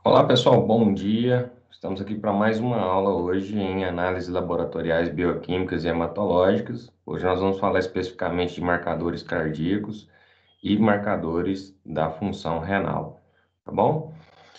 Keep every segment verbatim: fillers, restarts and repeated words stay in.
Olá pessoal, bom dia. Estamos aqui para mais uma aula hoje em análises laboratoriais bioquímicas e hematológicas. Hoje nós vamos falar especificamente de marcadores cardíacos e marcadores da função renal, tá bom?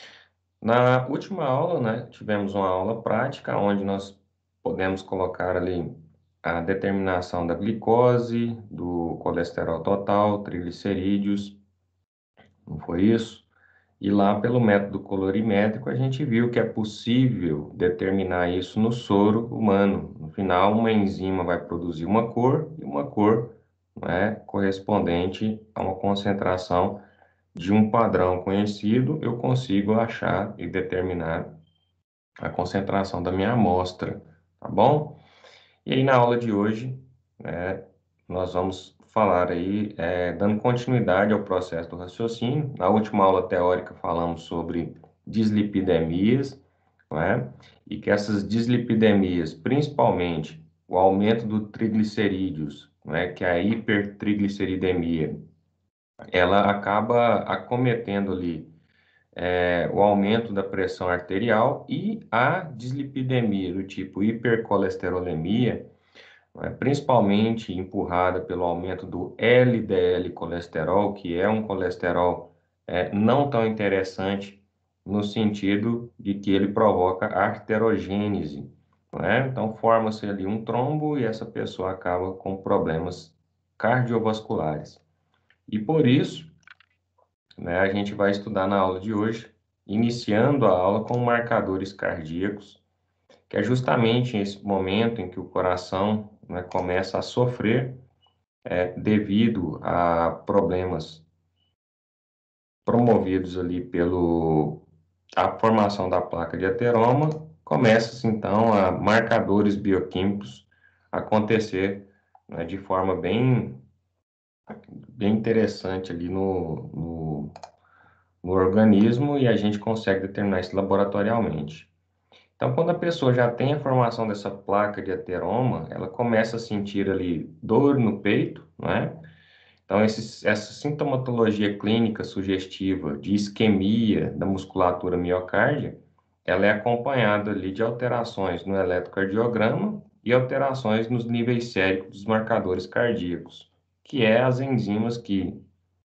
Na última aula, né, tivemos uma aula prática onde nós podemos colocar ali a determinação da glicose, do colesterol total, triglicerídeos, não foi isso? E lá, pelo método colorimétrico, a gente viu que é possível determinar isso no soro humano. No final, uma enzima vai produzir uma cor, e uma cor, né, correspondente a uma concentração de um padrão conhecido, eu consigo achar e determinar a concentração da minha amostra, tá bom? E aí, na aula de hoje, né, nós vamos falar aí, é, dando continuidade ao processo do raciocínio. Na última aula teórica, falamos sobre dislipidemias, não é? E que essas dislipidemias, principalmente o aumento do triglicerídeos, não é? Que é a hipertrigliceridemia, ela acaba acometendo ali é, o aumento da pressão arterial e a dislipidemia do tipo hipercolesterolemia, né, principalmente empurrada pelo aumento do L D L colesterol, que é um colesterol é, não tão interessante no sentido de que ele provoca arterogênese, né? Então forma-se ali um trombo e essa pessoa acaba com problemas cardiovasculares. E por isso, né, a gente vai estudar na aula de hoje, iniciando a aula com marcadores cardíacos, que é justamente esse momento em que o coração, né, começa a sofrer é, devido a problemas promovidos ali pelo a formação da placa de ateroma, começa-se então a marcadores bioquímicos acontecer, né, de forma bem, bem interessante ali no, no, no organismo e a gente consegue determinar isso laboratorialmente. Então, quando a pessoa já tem a formação dessa placa de ateroma, ela começa a sentir ali dor no peito, né? Então, esse, essa sintomatologia clínica sugestiva de isquemia da musculatura miocárdia, ela é acompanhada ali de alterações no eletrocardiograma e alterações nos níveis séricos dos marcadores cardíacos, que é as enzimas que,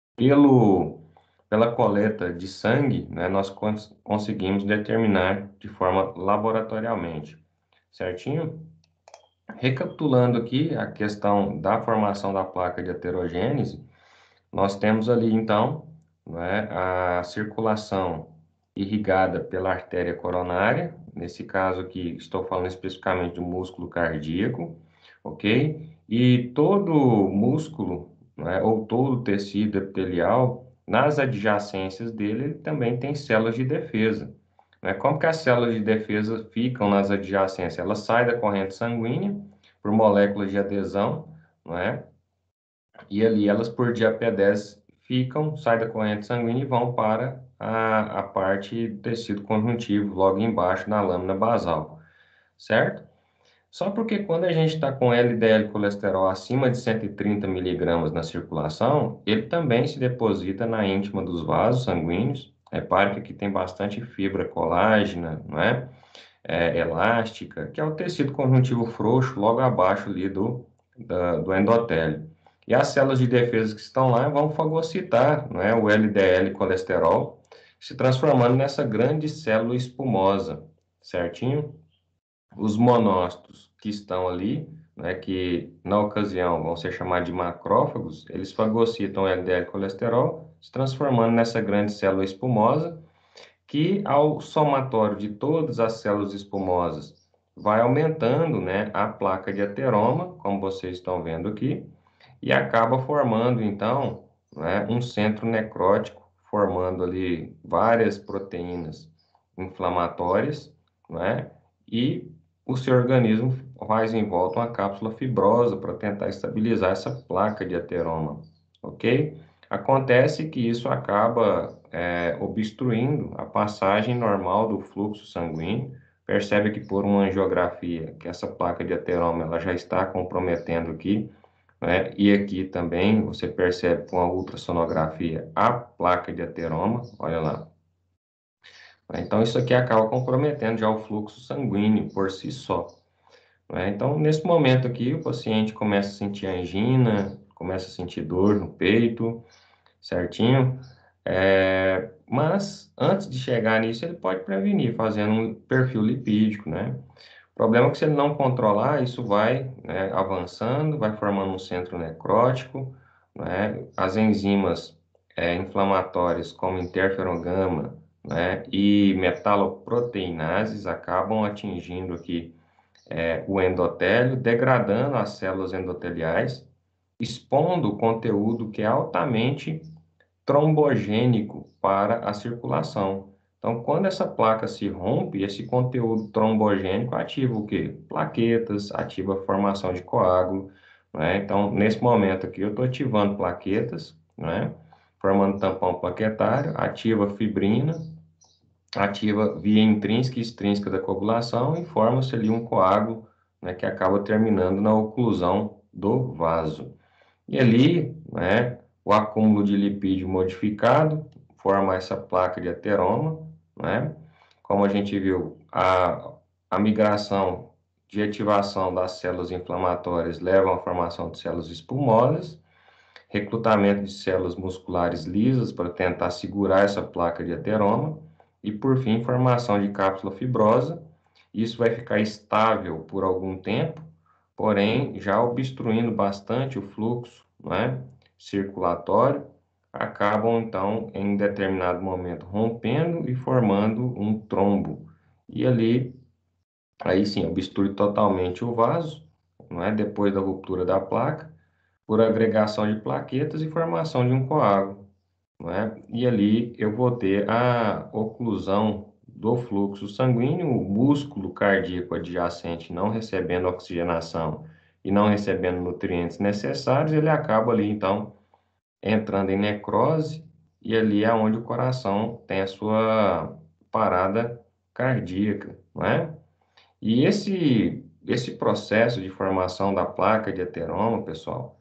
pelo, pela coleta de sangue, né, nós cons conseguimos determinar de forma laboratorialmente, certinho? Recapitulando aqui a questão da formação da placa de aterogênese, nós temos ali, então, né, a circulação irrigada pela artéria coronária, nesse caso aqui, estou falando especificamente do músculo cardíaco, ok? E todo músculo, né, ou todo tecido epitelial, nas adjacências dele, ele também tem células de defesa. Né? Como que as células de defesa ficam nas adjacências? Elas saem da corrente sanguínea por moléculas de adesão, não é? E ali elas por dia P dez ficam, saem da corrente sanguínea e vão para a, a parte do tecido conjuntivo, logo embaixo na lâmina basal, certo? Só porque quando a gente está com L D L colesterol acima de cento e trinta miligramas na circulação, ele também se deposita na íntima dos vasos sanguíneos. Repare que aqui tem bastante fibra colágena, não é? É, elástica, que é o tecido conjuntivo frouxo logo abaixo ali do, da, do endotélio. E as células de defesa que estão lá vão fagocitar, não é, o L D L colesterol, se transformando nessa grande célula espumosa, certinho? Os monócitos que estão ali, né, que na ocasião vão ser chamados de macrófagos, eles fagocitam o L D L colesterol, se transformando nessa grande célula espumosa, que ao somatório de todas as células espumosas vai aumentando, né, a placa de ateroma, como vocês estão vendo aqui, e acaba formando, então, né, um centro necrótico, formando ali várias proteínas inflamatórias, né, e o seu organismo faz em volta uma cápsula fibrosa para tentar estabilizar essa placa de ateroma, ok? Acontece que isso acaba é, obstruindo a passagem normal do fluxo sanguíneo. Percebe que por uma angiografia, que essa placa de ateroma ela já está comprometendo aqui, né? E aqui também você percebe com a ultrassonografia a placa de ateroma, olha lá. né? Então, isso aqui acaba comprometendo já o fluxo sanguíneo por si só, né? Então, nesse momento aqui, o paciente começa a sentir angina, começa a sentir dor no peito, certinho? É, mas, antes de chegar nisso, ele pode prevenir fazendo um perfil lipídico, né? O problema é que se ele não controlar, isso vai, né, avançando, vai formando um centro necrótico, né? As enzimas é, inflamatórias, como interferon gama, né, e metaloproteinases, acabam atingindo aqui é, o endotélio, degradando as células endoteliais, expondo o conteúdo que é altamente trombogênico para a circulação. Então, quando essa placa se rompe, esse conteúdo trombogênico ativa o quê? Plaquetas, ativa a formação de coágulo, né? Então, nesse momento aqui, eu estou ativando plaquetas, né? Formando tampão plaquetário, ativa fibrina, ativa via intrínseca e extrínseca da coagulação e forma-se ali um coágulo, né, que acaba terminando na oclusão do vaso. E ali, né, o acúmulo de lipídio modificado forma essa placa de ateroma, né? Como a gente viu, a, a migração de ativação das células inflamatórias leva à formação de células espumosas, recrutamento de células musculares lisas para tentar segurar essa placa de ateroma e, por fim, formação de cápsula fibrosa. Isso vai ficar estável por algum tempo, porém já obstruindo bastante o fluxo, não é, circulatório, acabam então em determinado momento rompendo e formando um trombo. E ali, aí sim, obstrui totalmente o vaso, não é, depois da ruptura da placa, por agregação de plaquetas e formação de um coágulo, não é? E ali eu vou ter a oclusão do fluxo sanguíneo, o músculo cardíaco adjacente não recebendo oxigenação e não recebendo nutrientes necessários, ele acaba ali então entrando em necrose e ali é onde o coração tem a sua parada cardíaca, não é? E esse esse processo de formação da placa de ateroma, pessoal,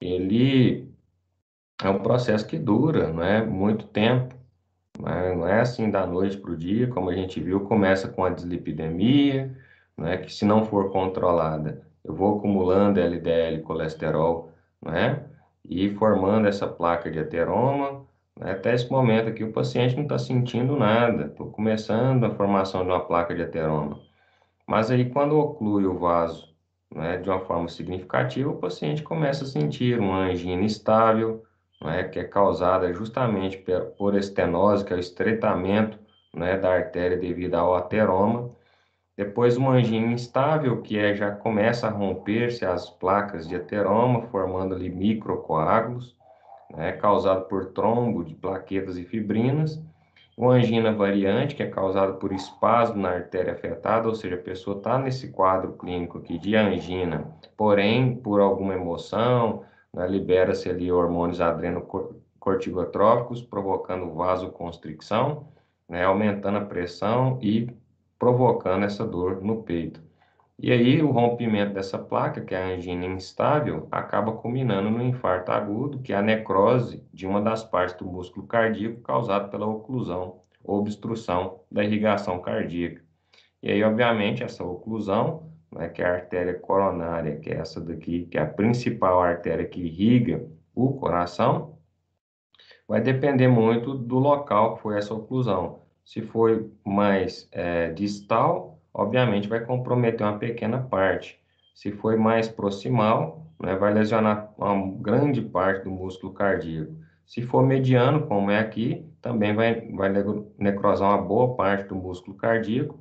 ele é um processo que dura, não é, muito tempo, né? Não é assim da noite para o dia, como a gente viu, começa com a dislipidemia, né, que se não for controlada, eu vou acumulando L D L, colesterol, né, e formando essa placa de ateroma, né, até esse momento aqui o paciente não está sentindo nada, estou começando a formação de uma placa de ateroma. Mas aí, quando oclui o vaso, né, de uma forma significativa, o paciente começa a sentir uma angina estável, né, que é causada justamente por, por estenose, que é o estreitamento, né, da artéria devido ao ateroma. Depois, uma angina instável, que é, já começa a romper-se as placas de ateroma, formando ali microcoágulos, né, causado por trombo de plaquetas e fibrinas. Uma angina variante, que é causada por espasmo na artéria afetada, ou seja, a pessoa está nesse quadro clínico aqui de angina, porém, por alguma emoção, né, libera-se ali hormônios adrenocorticotróficos, provocando vasoconstricção, né, aumentando a pressão e provocando essa dor no peito. E aí, o rompimento dessa placa, que é a angina instável, acaba culminando no infarto agudo, que é a necrose de uma das partes do músculo cardíaco causada pela oclusão ou obstrução da irrigação cardíaca. E aí, obviamente, essa oclusão, né, que é a artéria coronária, que é essa daqui, que é a principal artéria que irriga o coração, vai depender muito do local que foi essa oclusão. Se foi mais é, distal, obviamente vai comprometer uma pequena parte. Se foi mais proximal, né, vai lesionar uma grande parte do músculo cardíaco. Se for mediano, como é aqui, também vai, vai necrosar uma boa parte do músculo cardíaco.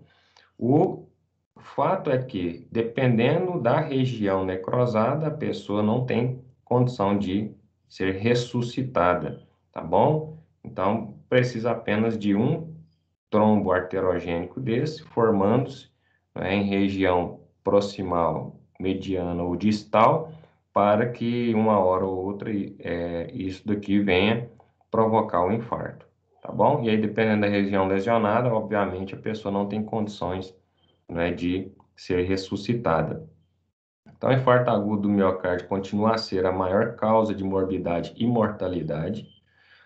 O fato é que, dependendo da região necrosada, a pessoa não tem condição de ser ressuscitada, tá bom? Então, precisa apenas de um trombo arterogênico desse, formando-se, né, em região proximal, mediana ou distal, para que uma hora ou outra é, isso daqui venha provocar o infarto, tá bom? E aí, dependendo da região lesionada, obviamente a pessoa não tem condições, né, de ser ressuscitada. Então, o infarto agudo do miocárdio continua a ser a maior causa de morbidade e mortalidade.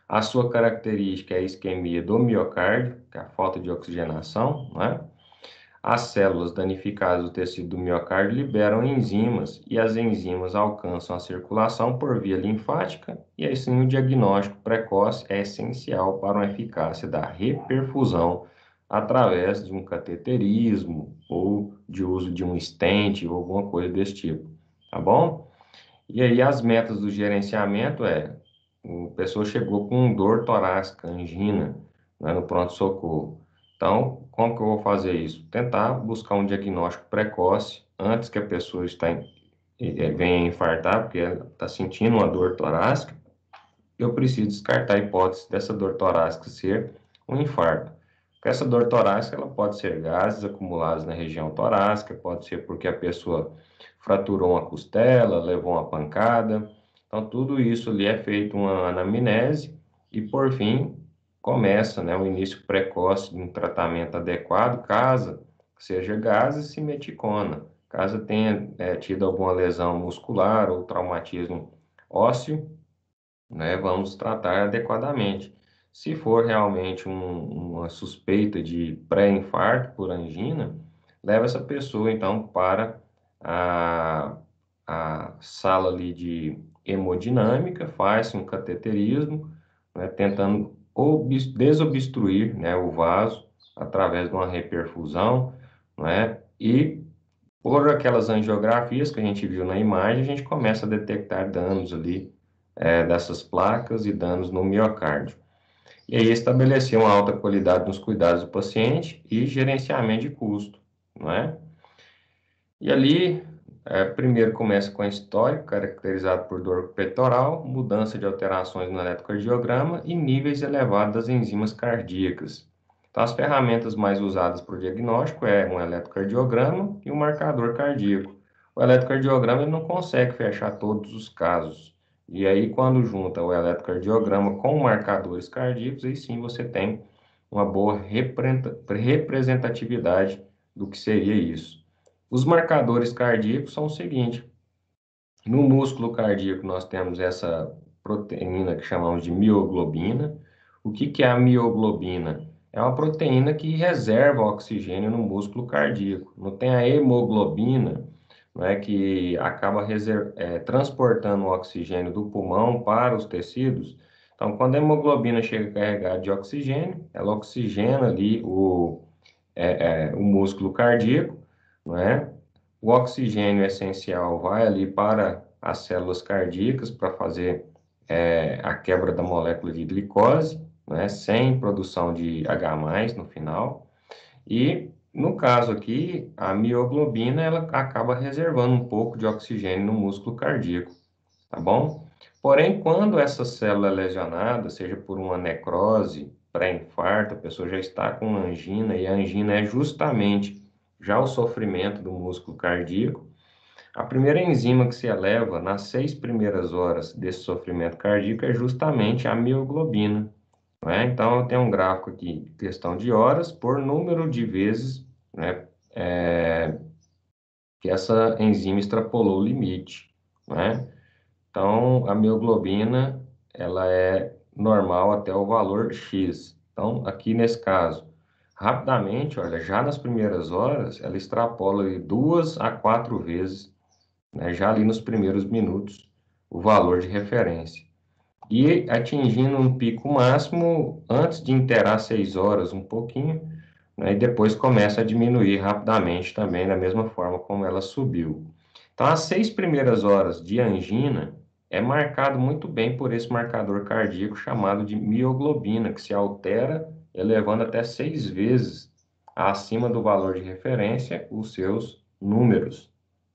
A sua característica é a isquemia do miocárdio, que é a falta de oxigenação, né? As células danificadas do tecido do miocárdio liberam enzimas e as enzimas alcançam a circulação por via linfática e assim o diagnóstico precoce é essencial para uma eficácia da reperfusão através de um cateterismo ou de uso de um stent ou alguma coisa desse tipo, tá bom? E aí as metas do gerenciamento é, a pessoa chegou com dor torácica, angina, né, no pronto-socorro. Então, como que eu vou fazer isso? Tentar buscar um diagnóstico precoce antes que a pessoa está em, eh, venha infartar, porque ela está sentindo uma dor torácica. Eu preciso descartar a hipótese dessa dor torácica ser um infarto. Porque essa dor torácica ela pode ser gases acumulados na região torácica, pode ser porque a pessoa fraturou uma costela, levou uma pancada. Então, tudo isso ali é feito uma anamnese e, por fim, começa, né, o início precoce de um tratamento adequado, caso seja gases, simeticona. Caso tenha é, tido alguma lesão muscular ou traumatismo ósseo, né, vamos tratar adequadamente. Se for realmente um- uma suspeita de pré-infarto por angina, leva essa pessoa então para a, a sala ali de hemodinâmica, faz um cateterismo, né, tentando obs- desobstruir, né, o vaso através de uma reperfusão, né, e por aquelas angiografias que a gente viu na imagem, a gente começa a detectar danos ali é, dessas placas e danos no miocárdio. E aí estabelecer uma alta qualidade nos cuidados do paciente e gerenciamento de custo, não é? E ali, é, primeiro começa com a história, caracterizado por dor peitoral, mudança de alterações no eletrocardiograma e níveis elevados das enzimas cardíacas. Então, as ferramentas mais usadas para o diagnóstico é um eletrocardiograma e um marcador cardíaco. O eletrocardiograma ele não consegue fechar todos os casos. E aí, quando junta o eletrocardiograma com marcadores cardíacos, aí sim você tem uma boa representatividade do que seria isso. Os marcadores cardíacos são o seguinte: no músculo cardíaco nós temos essa proteína que chamamos de mioglobina. O que que é a mioglobina? É uma proteína que reserva oxigênio no músculo cardíaco. Não tem a hemoglobina, né, que acaba reser- é, transportando o oxigênio do pulmão para os tecidos. Então, quando a hemoglobina chega carregada de oxigênio, ela oxigena ali o, é, é, o músculo cardíaco, não é? O oxigênio essencial vai ali para as células cardíacas para fazer é, a quebra da molécula de glicose, né, sem produção de H mais no final. E no caso aqui, a mioglobina ela acaba reservando um pouco de oxigênio no músculo cardíaco, tá bom? Porém, quando essa célula é lesionada, seja por uma necrose, pré-infarto, a pessoa já está com angina, e a angina é justamente já o sofrimento do músculo cardíaco, a primeira enzima que se eleva nas seis primeiras horas desse sofrimento cardíaco é justamente a mioglobina, não é? Então, eu tenho um gráfico aqui, questão de horas por número de vezes, né, é, que essa enzima extrapolou o limite, não é? Então, a mioglobina, ela é normal até o valor X. Então, aqui nesse caso, rapidamente, olha, já nas primeiras horas, ela extrapola de duas a quatro vezes, né, já ali nos primeiros minutos, o valor de referência. E atingindo um pico máximo antes de inteirar seis horas, um pouquinho, né, e depois começa a diminuir rapidamente também, da mesma forma como ela subiu. Então, as seis primeiras horas de angina é marcado muito bem por esse marcador cardíaco chamado de mioglobina, que se altera, elevando até seis vezes acima do valor de referência os seus números.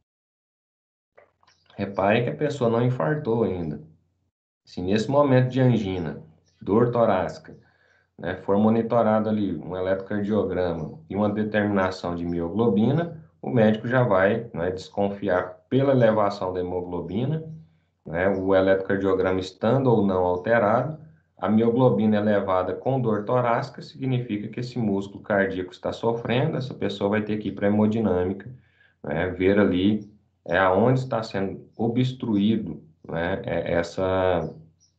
Reparem que a pessoa não infartou ainda. Se nesse momento de angina, dor torácica, né, for monitorado ali um eletrocardiograma e uma determinação de mioglobina, o médico já vai, né, desconfiar pela elevação da hemoglobina, né, o eletrocardiograma estando ou não alterado, a mioglobina elevada com dor torácica significa que esse músculo cardíaco está sofrendo, essa pessoa vai ter que ir para a hemodinâmica, né, ver ali é, aonde está sendo obstruído, né, é, essa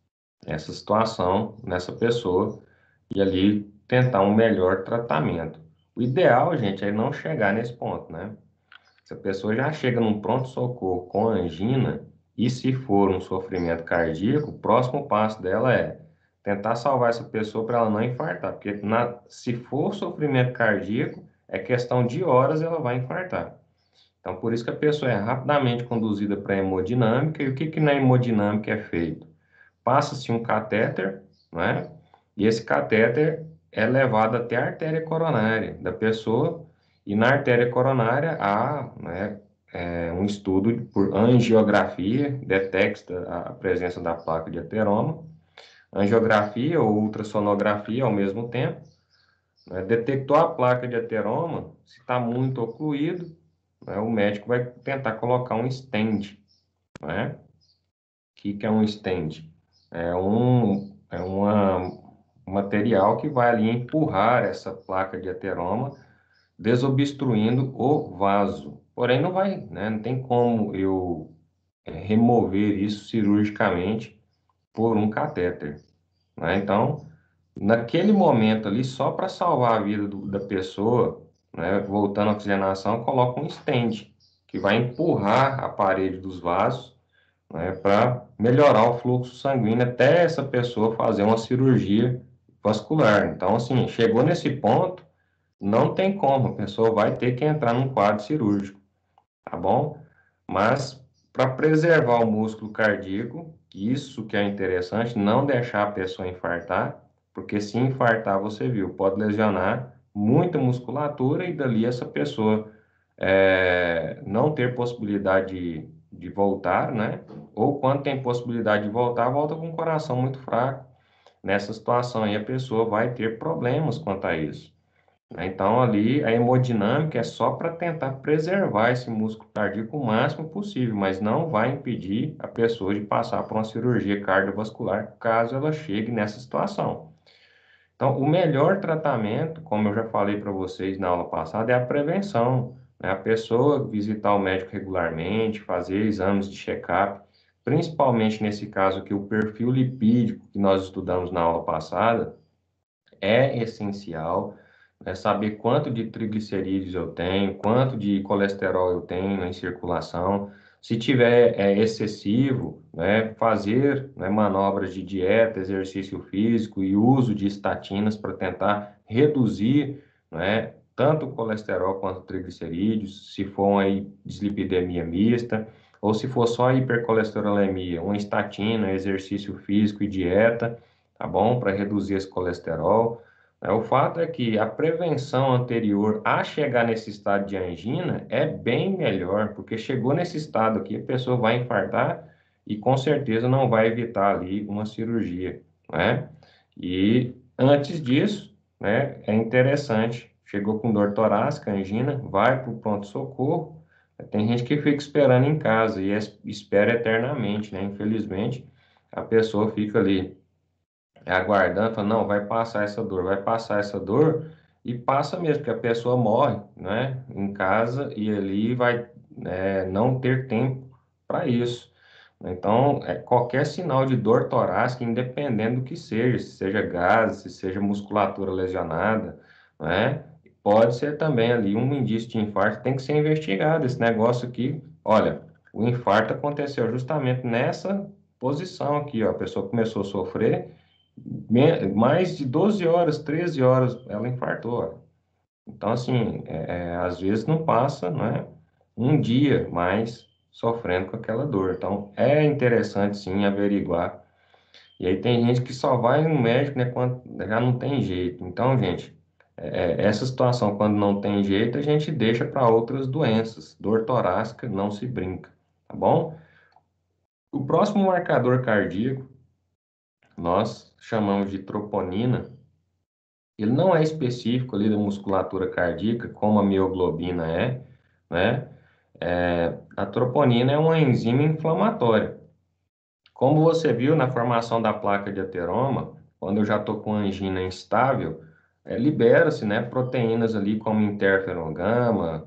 essa situação nessa pessoa e ali tentar um melhor tratamento. O ideal, gente, é não chegar nesse ponto, né? Se a pessoa já chega num pronto-socorro com angina, e se for um sofrimento cardíaco, o próximo passo dela é tentar salvar essa pessoa para ela não infartar, porque na, se for sofrimento cardíaco, é questão de horas ela vai infartar. Então, por isso que a pessoa é rapidamente conduzida para a hemodinâmica, e o que que na hemodinâmica é feito? Passa-se um catéter, né? E esse catéter é levado até a artéria coronária da pessoa, e na artéria coronária há, né, é, um estudo por angiografia, detecta a presença da placa de ateroma, angiografia ou ultrassonografia ao mesmo tempo, né, detectou a placa de ateroma, se está muito ocluído, né, o médico vai tentar colocar um stent, né? O que que é um stent? É um, é uma, um material que vai ali empurrar essa placa de ateroma, desobstruindo o vaso. Porém, não vai, né? Não tem como eu é, remover isso cirurgicamente por um catéter, né? Então, naquele momento ali, só para salvar a vida do- da pessoa, né, voltando à oxigenação, coloca um stent, que vai empurrar a parede dos vasos, né, para melhorar o fluxo sanguíneo até essa pessoa fazer uma cirurgia vascular. Então, assim, chegou nesse ponto, não tem como, a pessoa vai ter que entrar num quadro cirúrgico, tá bom? Mas para preservar o músculo cardíaco, isso que é interessante, não deixar a pessoa infartar, porque se infartar, você viu, pode lesionar muita musculatura e dali essa pessoa é, não ter possibilidade de, de voltar, né? Ou quando tem possibilidade de voltar, volta com o coração muito fraco. Nessa situação aí, a pessoa vai ter problemas quanto a isso, né? Então, ali, a hemodinâmica é só para tentar preservar esse músculo cardíaco o máximo possível, mas não vai impedir a pessoa de passar por uma cirurgia cardiovascular caso ela chegue nessa situação. Então, o melhor tratamento, como eu já falei para vocês na aula passada, é a prevenção, né? A pessoa visitar o médico regularmente, fazer exames de check-up, principalmente nesse caso aqui, o perfil lipídico que nós estudamos na aula passada, é essencial, né, saber quanto de triglicerídeos eu tenho, quanto de colesterol eu tenho em circulação. Se tiver é, excessivo, né, fazer, né, manobras de dieta, exercício físico e uso de estatinas para tentar reduzir, né, tanto o colesterol quanto o triglicerídeos, se for uma dislipidemia mista, ou se for só hipercolesterolemia, uma estatina, exercício físico e dieta, tá bom? Para reduzir esse colesterol. É, o fato é que a prevenção anterior a chegar nesse estado de angina é bem melhor, porque chegou nesse estado aqui, a pessoa vai infartar e com certeza não vai evitar ali uma cirurgia, né? E antes disso, né, é interessante, chegou com dor torácica, angina, vai para o pronto-socorro. Tem gente que fica esperando em casa e es- espera eternamente, né? Infelizmente, a pessoa fica ali aguardando, fala, não, vai passar essa dor, vai passar essa dor, e passa mesmo, porque a pessoa morre, né, em casa e ali vai, é, não ter tempo para isso. Então, é, qualquer sinal de dor torácica, independendo do que seja, se seja gases, se seja musculatura lesionada, né, pode ser também ali um indício de infarto, tem que ser investigado. Esse negócio aqui, olha, o infarto aconteceu justamente nessa posição aqui, ó, a pessoa começou a sofrer, me- mais de doze horas, treze horas, ela infartou, ó. Então, assim, é, é, às vezes não passa, né, um dia mais sofrendo com aquela dor. Então, é interessante, sim, averiguar. E aí tem gente que só vai no médico, né, quando já não tem jeito. Então, gente, é, é, essa situação, quando não tem jeito, a gente deixa para outras doenças. Dor torácica não se brinca, tá bom? O próximo marcador cardíaco, nós chamamos de troponina. Ele não é específico ali da musculatura cardíaca, como a mioglobina é, né? É, a troponina é uma enzima inflamatória. Como você viu na formação da placa de ateroma, quando eu já estou com angina instável, é, libera-se, né, proteínas ali como interferon gama,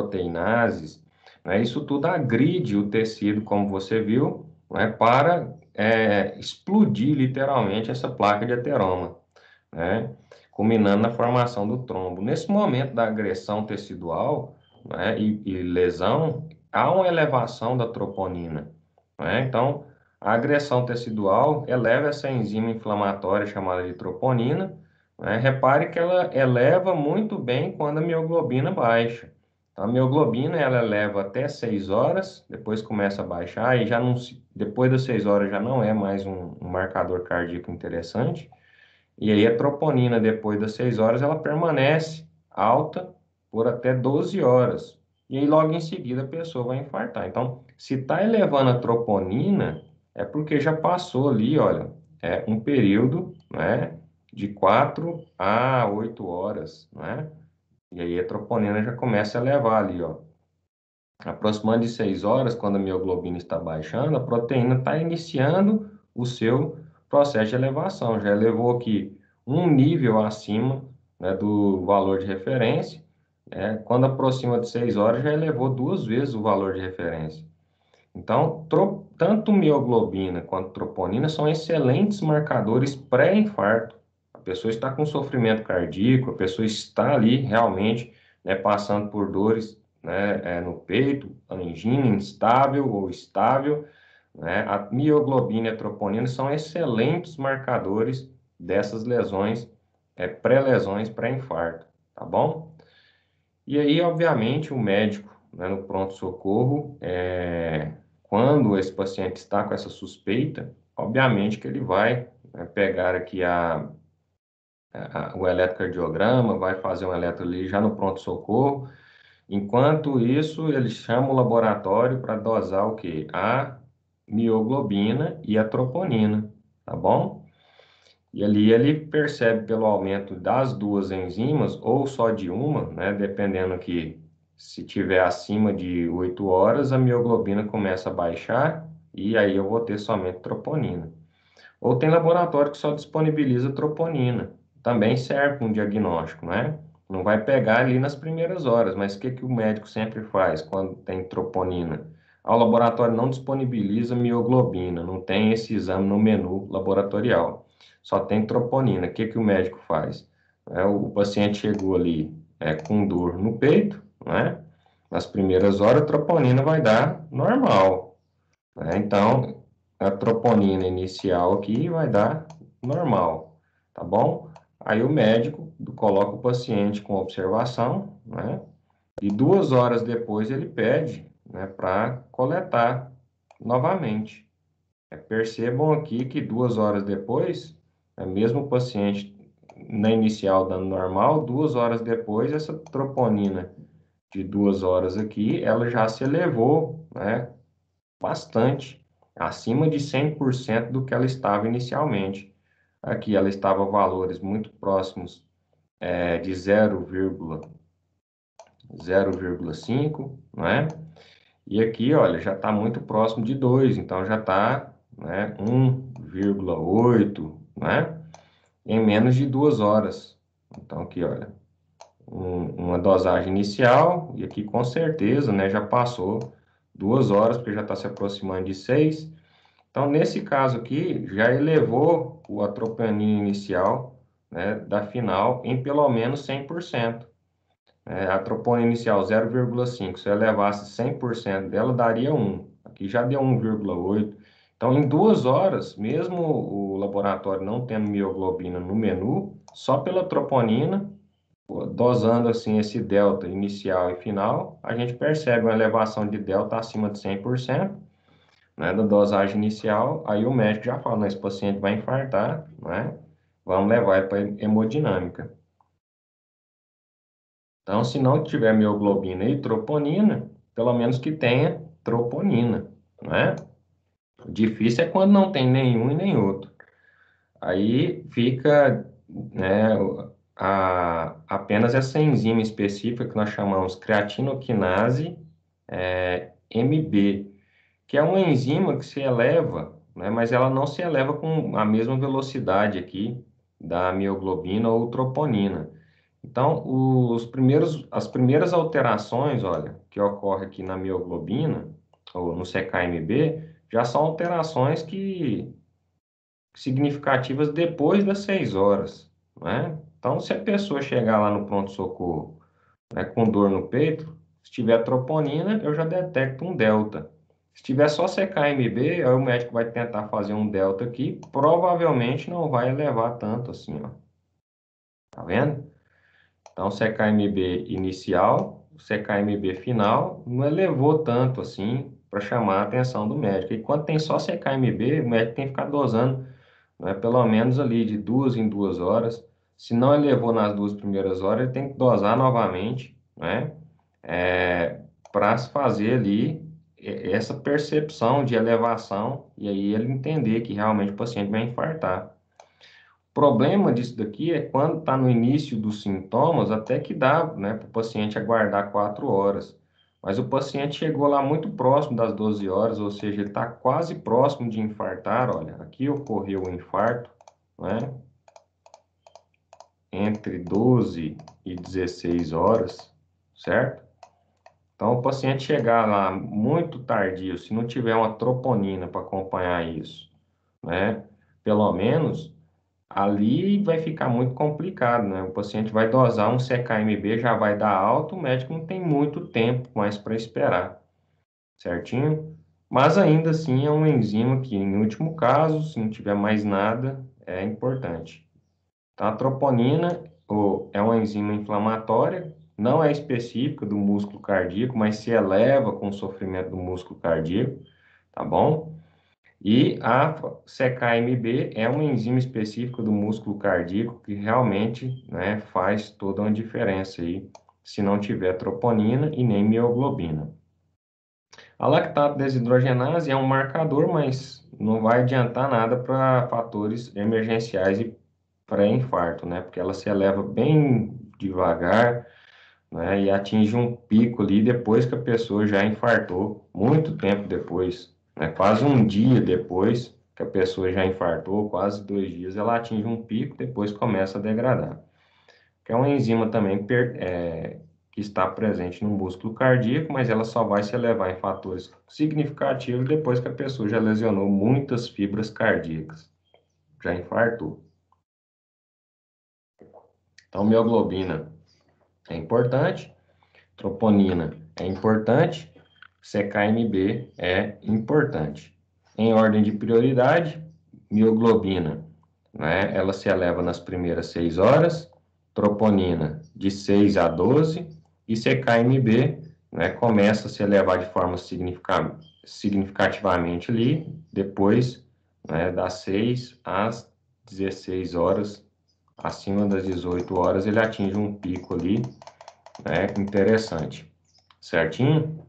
metaloproteinases, né? Isso tudo agride o tecido, como você viu, né, para é, explodir literalmente essa placa de ateroma, né? Culminando na formação do trombo. Nesse momento da agressão tecidual, né, e, e lesão, há uma elevação da troponina, né? Então, a agressão tecidual eleva essa enzima inflamatória chamada de troponina, né? Repare que ela eleva muito bem quando a mioglobina baixa. Então, a mioglobina ela eleva até seis horas, depois começa a baixar e já não se, depois das seis horas já não é mais um, um marcador cardíaco interessante. E aí a troponina, depois das seis horas, ela permanece alta por até doze horas. E aí logo em seguida a pessoa vai infartar. Então, se está elevando a troponina, é porque já passou ali, olha, é um período, né, de quatro a oito horas, né? E aí a troponina já começa a elevar ali, ó. Aproximando de seis horas, quando a mioglobina está baixando, a proteína está iniciando o seu processo de elevação. Já elevou aqui um nível acima, né, do valor de referência. Né? Quando aproxima de seis horas, já elevou duas vezes o valor de referência. Então, tro- tanto mioglobina quanto troponina são excelentes marcadores pré-infarto. A pessoa está com sofrimento cardíaco, a pessoa está ali realmente, né, passando por dores, né, é, no peito, angina instável ou estável, né? A mioglobina e a troponina são excelentes marcadores dessas lesões, é, pré-lesões pré-infarto, tá bom? E aí, obviamente, o médico, né, no pronto-socorro, é, quando esse paciente está com essa suspeita, obviamente que ele vai, né, pegar aqui a, a- o eletrocardiograma, vai fazer um eletro ali já no pronto-socorro. Enquanto isso, ele chama o laboratório para dosar o quê? A mioglobina e a troponina, tá bom? E ali ele percebe pelo aumento das duas enzimas, ou só de uma, né? Dependendo que se tiver acima de oito horas, a mioglobina começa a baixar e aí eu vou ter somente troponina. Ou tem laboratório que só disponibiliza troponina. Também serve para um diagnóstico, né? Não vai pegar ali nas primeiras horas, mas o que, que o médico sempre faz quando tem troponina? Ah, o laboratório não disponibiliza mioglobina, não tem esse exame no menu laboratorial. Só tem troponina. O que, que o médico faz? É, o paciente chegou ali, é, com dor no peito, né? Nas primeiras horas, a troponina vai dar normal, né? Então, a troponina inicial aqui vai dar normal, tá bom? Aí o médico coloca o paciente com observação, né? E duas horas depois ele pede, né, para coletar novamente. É, percebam aqui que duas horas depois, é, mesmo o paciente na inicial dando normal, duas horas depois, essa troponina de duas horas aqui, ela já se elevou, né, bastante, acima de cem por cento do que ela estava inicialmente. Aqui ela estava a valores muito próximos, é, de zero vírgula zero vírgula cinco, não é? E aqui, olha, já está muito próximo de dois, então já está, né, um vírgula oito, né? Em menos de duas horas. Então aqui, olha, um- uma dosagem inicial, e aqui com certeza, né, já passou duas horas, porque já está se aproximando de seis. Então, nesse caso aqui, já elevou o troponina inicial, né, da final em pelo menos cem por cento. É, a troponina inicial zero vírgula cinco, se eu elevasse cem por cento dela, daria um. Aqui já deu um vírgula oito. Então, em duas horas, mesmo o laboratório não tendo mioglobina no menu, só pela troponina, dosando assim esse delta inicial e final, a gente percebe uma elevação de delta acima de cem por cento, né, da dosagem inicial. Aí o médico já fala, "Não, esse paciente vai infartar, né? Vamos levar ele para hemodinâmica." Então, se não tiver mioglobina e troponina, pelo menos que tenha troponina, né? O difícil é quando não tem nenhum e nem outro. Aí fica, né, a, apenas essa enzima específica que nós chamamos creatinoquinase, é, M B, que é uma enzima que se eleva, né, mas ela não se eleva com a mesma velocidade aqui da mioglobina ou troponina. Então, os primeiros, as primeiras alterações, olha, que ocorre aqui na mioglobina, ou no C K M B, já são alterações que significativas depois das seis horas, né? Então, se a pessoa chegar lá no pronto-socorro, né, com dor no peito, se tiver troponina, eu já detecto um delta. Se tiver só C K M B, aí o médico vai tentar fazer um delta aqui, provavelmente não vai elevar tanto assim, ó. Tá vendo? Então, C K M B inicial, C K M B final, não elevou tanto assim para chamar a atenção do médico. E quando tem só C K M B, o médico tem que ficar dosando, né, pelo menos ali de duas em duas horas. Se não elevou nas duas primeiras horas, ele tem que dosar novamente, né, é, para se fazer ali essa percepção de elevação e aí ele entender que realmente o paciente vai infartar. O problema disso daqui é quando está no início dos sintomas, até que dá, né, para o paciente aguardar quatro horas. Mas o paciente chegou lá muito próximo das doze horas, ou seja, ele está quase próximo de infartar. Olha, aqui ocorreu o infarto, né, entre doze e dezesseis horas, certo? Então, o paciente chegar lá muito tardio, se não tiver uma troponina para acompanhar isso, né, pelo menos ali vai ficar muito complicado, né? O paciente vai dosar um C K M B, já vai dar alto, o médico não tem muito tempo mais para esperar, certinho? Mas ainda assim é uma enzima que, em último caso, se não tiver mais nada, é importante. Então, a troponina ou, é uma enzima inflamatória, não é específica do músculo cardíaco, mas se eleva com o sofrimento do músculo cardíaco, tá bom? E a C K M B é uma enzima específica do músculo cardíaco que realmente, né, faz toda uma diferença aí, se não tiver troponina e nem mioglobina. A lactato desidrogenase é um marcador, mas não vai adiantar nada para fatores emergenciais e pré-infarto, né, porque ela se eleva bem devagar, né, e atinge um pico ali depois que a pessoa já infartou, muito tempo depois, né, quase um dia depois que a pessoa já infartou, quase dois dias, ela atinge um pico, depois começa a degradar. Que é uma enzima também per, é, que está presente no músculo cardíaco, mas ela só vai se elevar em fatores significativos depois que a pessoa já lesionou muitas fibras cardíacas, já infartou. Então, mioglobina é importante, troponina é importante, C K M B é importante. Em ordem de prioridade, mioglobina, né? Ela se eleva nas primeiras seis horas, troponina de seis a doze e C K M B, né, começa a se elevar de forma significativamente ali, depois, né, das seis às dezesseis horas, acima das dezoito horas, ele atinge um pico ali, né, interessante. Certinho?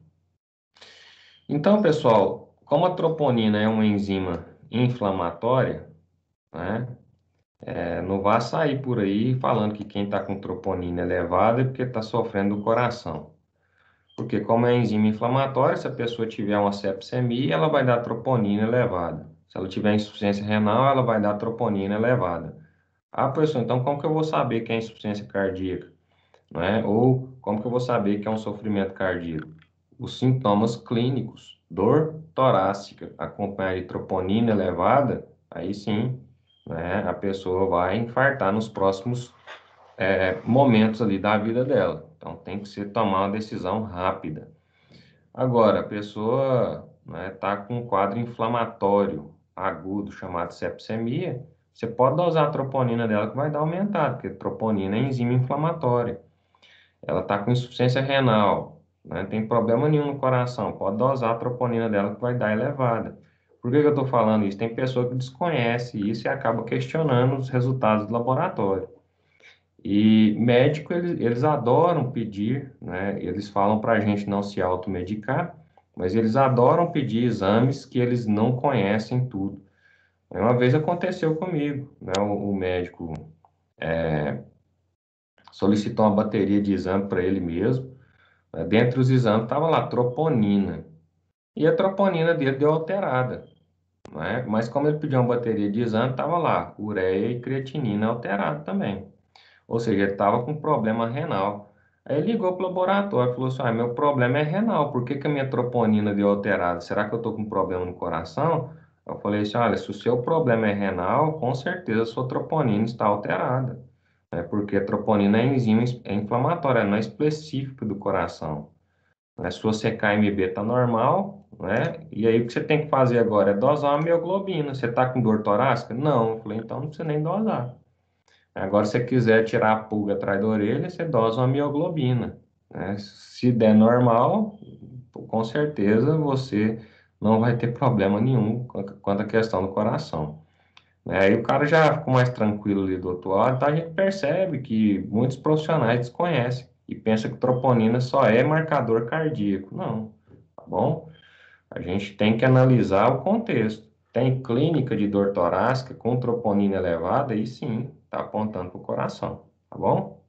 Então, pessoal, como a troponina é uma enzima inflamatória, né, é, não vá sair por aí falando que quem está com troponina elevada é porque está sofrendo do coração. Porque como é enzima inflamatória, se a pessoa tiver uma sepsemia, ela vai dar troponina elevada. Se ela tiver insuficiência renal, ela vai dar troponina elevada. Ah, professor, então como que eu vou saber que é insuficiência cardíaca? Né? Ou como que eu vou saber que é um sofrimento cardíaco? Os sintomas clínicos, dor torácica, acompanhada de troponina elevada, aí sim, né, a pessoa vai infartar nos próximos é, momentos ali da vida dela. Então tem que ser tomar uma decisão rápida. Agora, a pessoa está, né, com um quadro inflamatório agudo chamado sepsemia, você pode dosar a troponina dela que vai dar aumentado, porque troponina é enzima inflamatória. Ela está com insuficiência renal, né? Não tem problema nenhum no coração, pode dosar a troponina dela que vai dar elevada. Por que que eu estou falando isso? Tem pessoa que desconhece isso e acaba questionando os resultados do laboratório. E médico, eles, eles adoram pedir, né? Eles falam para a gente não se automedicar, mas eles adoram pedir exames que eles não conhecem tudo. Uma vez aconteceu comigo, né? O, o médico solicitou uma bateria de exame para ele mesmo. Né? Dentre os exames estava lá troponina. E a troponina dele deu alterada. Né? Mas como ele pediu uma bateria de exame, estava lá ureia e creatinina alterado também. Ou seja, ele estava com problema renal. Aí ele ligou para o laboratório e falou assim: ah, meu problema é renal, por que que a minha troponina deu alterada? Será que eu estou com problema no coração? Eu falei assim: olha, se o seu problema é renal, com certeza a sua troponina está alterada, né? Porque a troponina é enzima é inflamatória, não é específica do coração, né? Sua C K M B está normal, né? E aí o que você tem que fazer agora é dosar a mioglobina. Você está com dor torácica? Não. Eu falei: então não precisa nem dosar. Agora, se você quiser tirar a pulga atrás da orelha, você dosa uma mioglobina, né? Se der normal, com certeza você não vai ter problema nenhum quanto à questão do coração, né? Aí o cara já ficou mais tranquilo ali do outro lado, então a gente percebe que muitos profissionais desconhecem e pensam que troponina só é marcador cardíaco. Não, tá bom? A gente tem que analisar o contexto. Tem clínica de dor torácica com troponina elevada, e sim, está apontando para o coração, tá bom?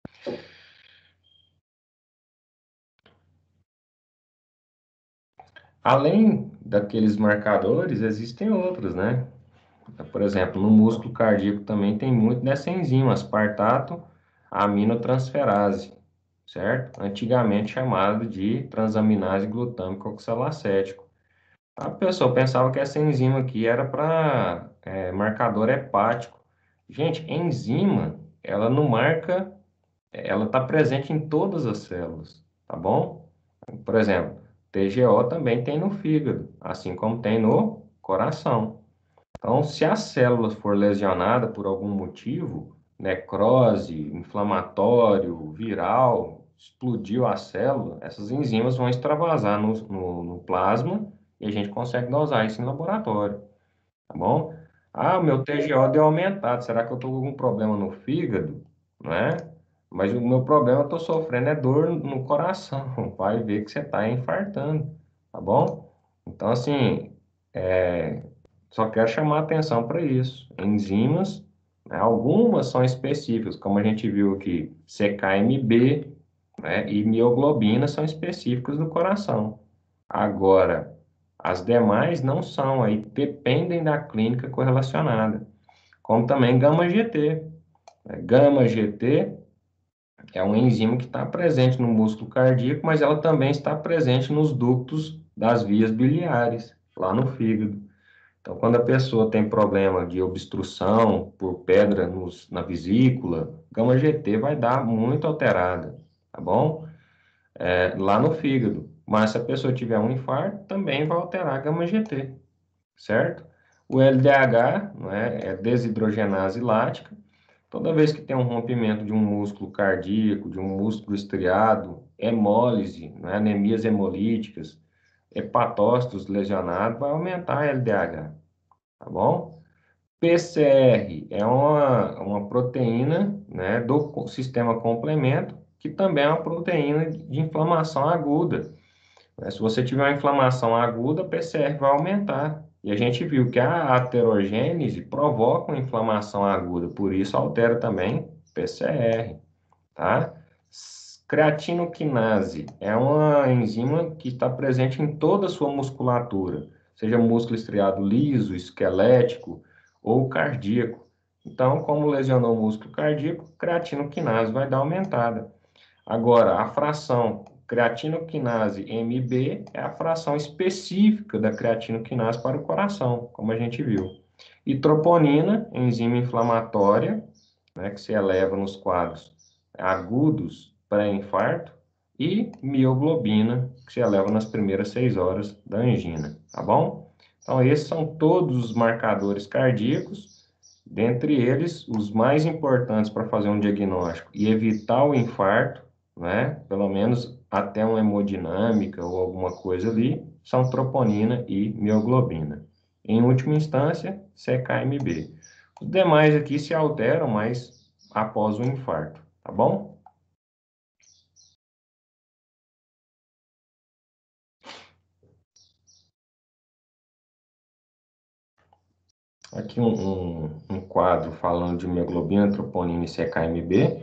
Além daqueles marcadores, existem outros, né? Por exemplo, no músculo cardíaco também tem muito dessa enzima, aspartato aminotransferase, certo? Antigamente chamado de transaminase glutâmico oxalacético. A pessoa pensava que essa enzima aqui era para marcador hepático. Gente, enzima, ela não marca, ela está presente em todas as células, tá bom? Por exemplo, T G O também tem no fígado, assim como tem no coração. Então, se a célula for lesionada por algum motivo, necrose, inflamatório, viral, explodiu a célula, essas enzimas vão extravasar no, no, no plasma e a gente consegue dosar isso em laboratório, tá bom? Ah, o meu T G O deu aumentado, será que eu estou com algum problema no fígado? Não é? Mas o meu problema, eu estou sofrendo é dor no coração, vai ver que você está infartando, tá bom? Então, assim, é, só quero chamar a atenção para isso. Enzimas, né, algumas são específicas, como a gente viu aqui, C K M B, né, e mioglobina são específicas do coração. Agora, as demais não são, aí dependem da clínica correlacionada, como também gama-G T. né? Gama-G T é uma enzima que está presente no músculo cardíaco, mas ela também está presente nos ductos das vias biliares, lá no fígado. Então, quando a pessoa tem problema de obstrução por pedra nos, na vesícula, gama-G T vai dar muito alterada, tá bom? É, lá no fígado. Mas se a pessoa tiver um infarto, também vai alterar a gama-G T, certo? O L D H, não é, é desidrogenase lática. Toda vez que tem um rompimento de um músculo cardíaco, de um músculo estriado, hemólise, né, anemias hemolíticas, hepatócitos lesionados, vai aumentar a L D H, tá bom? P C R é uma, uma proteína, né, do co- sistema complemento, que também é uma proteína de inflamação aguda, né? Se você tiver uma inflamação aguda, P C R vai aumentar. E a gente viu que a aterogênese provoca uma inflamação aguda, por isso altera também P C R, tá? Creatinoquinase é uma enzima que está presente em toda a sua musculatura, seja músculo estriado liso, esquelético ou cardíaco. Então, como lesionou o músculo cardíaco, creatinoquinase vai dar aumentada. Agora, a fração creatinoquinase M B é a fração específica da creatinoquinase para o coração, como a gente viu. E troponina, enzima inflamatória, né, que se eleva nos quadros agudos pré-infarto, e mioglobina, que se eleva nas primeiras seis horas da angina, tá bom? Então, esses são todos os marcadores cardíacos, dentre eles, os mais importantes para fazer um diagnóstico e evitar o infarto, né? Pelo menos até uma hemodinâmica ou alguma coisa ali, são troponina e mioglobina. Em última instância, C K M B. Os demais aqui se alteram, mas após o infarto, tá bom? Aqui um, um, um quadro falando de mioglobina, troponina e C K M B,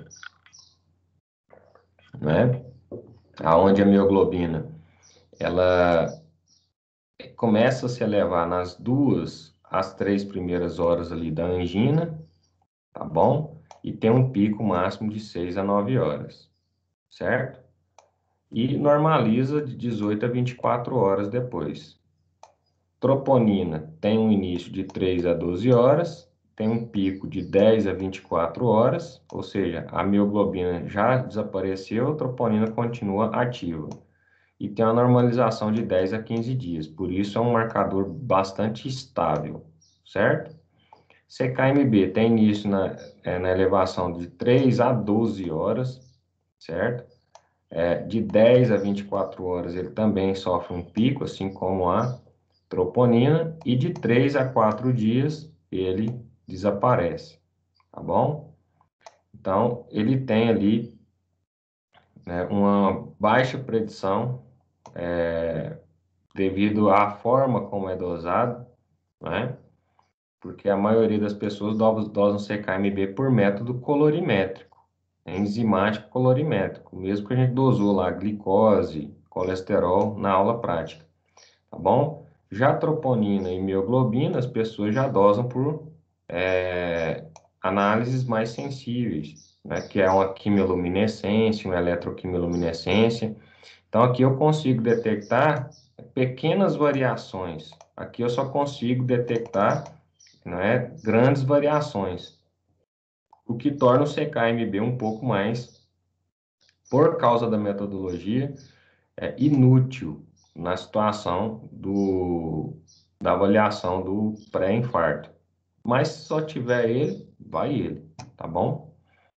né? Aonde a mioglobina, ela começa a se elevar nas duas às três primeiras horas ali da angina, tá bom? E tem um pico máximo de seis a nove horas. certo? E normaliza de dezoito a vinte e quatro horas depois. Troponina tem um início de três a doze horas, tem um pico de dez a vinte e quatro horas, ou seja, a mioglobina já desapareceu, a troponina continua ativa. E tem uma normalização de dez a quinze dias, por isso é um marcador bastante estável, certo? C K M B tem início na, é, na elevação de três a doze horas, certo? É, de dez a vinte e quatro horas ele também sofre um pico, assim como a troponina, e de três a quatro dias ele desaparece, tá bom? Então, ele tem ali, né, uma baixa predição, é, devido à forma como é dosado, né? Porque a maioria das pessoas dosam, dosam C K M B por método colorimétrico, enzimático colorimétrico, mesmo que a gente dosou lá glicose, colesterol na aula prática, tá bom? Já troponina e mioglobina, as pessoas já dosam por é, análises mais sensíveis, né? Que é uma quimioluminescência, uma eletroquimioluminescência. Então, aqui eu consigo detectar pequenas variações. Aqui eu só consigo detectar, né, grandes variações, o que torna o C K M B um pouco mais, por causa da metodologia, é, inútil na situação do, da avaliação do pré-infarto. Mas se só tiver ele, vai ele, tá bom?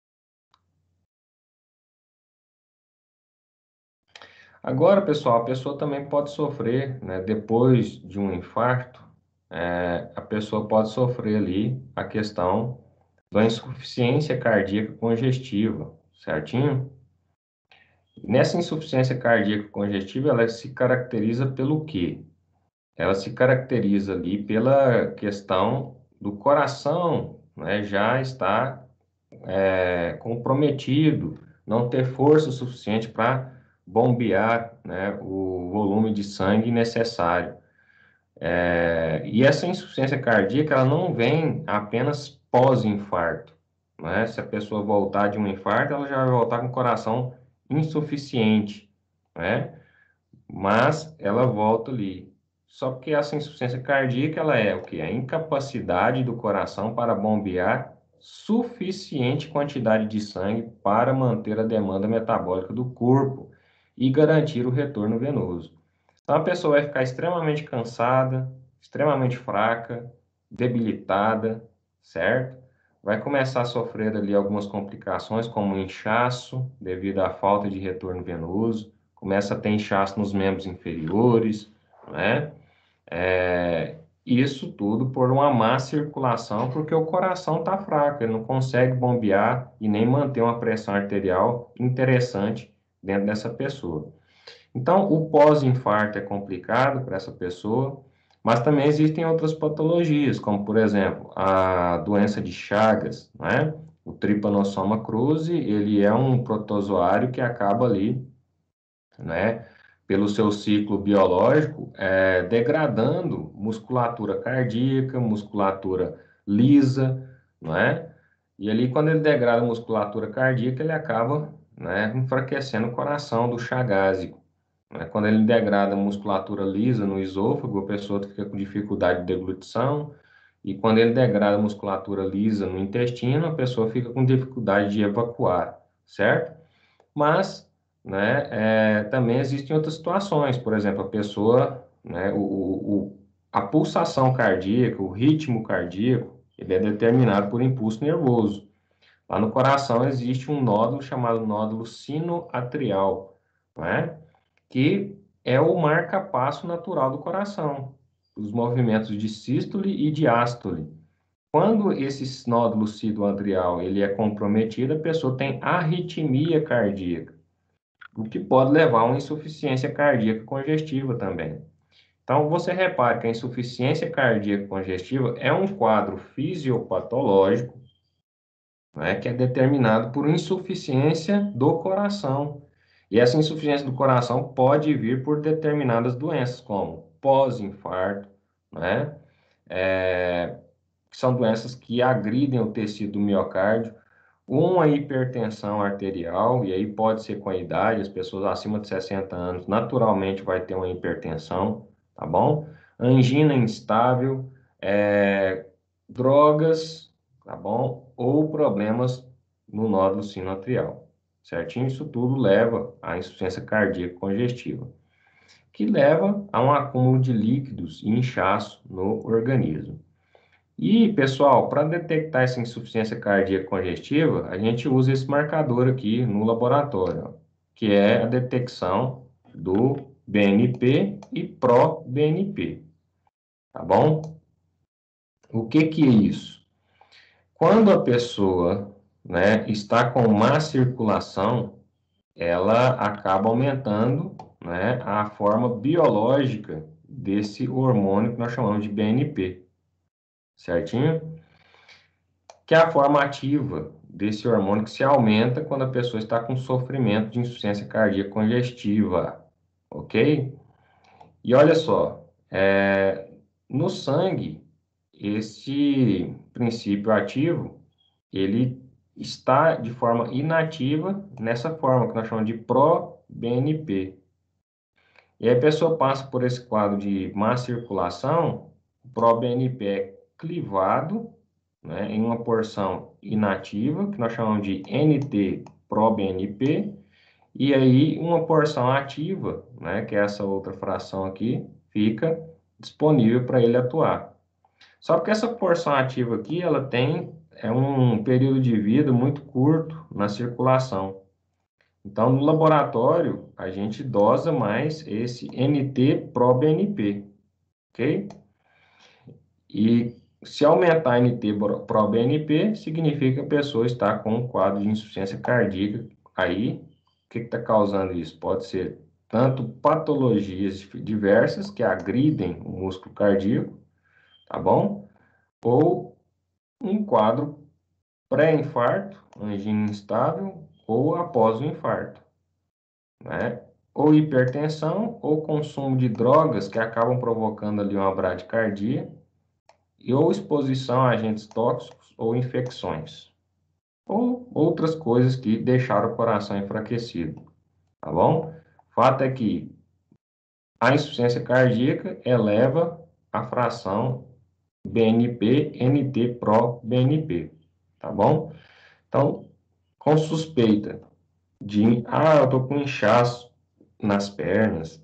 Agora, pessoal, a pessoa também pode sofrer, né, depois de um infarto, é, a pessoa pode sofrer ali a questão da insuficiência cardíaca congestiva, certinho? Nessa insuficiência cardíaca congestiva, ela se caracteriza pelo quê? Ela se caracteriza ali pela questão do coração, né, já estar é, comprometido, não ter força suficiente para bombear, né, o volume de sangue necessário. É, e essa insuficiência cardíaca, ela não vem apenas pós-infarto, né? Se a pessoa voltar de um infarto, ela já vai voltar com o coração insuficiente, né? Mas ela volta ali. Só que essa insuficiência cardíaca, ela é o que? A incapacidade do coração para bombear suficiente quantidade de sangue para manter a demanda metabólica do corpo e garantir o retorno venoso. Então a pessoa vai ficar extremamente cansada, extremamente fraca, debilitada, certo? Vai começar a sofrer ali algumas complicações, como inchaço, devido à falta de retorno venoso, começa a ter inchaço nos membros inferiores, né? É, isso tudo por uma má circulação, porque o coração está fraco, ele não consegue bombear e nem manter uma pressão arterial interessante dentro dessa pessoa. Então, o pós-infarto é complicado para essa pessoa, mas também existem outras patologias, como, por exemplo, a doença de Chagas, né? O Trypanosoma cruzi, ele é um protozoário que acaba ali, né, pelo seu ciclo biológico, é, degradando musculatura cardíaca, musculatura lisa, não é? E ali, quando ele degrada a musculatura cardíaca, ele acaba, né, enfraquecendo o coração do chagásico. Né? Quando ele degrada a musculatura lisa no esôfago, a pessoa fica com dificuldade de deglutição, e quando ele degrada a musculatura lisa no intestino, a pessoa fica com dificuldade de evacuar, certo? Mas, né, é, também existem outras situações, por exemplo, a pessoa, né, o, o, a pulsação cardíaca, o ritmo cardíaco, ele é determinado por impulso nervoso. Lá no coração existe um nódulo chamado nódulo sinoatrial, né, que é o marca-passo natural do coração, os movimentos de sístole e diástole. Quando esse nódulo sinoatrial ele é comprometido, a pessoa tem arritmia cardíaca, o que pode levar a uma insuficiência cardíaca congestiva também. Então, você repare que a insuficiência cardíaca congestiva é um quadro fisiopatológico, né, que é determinado por insuficiência do coração. E essa insuficiência do coração pode vir por determinadas doenças, como pós-infarto, né, é, que são doenças que agridem o tecido do miocárdio, uma hipertensão arterial, e aí pode ser com a idade, as pessoas acima de sessenta anos naturalmente vai ter uma hipertensão, tá bom? Angina instável, é, drogas, tá bom? Ou problemas no nódulo sinoatrial, certinho? Isso tudo leva à insuficiência cardíaca congestiva, que leva a um acúmulo de líquidos e inchaço no organismo. E, pessoal, para detectar essa insuficiência cardíaca congestiva, a gente usa esse marcador aqui no laboratório, ó, que é a detecção do B N P e pró-B N P, tá bom? O que que é isso? Quando a pessoa, né, está com má circulação, ela acaba aumentando, né, a forma biológica desse hormônio que nós chamamos de B N P, certinho? Que é a forma ativa desse hormônio que se aumenta quando a pessoa está com sofrimento de insuficiência cardíaca congestiva, ok? E olha só, é, no sangue, esse princípio ativo, ele está de forma inativa nessa forma que nós chamamos de pró-B N P. E aí a pessoa passa por esse quadro de má circulação, o pró-B N P é clivado, né, em uma porção inativa, que nós chamamos de N T-pró-B N P, e aí uma porção ativa, né, que é essa outra fração aqui, fica disponível para ele atuar. Só que essa porção ativa aqui, ela tem é um período de vida muito curto na circulação. Então, no laboratório, a gente dosa mais esse N T-pró-B N P, ok? E se aumentar N T-pró-B N P, significa que a pessoa está com um quadro de insuficiência cardíaca. Aí, o que está causando isso? Pode ser tanto patologias diversas que agridem o músculo cardíaco, tá bom? Ou um quadro pré-infarto, angina instável, ou após o infarto, né? Ou hipertensão, ou consumo de drogas que acabam provocando ali uma bradicardia, e ou exposição a agentes tóxicos ou infecções, ou outras coisas que deixaram o coração enfraquecido, tá bom? Fato é que a insuficiência cardíaca eleva a fração B N P, N T-pró-B N P, tá bom? Então, com suspeita de, ah, eu tô com inchaço nas pernas,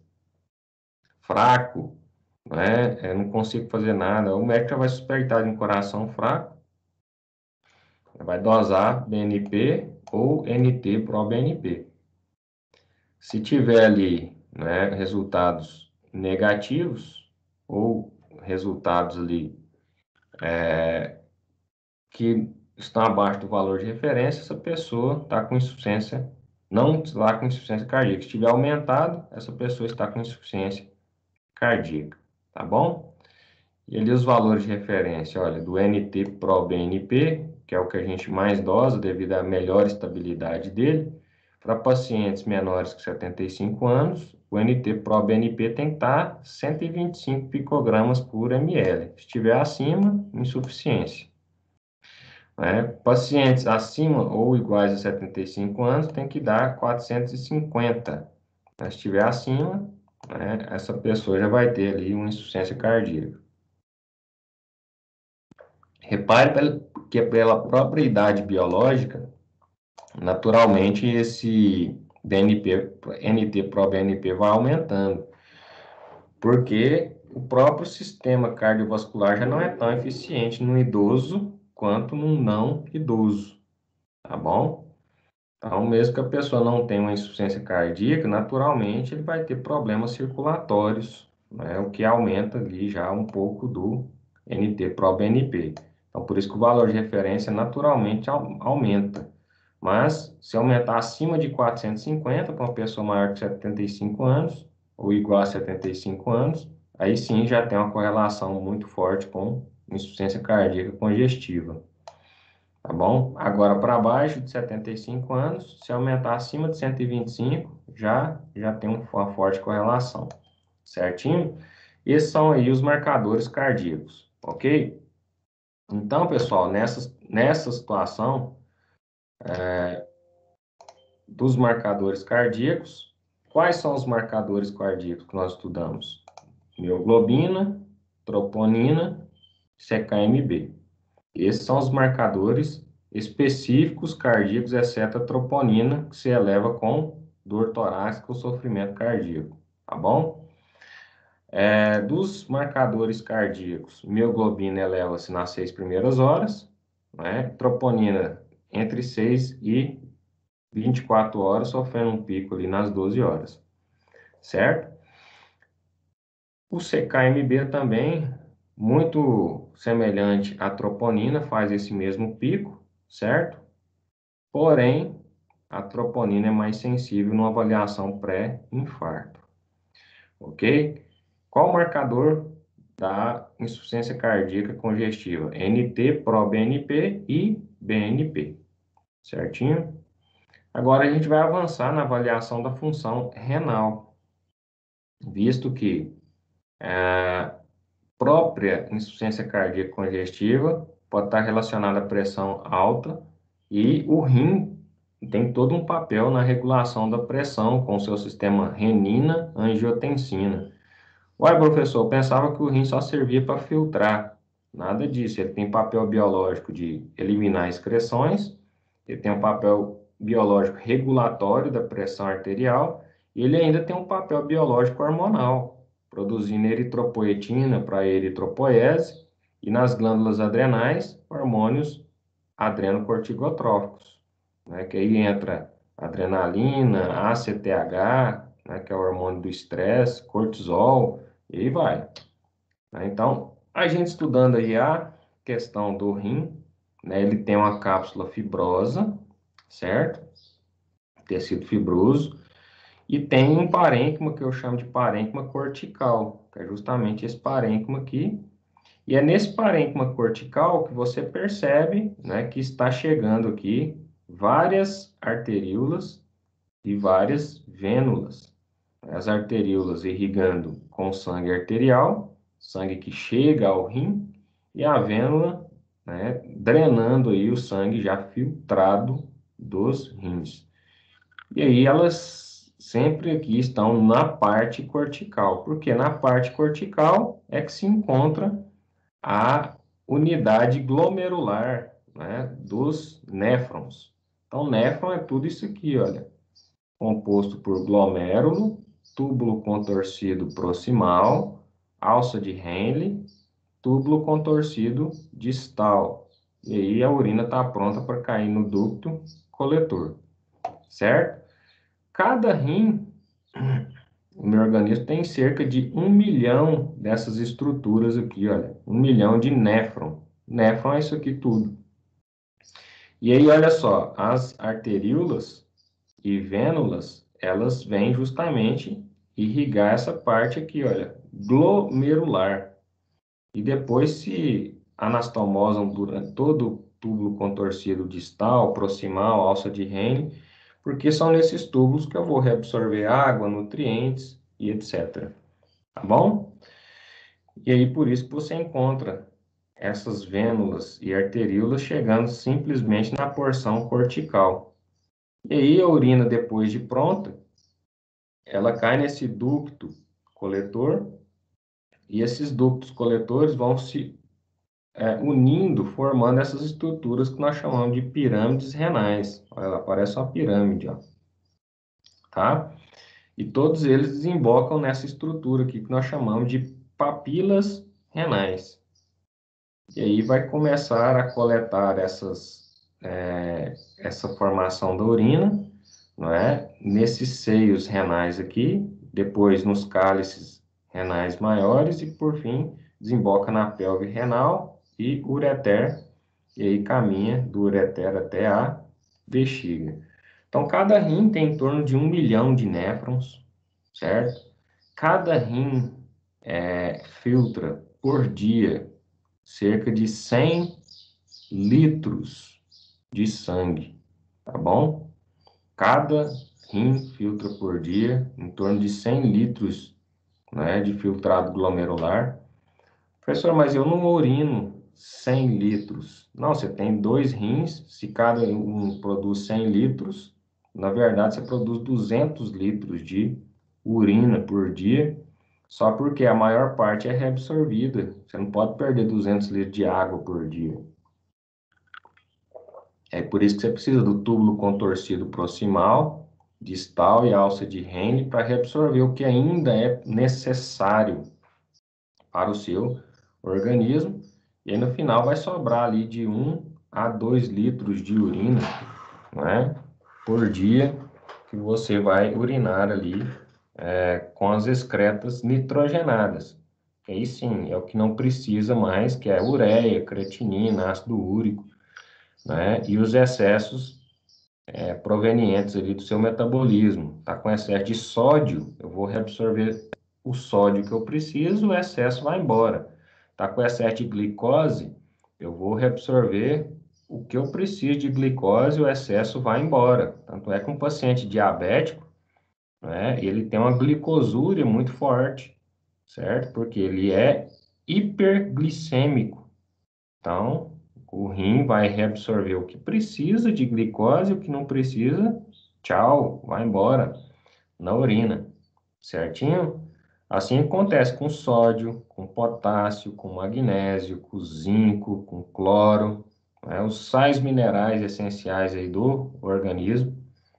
fraco, né? Eu não consigo fazer nada. O médico já vai suspeitar de um coração fraco, vai dosar B N P ou N T-pró-B N P. Se tiver ali, né, resultados negativos ou resultados ali é, que estão abaixo do valor de referência, essa pessoa está com insuficiência, não está com insuficiência cardíaca. Se tiver aumentado, essa pessoa está com insuficiência cardíaca, tá bom? E ali os valores de referência, olha, do N T-pró-B N P, que é o que a gente mais dosa devido à melhor estabilidade dele, para pacientes menores que setenta e cinco anos, o N T-pró-B N P tem que estar cento e vinte e cinco picogramas por ml. Se estiver acima, insuficiência, né? Pacientes acima ou iguais a setenta e cinco anos tem que dar quatrocentos e cinquenta. Se estiver acima, né, essa pessoa já vai ter ali uma insuficiência cardíaca. Repare que pela própria idade biológica, naturalmente esse D N P, N T-pró-B N P vai aumentando, porque o próprio sistema cardiovascular já não é tão eficiente no idoso quanto no não idoso, tá bom? Então, mesmo que a pessoa não tenha uma insuficiência cardíaca, naturalmente ele vai ter problemas circulatórios, né? O que aumenta ali já um pouco do N T-pró-B N P. Então, por isso que o valor de referência naturalmente aumenta. Mas, se aumentar acima de quatrocentos e cinquenta para uma pessoa maior que setenta e cinco anos, ou igual a setenta e cinco anos, aí sim já tem uma correlação muito forte com insuficiência cardíaca congestiva. Tá bom? Agora, para baixo de setenta e cinco anos, se aumentar acima de cento e vinte e cinco, já, já tem uma forte correlação. Certinho? Esses são aí os marcadores cardíacos, ok? Então, pessoal, nessa, nessa situação, é, dos marcadores cardíacos. Quais são os marcadores cardíacos que nós estudamos? Mioglobina, troponina, C K M B. Esses são os marcadores específicos cardíacos, exceto a troponina, que se eleva com dor torácica ou sofrimento cardíaco, tá bom? É, dos marcadores cardíacos, mioglobina eleva-se nas seis primeiras horas, né? Troponina entre seis e vinte e quatro horas, sofrendo um pico ali nas doze horas, certo? O C K M B também, muito semelhante à troponina, faz esse mesmo pico, certo? Porém, a troponina é mais sensível numa avaliação pré-infarto, ok? Qual o marcador da insuficiência cardíaca congestiva? N T, pró-B N P e B N P, certinho? Agora a gente vai avançar na avaliação da função renal, visto que a própria insuficiência cardíaca congestiva pode estar relacionada à pressão alta e o rim tem todo um papel na regulação da pressão com seu sistema renina-angiotensina. Uai, professor, eu pensava que o rim só servia para filtrar. Nada disso, ele tem papel biológico de eliminar excreções, ele tem um papel biológico regulatório da pressão arterial e ele ainda tem um papel biológico hormonal, produzindo eritropoetina para eritropoese e nas glândulas adrenais, hormônios adrenocorticotróficos, né, que aí entra adrenalina, A C T H, né, que é o hormônio do estresse, cortisol, e aí vai, né? Então, a gente estudando aí a questão do rim, né, ele tem uma cápsula fibrosa, certo? Tecido fibroso, e tem um parênquima que eu chamo de parênquima cortical, que é justamente esse parênquima aqui. E é nesse parênquima cortical que você percebe, né, que está chegando aqui várias arteríolas e várias vênulas. As arteríolas irrigando com sangue arterial, sangue que chega ao rim, e a vênula, né, drenando aí o sangue já filtrado dos rins. E aí elas sempre aqui estão na parte cortical, porque na parte cortical é que se encontra a unidade glomerular, né, dos néfrons. Então, néfron é tudo isso aqui, olha, composto por glomérulo, túbulo contorcido proximal, alça de Henle, túbulo contorcido distal. E aí a urina está pronta para cair no ducto coletor, certo? Cada rim, o meu organismo tem cerca de um milhão dessas estruturas aqui, olha, um milhão de néfron. Néfron é isso aqui tudo. E aí, olha só, as arteríolas e vênulas, elas vêm justamente irrigar essa parte aqui, olha, glomerular. E depois se anastomosam durante todo o túbulo contorcido distal, proximal, alça de Henle, porque são nesses túbulos que eu vou reabsorver água, nutrientes e etcétera. Tá bom? E aí por isso que você encontra essas vênulas e arteríolas chegando simplesmente na porção cortical. E aí a urina, depois de pronta, ela cai nesse ducto coletor, e esses ductos coletores vão se é, unindo, formando essas estruturas que nós chamamos de pirâmides renais. Olha lá, parece uma pirâmide, ó, tá? E todos eles desembocam nessa estrutura aqui que nós chamamos de papilas renais. E aí vai começar a coletar essas, é, essa formação da urina, não é? Nesses seios renais aqui, depois nos cálices renais maiores e, por fim, desemboca na pelve renal e ureter, e aí caminha do ureter até a bexiga. Então, cada rim tem em torno de um milhão de néfrons, certo? Cada rim é, filtra por dia cerca de cem litros de sangue, tá bom? Cada rim filtra por dia em torno de cem litros, né, de filtrado glomerular. Professor, mas eu não urino cem litros. Não, você tem dois rins, se cada um produz cem litros, na verdade você produz duzentos litros de urina por dia, só porque a maior parte é reabsorvida. Você não pode perder duzentos litros de água por dia. É por isso que você precisa do túbulo contorcido proximal, distal e alça de Henle para reabsorver o que ainda é necessário para o seu organismo. E aí no final vai sobrar ali de um a dois litros de urina, né, por dia que você vai urinar ali é, com as excretas nitrogenadas. Aí sim, é o que não precisa mais, que é ureia, creatinina, ácido úrico, né, e os excessos é, provenientes ali do seu metabolismo. Tá com excesso de sódio, eu vou reabsorver o sódio que eu preciso, o excesso vai embora. Tá com excesso de glicose, eu vou reabsorver o que eu preciso de glicose, o excesso vai embora. Tanto é que um paciente diabético, né, ele tem uma glicosúria muito forte, certo? Porque ele é hiperglicêmico. Então, o rim vai reabsorver o que precisa de glicose, o que não precisa, tchau, vai embora na urina, certinho? Assim acontece com sódio, com potássio, com magnésio, com zinco, com cloro, né? Os sais minerais essenciais aí do organismo,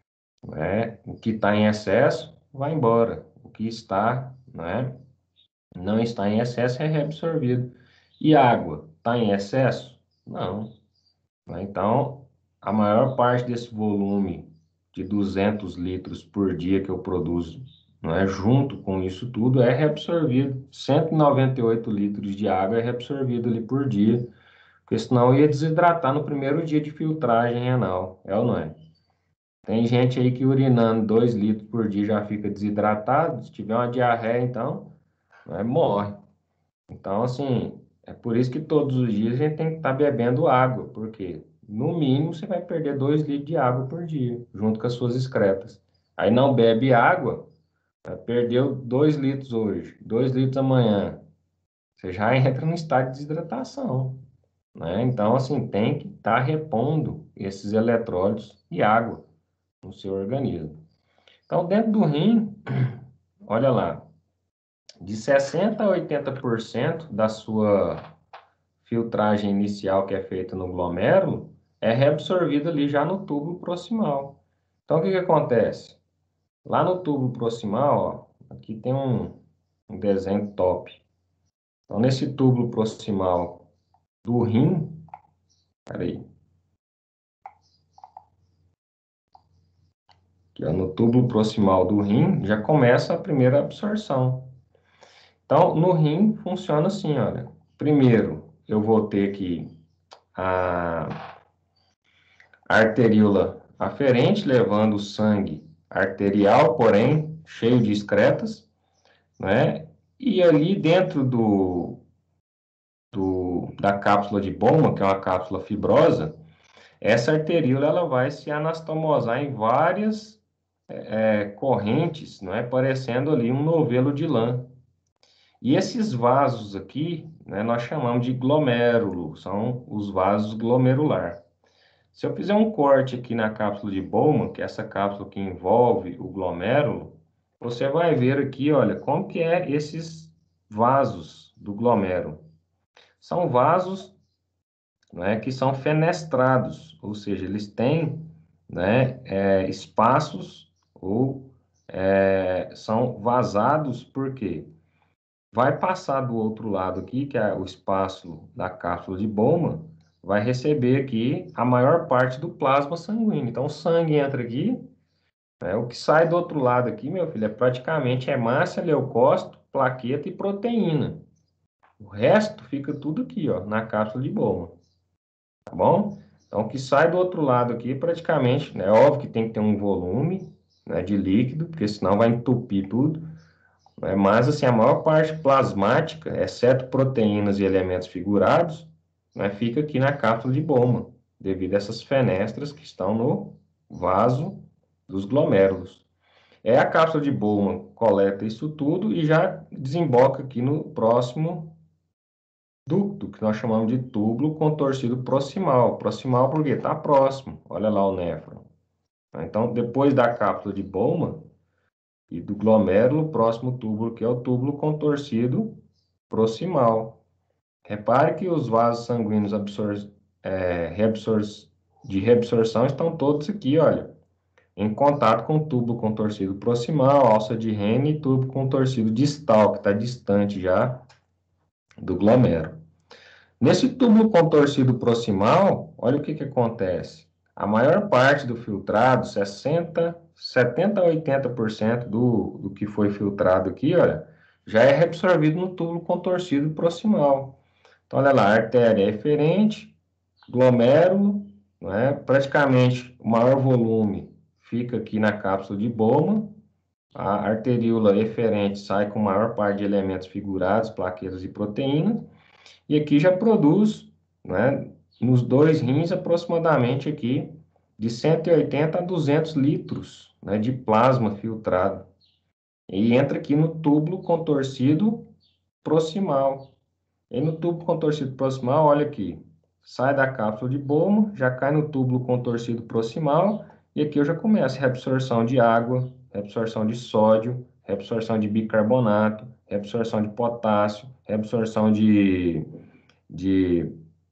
né? O que está em excesso vai embora, o que está, né, não está em excesso é reabsorvido. E água, está em excesso? Não, né? Então, a maior parte desse volume de duzentos litros por dia que eu produzo, não é, junto com isso tudo, é reabsorvido. cento e noventa e oito litros de água é reabsorvido ali por dia, porque senão eu ia desidratar no primeiro dia de filtragem renal, é ou não é? Tem gente aí que urinando dois litros por dia já fica desidratado, se tiver uma diarreia, então, né, morre. Então, assim, é por isso que todos os dias a gente tem que estar bebendo água, porque no mínimo você vai perder dois litros de água por dia, junto com as suas excretas. Aí não bebe água, né, perdeu dois litros hoje, dois litros amanhã, você já entra no estado de desidratação, né? Então, assim, tem que estar repondo esses eletrólitos e água no seu organismo. Então, dentro do rim, olha lá, de sessenta a oitenta por cento da sua filtragem inicial que é feita no glomérulo é reabsorvida ali já no túbulo proximal. Então, o que que acontece? Lá no túbulo proximal, ó, aqui tem um, um desenho top. Então, nesse túbulo proximal do rim, peraí, aqui, ó, no túbulo proximal do rim já começa a primeira absorção. Então, no rim funciona assim, olha. Primeiro, eu vou ter que a arteríola aferente, levando o sangue arterial, porém cheio de excretas, né? E ali dentro do, do, da cápsula de Bowman, que é uma cápsula fibrosa, essa arteríola ela vai se anastomosar em várias é, correntes, não é? Parecendo ali um novelo de lã. E esses vasos aqui, né, nós chamamos de glomérulo, são os vasos glomerular. Se eu fizer um corte aqui na cápsula de Bowman, que é essa cápsula que envolve o glomérulo, você vai ver aqui, olha, como que é esses vasos do glomérulo. São vasos, né, que são fenestrados, ou seja, eles têm, né, é, espaços ou é, são vazados, por quê? Vai passar do outro lado aqui, que é o espaço da cápsula de Bowman, vai receber aqui a maior parte do plasma sanguíneo. Então, o sangue entra aqui, né? O que sai do outro lado aqui, meu filho, é praticamente hemácia, leucócito, plaqueta e proteína. O resto fica tudo aqui, ó, na cápsula de Bowman, tá bom? Então, o que sai do outro lado aqui, praticamente, né? Óbvio que tem que ter um volume, né, de líquido, porque senão vai entupir tudo. Né? Mas, assim, a maior parte plasmática, exceto proteínas e elementos figurados, né, fica aqui na cápsula de Bowman, devido a essas fenestras que estão no vaso dos glomérulos. É a cápsula de Bowman coleta isso tudo e já desemboca aqui no próximo ducto, que nós chamamos de túbulo contorcido proximal. Proximal porque está próximo. Olha lá o néfron. Então, depois da cápsula de Bowman e do glomérulo, o próximo túbulo, que é o túbulo contorcido proximal. Repare que os vasos sanguíneos absor é, reabsor de reabsorção estão todos aqui, olha, em contato com o túbulo contorcido proximal, alça de Henle e túbulo contorcido distal, que está distante já do glomérulo. Nesse túbulo contorcido proximal, olha o que, que acontece. A maior parte do filtrado, sessenta, setenta a oitenta por cento do, do que foi filtrado aqui, olha, já é reabsorvido no túbulo contorcido proximal. Então, olha lá, artéria eferente, glomérulo, não é? Praticamente o maior volume fica aqui na cápsula de Bowman. A arteríola eferente sai com a maior parte de elementos figurados, plaquetas e proteínas. E aqui já produz, né, nos dois rins, aproximadamente aqui de cento e oitenta a duzentos litros, né, de plasma filtrado. E entra aqui no túbulo contorcido proximal. E no túbulo contorcido proximal, olha aqui, sai da cápsula de Bowman, já cai no túbulo contorcido proximal, e aqui eu já começo a reabsorção de água, reabsorção de sódio, reabsorção de bicarbonato, reabsorção de potássio, reabsorção de, de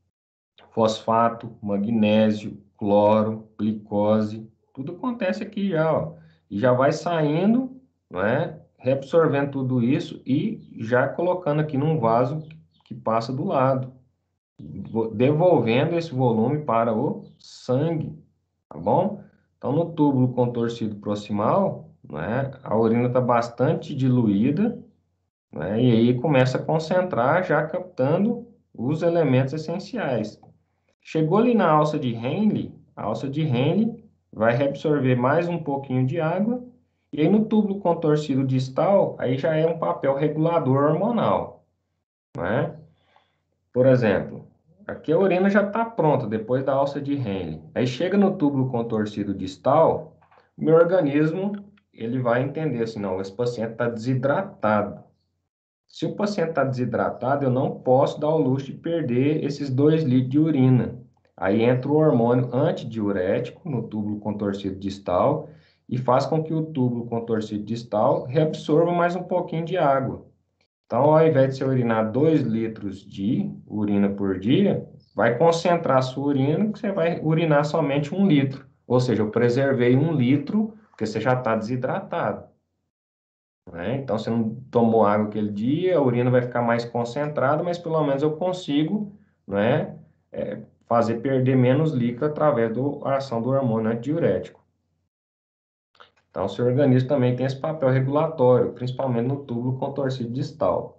fosfato, magnésio, cloro, glicose, tudo acontece aqui já, ó, e já vai saindo, não é? Reabsorvendo tudo isso e já colocando aqui num vaso que passa do lado, devolvendo esse volume para o sangue, tá bom? Então, no túbulo contorcido proximal, né, a urina está bastante diluída, né, e aí começa a concentrar, já captando os elementos essenciais. Chegou ali na alça de Henle, a alça de Henle vai reabsorver mais um pouquinho de água, e aí no túbulo contorcido distal, aí já é um papel regulador hormonal, né? Por exemplo, aqui a urina já está pronta depois da alça de Henle. Aí chega no túbulo contorcido distal, meu organismo ele vai entender assim, não, esse paciente está desidratado. Se o paciente está desidratado, eu não posso dar o luxo de perder esses dois litros de urina. Aí entra o hormônio antidiurético no túbulo contorcido distal e faz com que o túbulo contorcido distal reabsorva mais um pouquinho de água. Então, ao invés de você urinar dois litros de urina por dia, vai concentrar a sua urina, que você vai urinar somente um litro. Ou seja, eu preservei um litro, porque você já está desidratado, né? Então, você não tomou água aquele dia, a urina vai ficar mais concentrada, mas pelo menos eu consigo, né, é, fazer perder menos líquido através da ação do hormônio antidiurético. Então, o seu organismo também tem esse papel regulatório, principalmente no túbulo contorcido distal.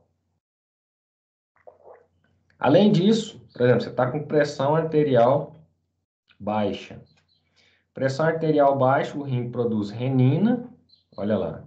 Além disso, por exemplo, você está com pressão arterial baixa. Pressão arterial baixa, o rim produz renina, olha lá.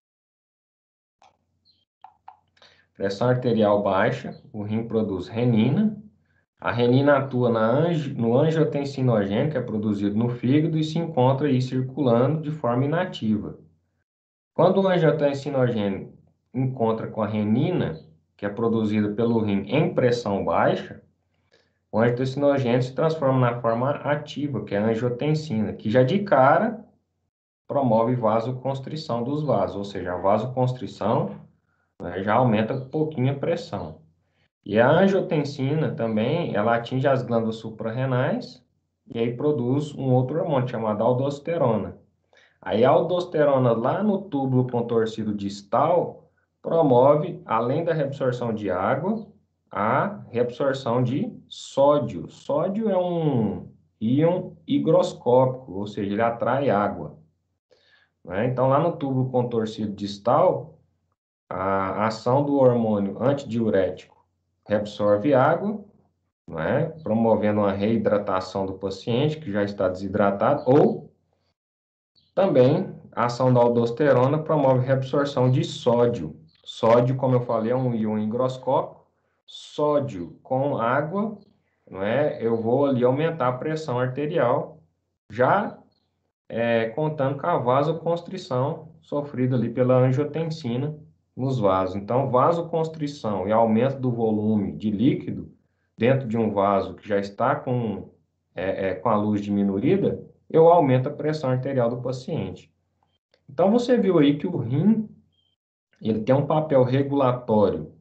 Pressão arterial baixa, o rim produz renina. A renina atua na angi, no angiotensinogênio, que é produzido no fígado, e se encontra aí circulando de forma inativa. Quando o angiotensinogênio encontra com a renina, que é produzida pelo rim em pressão baixa, o angiotensinogênio se transforma na forma ativa, que é a angiotensina, que já de cara promove vasoconstrição dos vasos, ou seja, a vasoconstrição, né, já aumenta um pouquinho a pressão. E a angiotensina também, ela atinge as glândulas suprarrenais e aí produz um outro hormônio chamado aldosterona. Aí a aldosterona lá no túbulo contorcido distal promove, além da reabsorção de água, a reabsorção de sódio. Sódio é um íon higroscópico, ou seja, ele atrai água, né? Então, lá no túbulo contorcido distal, a ação do hormônio antidiurético reabsorve água, né, promovendo uma reidratação do paciente que já está desidratado, ou também a ação da aldosterona promove reabsorção de sódio. Sódio, como eu falei, é um íon higroscópico. Sódio com água, não é? Eu vou ali aumentar a pressão arterial, já é, contando com a vasoconstrição sofrida ali pela angiotensina, nos vasos. Então, vasoconstrição e aumento do volume de líquido dentro de um vaso que já está com, é, é, com a luz diminuída, eu aumento a pressão arterial do paciente. Então, você viu aí que o rim, ele tem um papel regulatório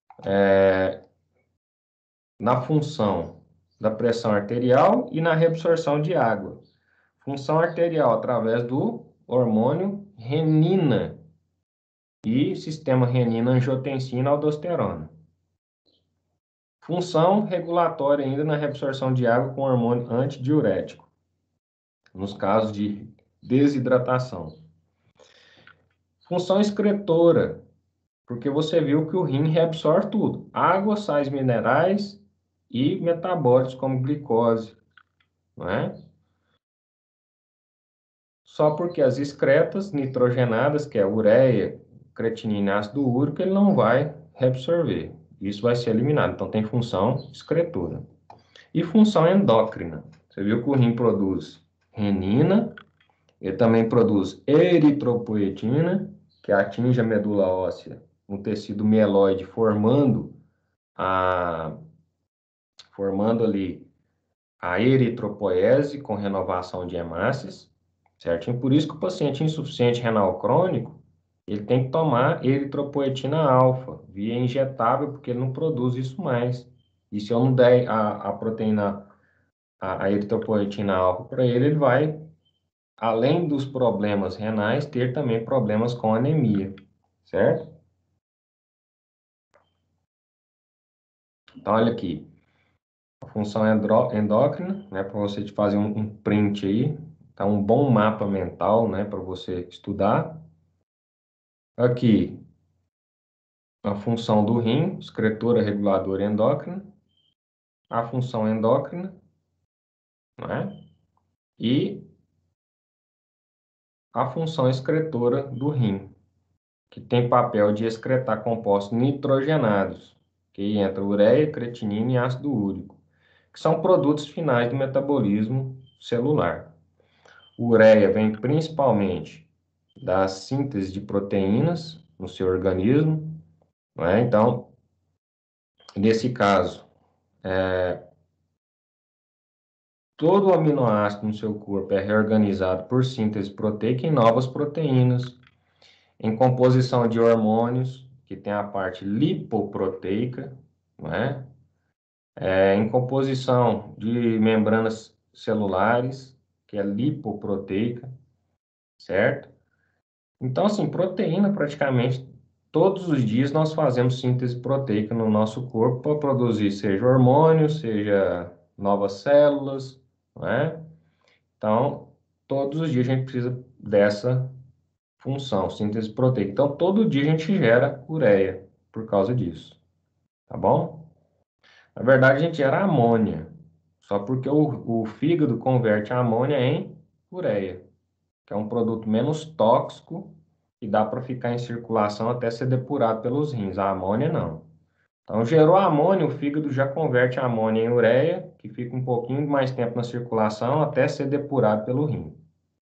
na função da pressão arterial e na reabsorção de água. Função arterial através do hormônio renina e sistema renina-angiotensina-aldosterona. Função regulatória ainda na reabsorção de água com hormônio antidiurético, nos casos de desidratação. Função excretora, porque você viu que o rim reabsorve tudo: água, sais minerais e metabólitos como glicose, não é? Só porque as excretas nitrogenadas, que é a ureia, creatinina e ácido úrico, ele não vai reabsorver. Isso vai ser eliminado. Então, tem função excretora. E função endócrina. Você viu que o rim produz renina, ele também produz eritropoetina, que atinge a medula óssea no tecido mieloide, formando a formando ali a eritropoese com renovação de hemácias, certinho? Por isso que o paciente insuficiente renal crônico, ele tem que tomar eritropoetina alfa, via injetável, porque ele não produz isso mais. E se eu não der a, a proteína, a, a eritropoetina alfa para ele, ele vai, além dos problemas renais, ter também problemas com anemia, certo? Então, olha aqui. A função endócrina, né, para você fazer um, um print aí, tá um bom mapa mental, né, para você estudar. Aqui, a função do rim, excretora, reguladora endócrina, a função endócrina, né, e a função excretora do rim, que tem papel de excretar compostos nitrogenados, que entra ureia, creatinina e ácido úrico, que são produtos finais do metabolismo celular. Ureia vem principalmente da síntese de proteínas no seu organismo, não é? Então, nesse caso, é, todo o aminoácido no seu corpo é reorganizado por síntese proteica em novas proteínas, em composição de hormônios, que tem a parte lipoproteica, não é? É, em composição de membranas celulares, que é lipoproteica, certo? Então, assim, proteína praticamente todos os dias nós fazemos síntese proteica no nosso corpo para produzir seja hormônios, seja novas células, não é? Então, todos os dias a gente precisa dessa função, síntese proteica. Então, todo dia a gente gera ureia por causa disso, tá bom? Na verdade, a gente gera amônia, só porque o, o fígado converte a amônia em ureia, que é um produto menos tóxico e dá para ficar em circulação até ser depurado pelos rins. A amônia não. Então, gerou a amônia, o fígado já converte a amônia em ureia, que fica um pouquinho mais tempo na circulação até ser depurado pelo rim.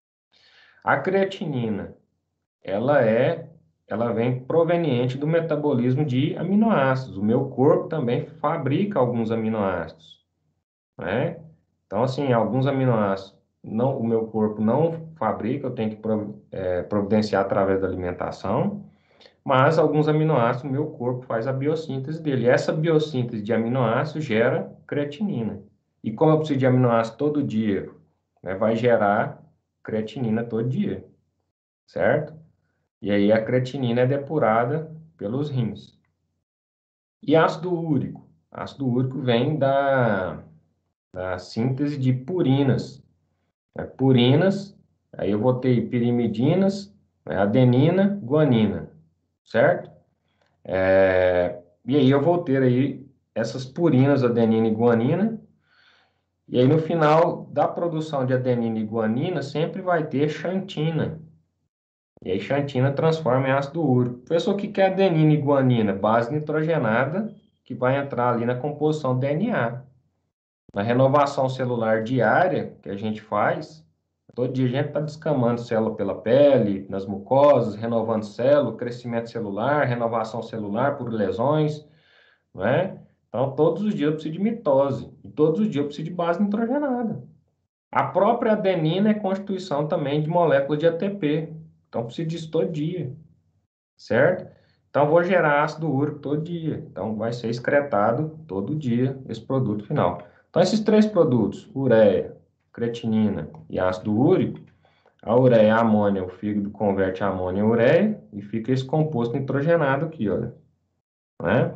A creatinina, ela é, ela vem proveniente do metabolismo de aminoácidos. O meu corpo também fabrica alguns aminoácidos, né? Então, assim, alguns aminoácidos não, o meu corpo não fabrica, eu tenho que é, providenciar através da alimentação, mas alguns aminoácidos o meu corpo faz a biossíntese dele. E essa biossíntese de aminoácidos gera creatinina. E como eu preciso de aminoácido todo dia, né, vai gerar creatinina todo dia, certo? E aí a creatinina é depurada pelos rins. E ácido úrico? Ácido úrico vem da, da síntese de purinas. Né? Purinas, aí eu vou ter pirimidinas, né, adenina, guanina, certo? É, e aí eu vou ter aí essas purinas, adenina e guanina, e aí no final da produção de adenina e guanina sempre vai ter xantina. E aí xantina transforma em ácido úrico. Professor, o que é adenina e guanina? Base nitrogenada que vai entrar ali na composição do D N A. Na renovação celular diária que a gente faz, Todo dia a gente está descamando célula pela pele, nas mucosas, renovando célula, crescimento celular, renovação celular por lesões, não é? Então, todos os dias eu preciso de mitose, e todos os dias eu preciso de base nitrogenada. A própria adenina é constituição também de molécula de A T P, então eu preciso disso todo dia, certo? Então, eu vou gerar ácido úrico todo dia, então vai ser excretado todo dia esse produto final. Então, esses três produtos, ureia, creatinina e ácido úrico, a ureia é amônia, o fígado converte a amônia em ureia e fica esse composto nitrogenado aqui, olha, né?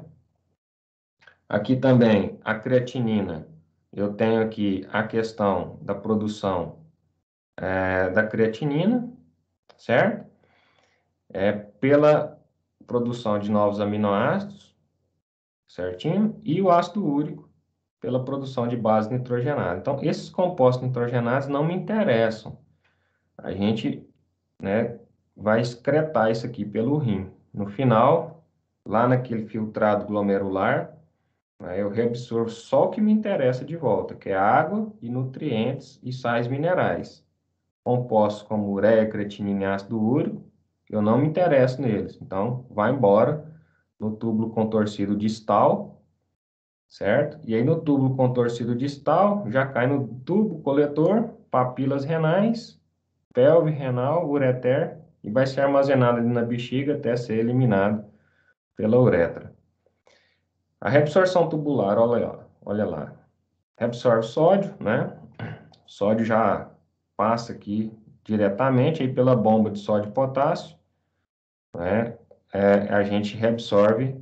Aqui também a creatinina, eu tenho aqui a questão da produção é, da creatinina, certo? É pela produção de novos aminoácidos, certinho? E o ácido úrico pela produção de base nitrogenada. Então, esses compostos nitrogenados não me interessam. A gente, né, vai excretar isso aqui pelo rim. No final, lá naquele filtrado glomerular, né, eu reabsorvo só o que me interessa de volta, que é água e nutrientes e sais minerais. Compostos como ureia, creatinina e ácido úrico, eu não me interesso neles. Então, vai embora no túbulo contorcido distal, certo? E aí no túbulo contorcido distal, já cai no tubo coletor, papilas renais, pelve renal, ureter, e vai ser armazenado ali na bexiga até ser eliminado pela uretra. A reabsorção tubular, olha lá, olha lá. Reabsorve sódio, né? Sódio já passa aqui diretamente aí pela bomba de sódio e potássio, né? É, a gente reabsorve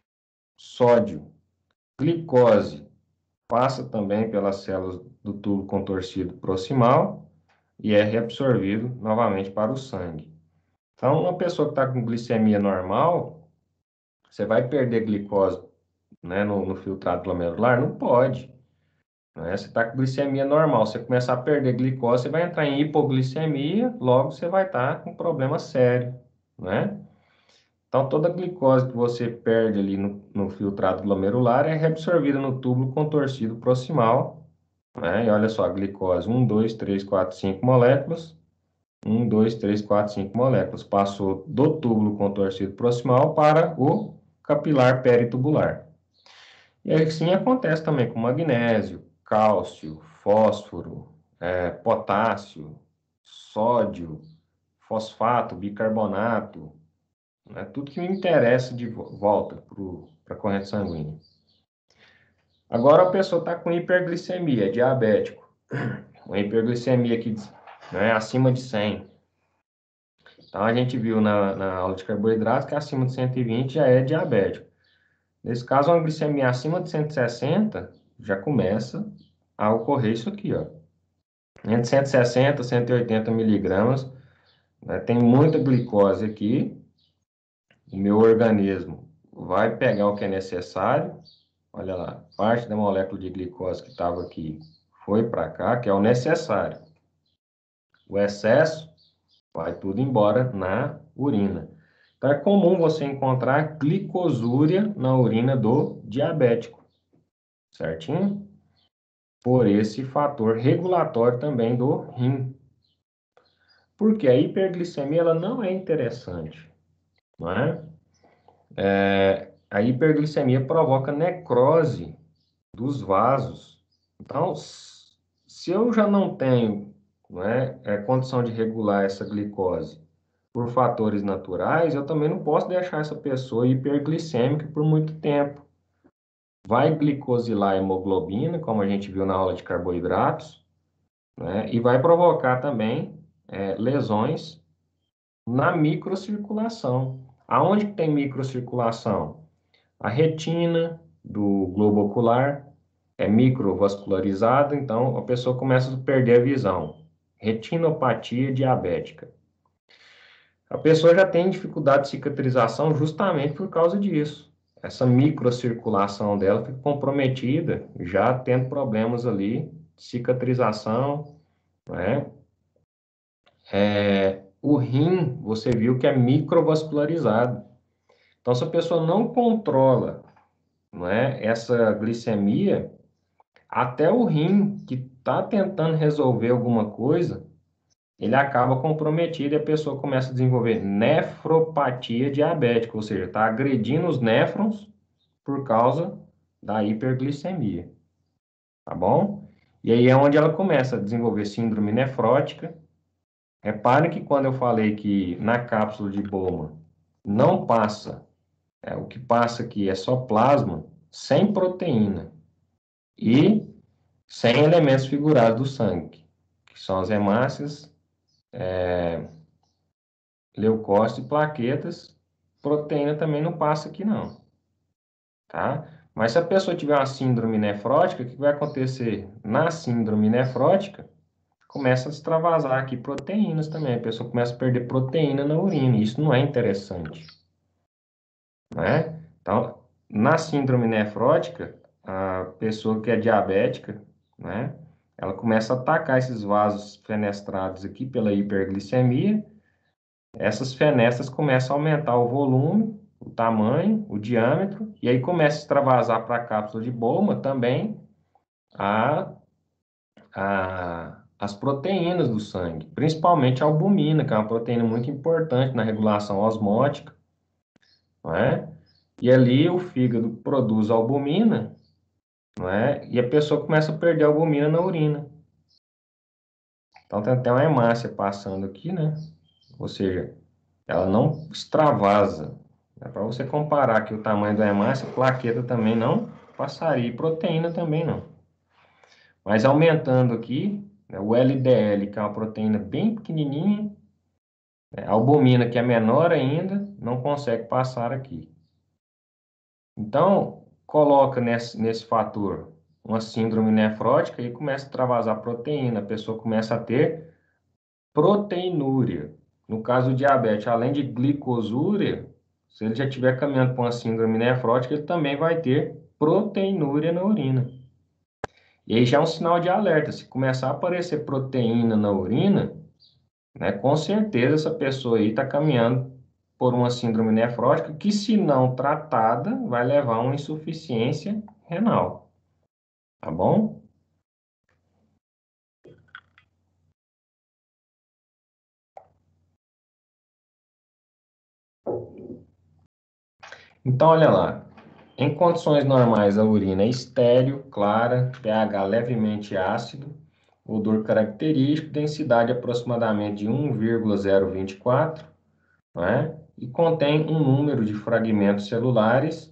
sódio. Glicose passa também pelas células do tubo contorcido proximal e é reabsorvido novamente para o sangue. Então, uma pessoa que está com glicemia normal, você vai perder glicose, né, no, no filtrado glomerular? Não pode. Né? Você está com glicemia normal, você começar a perder glicose, você vai entrar em hipoglicemia, logo você vai estar com um problema sério, né? Então, toda a glicose que você perde ali no, no filtrado glomerular é reabsorvida no túbulo contorcido proximal, né? E olha só, a glicose, um, dois, três, quatro, cinco moléculas, um, dois, três, quatro, cinco moléculas, passou do túbulo contorcido proximal para o capilar peritubular. E assim acontece também com magnésio, cálcio, fósforo, é, potássio, sódio, fosfato, bicarbonato, né? Tudo que me interessa de volta para a corrente sanguínea. Agora a pessoa está com hiperglicemia, diabético, uma hiperglicemia aqui, né, acima de cem. Então a gente viu na, na aula de carboidratos que acima de cento e vinte já é diabético. Nesse caso, uma glicemia acima de cento e sessenta já começa a ocorrer isso aqui, ó. Entre cento e sessenta e cento e oitenta miligramas, né, tem muita glicose aqui. O meu organismo vai pegar o que é necessário. Olha lá, parte da molécula de glicose que estava aqui foi para cá, que é o necessário. O excesso vai tudo embora na urina. Então, é comum você encontrar glicosúria na urina do diabético, certinho? Por esse fator regulatório também do rim. Porque a hiperglicemia ela não é interessante, não é? É, a hiperglicemia provoca necrose dos vasos. Então, se eu já não tenho, não é, é, condição de regular essa glicose por fatores naturais, eu também não posso deixar essa pessoa hiperglicêmica por muito tempo. Vai glicosilar a hemoglobina, como a gente viu na aula de carboidratos, né? E vai provocar também é, lesões na microcirculação. Aonde que tem microcirculação? A retina do globo ocular é microvascularizada, então a pessoa começa a perder a visão. Retinopatia diabética. A pessoa já tem dificuldade de cicatrização justamente por causa disso. Essa microcirculação dela fica comprometida, já tendo problemas ali de cicatrização, né? É, o rim, você viu que é microvascularizado. Então, se a pessoa não controla, não é, essa glicemia, até o rim que está tentando resolver alguma coisa, ele acaba comprometido e a pessoa começa a desenvolver nefropatia diabética, ou seja, está agredindo os néfrons por causa da hiperglicemia, tá bom? E aí é onde ela começa a desenvolver síndrome nefrótica. Repare que quando eu falei que na cápsula de Bowman não passa, é, o que passa aqui é só plasma, sem proteína e sem elementos figurados do sangue, que são as hemácias, leucócitos e plaquetas. Proteína também não passa aqui não, tá? Mas se a pessoa tiver uma síndrome nefrótica, o que vai acontecer? Na síndrome nefrótica, começa a extravasar aqui proteínas também. A pessoa começa a perder proteína na urina. Isso não é interessante, né? Então, na síndrome nefrótica, a pessoa que é diabética, né? Ela começa a atacar esses vasos fenestrados aqui pela hiperglicemia. Essas fenestras começam a aumentar o volume, o tamanho, o diâmetro, e aí começa a extravasar para a cápsula de Bowman também a, a, as proteínas do sangue, principalmente a albumina, que é uma proteína muito importante na regulação osmótica, não é? E ali o fígado produz albumina, não é? E a pessoa começa a perder albumina na urina. Então tem até uma hemácia passando aqui, né? Ou seja, ela não extravasa. É para você comparar aqui o tamanho da hemácia, plaqueta também não passaria, e proteína também não. Mas aumentando aqui, né, o L D L, que é uma proteína bem pequenininha, né, a albumina, que é menor ainda, não consegue passar aqui. Então, coloca nesse, nesse fator uma síndrome nefrótica e começa a extravasar proteína, a pessoa começa a ter proteinúria. No caso do diabetes, além de glicosúria, se ele já estiver caminhando para uma síndrome nefrótica, ele também vai ter proteinúria na urina. E aí já é um sinal de alerta. Se começar a aparecer proteína na urina, né, com certeza essa pessoa aí está caminhando por uma síndrome nefrótica que, se não tratada, vai levar a uma insuficiência renal. Tá bom? Então, olha lá. Em condições normais, a urina é estéril, clara, pH levemente ácido, odor característico, densidade aproximadamente de um vírgula zero vinte e quatro, não é? E contém um número de fragmentos celulares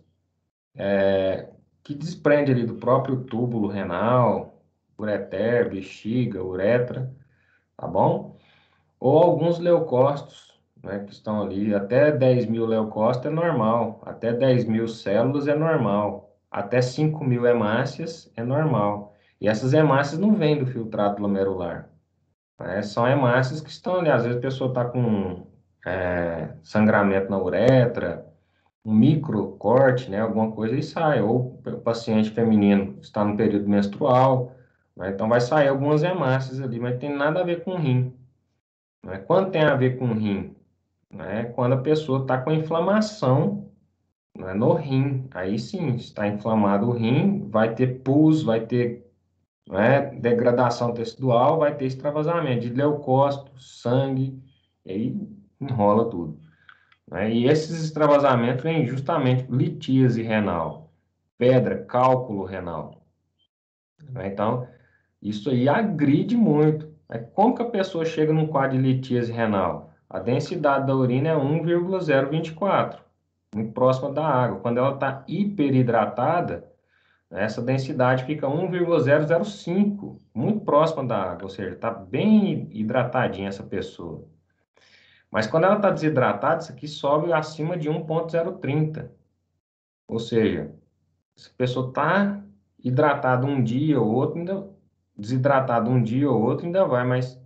é, que desprende ali do próprio túbulo renal, ureter, bexiga, uretra, tá bom? Ou alguns leucócitos, né, que estão ali, até dez mil leucócitos é normal, até dez mil células é normal, até cinco mil hemácias é normal. E essas hemácias não vêm do filtrado glomerular, né? São hemácias que estão ali, às vezes a pessoa está com é, sangramento na uretra, um microcorte, né, alguma coisa e sai, ou o paciente feminino está no período menstrual, né, então vai sair algumas hemácias ali, mas não tem nada a ver com rim. Né? Quando tem a ver com rim? Né? Quando a pessoa está com inflamação, né, no rim, aí sim, está inflamado o rim, vai ter pus, vai ter, né, degradação tecidual, vai ter extravasamento de leucócito, sangue, e aí enrola tudo. Né? E esses extravasamentos vêm justamente por litíase renal, pedra, cálculo renal. Né? Então, isso aí agride muito. É como que a pessoa chega num quadro de litíase renal? A densidade da urina é um vírgula zero vinte e quatro, muito próxima da água. Quando ela está hiperidratada, essa densidade fica um vírgula zero zero cinco, muito próxima da água, ou seja, está bem hidratadinha essa pessoa. Mas quando ela está desidratada, isso aqui sobe acima de um vírgula zero trinta. Ou seja, se a pessoa está hidratada um dia ou outro, ainda desidratado um dia ou outro, ainda vai, mas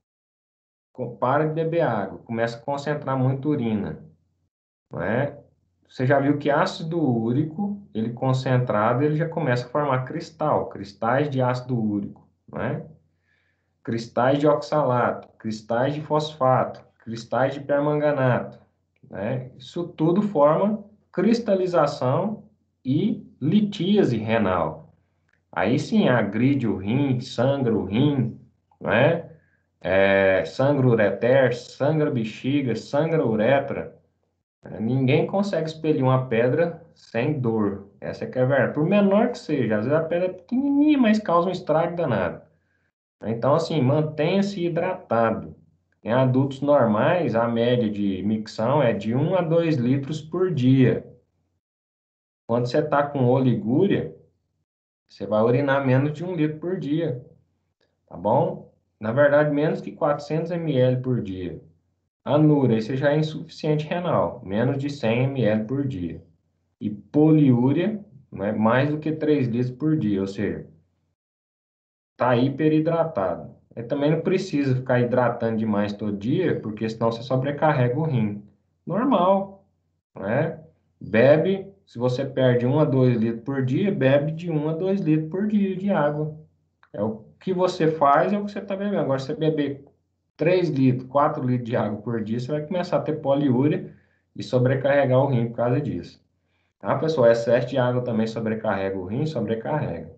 para de beber água, começa a concentrar muito urina, não é? Você já viu que ácido úrico, ele concentrado, ele já começa a formar cristal, cristais de ácido úrico, não é? Cristais de oxalato, cristais de fosfato, cristais de permanganato, né? Isso tudo forma cristalização e litíase renal. Aí sim agride o rim, sangra o rim, não é? é, sangra ureter, sangra bexiga, sangra uretra. Ninguém consegue expelir uma pedra sem dor. Essa é que é a verdade. Por menor que seja, às vezes a pedra é pequenininha, mas causa um estrago danado. Então, assim, mantenha-se hidratado. Em adultos normais, a média de micção é de um a dois litros por dia. Quando você está com oligúria, você vai urinar menos de um litro por dia, tá bom? Na verdade, menos que quatrocentos mililitros por dia. Anúria, isso já é insuficiente renal, menos de cem mililitros por dia. E poliúria, né, mais do que três litros por dia, ou seja, está hiperidratado. E também não precisa ficar hidratando demais todo dia, porque senão você sobrecarrega o rim. Normal, né? Bebe, se você perde um a dois litros por dia, bebe de um a dois litros por dia de água. É o que você faz, é o que você está bebendo. Agora, se você beber três litros, quatro litros de água por dia, você vai começar a ter poliúria e sobrecarregar o rim por causa disso. Tá, pessoal? Excesso de água também sobrecarrega o rim, sobrecarrega.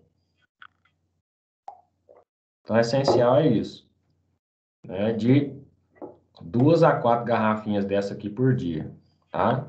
Então, o essencial é isso, né? De duas a quatro garrafinhas dessa aqui por dia, tá?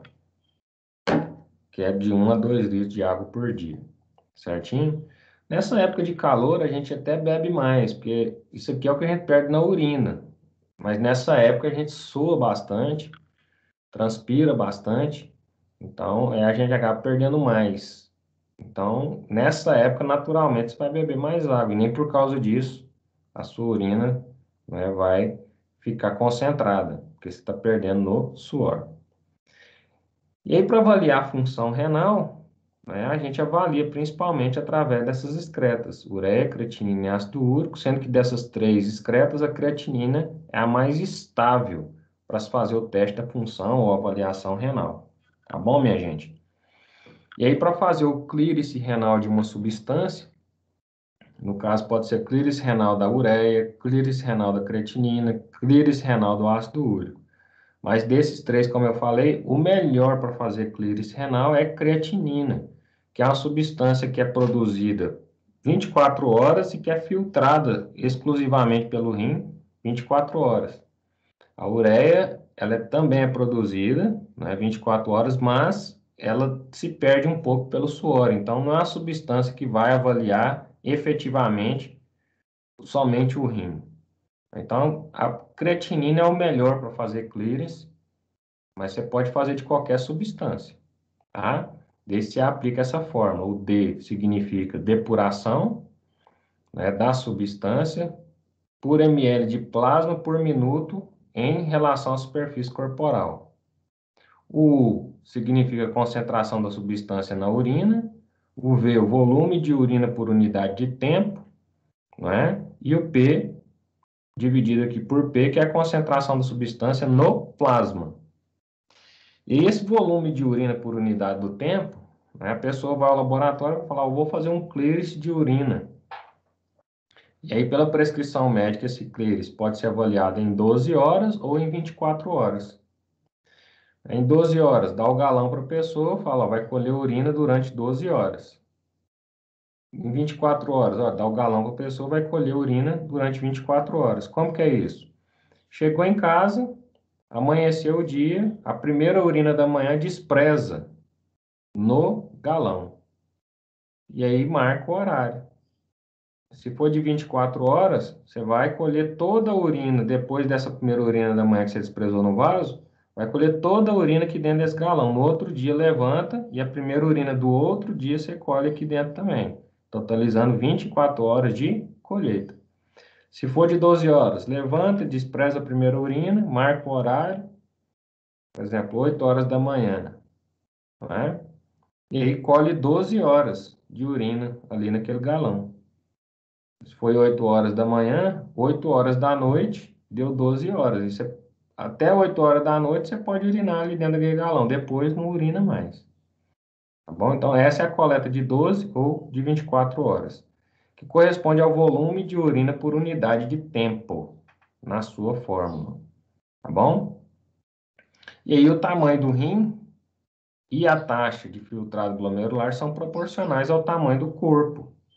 Que é de um a dois litros de água por dia, certinho? Nessa época de calor, a gente até bebe mais, porque isso aqui é o que a gente perde na urina. Mas nessa época a gente sua bastante, transpira bastante, então é, a gente acaba perdendo mais. Então, nessa época, naturalmente, você vai beber mais água, e nem por causa disso a sua urina, né, vai ficar concentrada, porque você está perdendo no suor. E aí, para avaliar a função renal, né, a gente avalia principalmente através dessas excretas, ureia, creatinina e ácido úrico, sendo que dessas três excretas, a creatinina é a mais estável para se fazer o teste da função ou avaliação renal. Tá bom, minha gente? E aí, para fazer o clearance renal de uma substância, no caso pode ser clearance renal da ureia, clearance renal da creatinina, clearance renal do ácido úrico. Mas desses três, como eu falei, o melhor para fazer clearance renal é creatinina, que é uma substância que é produzida vinte e quatro horas e que é filtrada exclusivamente pelo rim vinte e quatro horas. A ureia, ela é, também é produzida, né, vinte e quatro horas, mas ela se perde um pouco pelo suor. Então, não é uma substância que vai avaliar efetivamente somente o rim. Então, a creatinina é o melhor para fazer clearance, mas você pode fazer de qualquer substância, tá? Desde que você aplica essa forma. O D significa depuração, né, da substância por ml de plasma por minuto em relação à superfície corporal. O U significa concentração da substância na urina. O V, o volume de urina por unidade de tempo, né? E o P, dividido aqui por P, que é a concentração da substância no plasma. E esse volume de urina por unidade do tempo, né, a pessoa vai ao laboratório e fala, eu vou fazer um clearance de urina. E aí, pela prescrição médica, esse clearance pode ser avaliado em doze horas ou em vinte e quatro horas. Em doze horas, dá o galão para a pessoa, fala, ó, vai colher urina durante doze horas. Em vinte e quatro horas, ó, dá o galão para a pessoa, vai colher urina durante vinte e quatro horas. Como que é isso? Chegou em casa, amanheceu o dia, a primeira urina da manhã despreza no galão. E aí marca o horário. Se for de vinte e quatro horas, você vai colher toda a urina, depois dessa primeira urina da manhã que você desprezou no vaso, vai colher toda a urina aqui dentro desse galão. No outro dia levanta e a primeira urina do outro dia você colhe aqui dentro também, totalizando vinte e quatro horas de colheita. Se for de doze horas, levanta, despreza a primeira urina, marca o horário, por exemplo, oito horas da manhã, não é? E aí colhe doze horas de urina ali naquele galão. Se foi oito horas da manhã, oito horas da noite, deu doze horas. E você, até oito horas da noite você pode urinar ali dentro daquele galão. Depois não urina mais. Tá bom? Então, essa é a coleta de doze ou de vinte e quatro horas, que corresponde ao volume de urina por unidade de tempo, na sua fórmula. Tá bom? E aí, o tamanho do rim e a taxa de filtrado glomerular são proporcionais ao tamanho do corpo.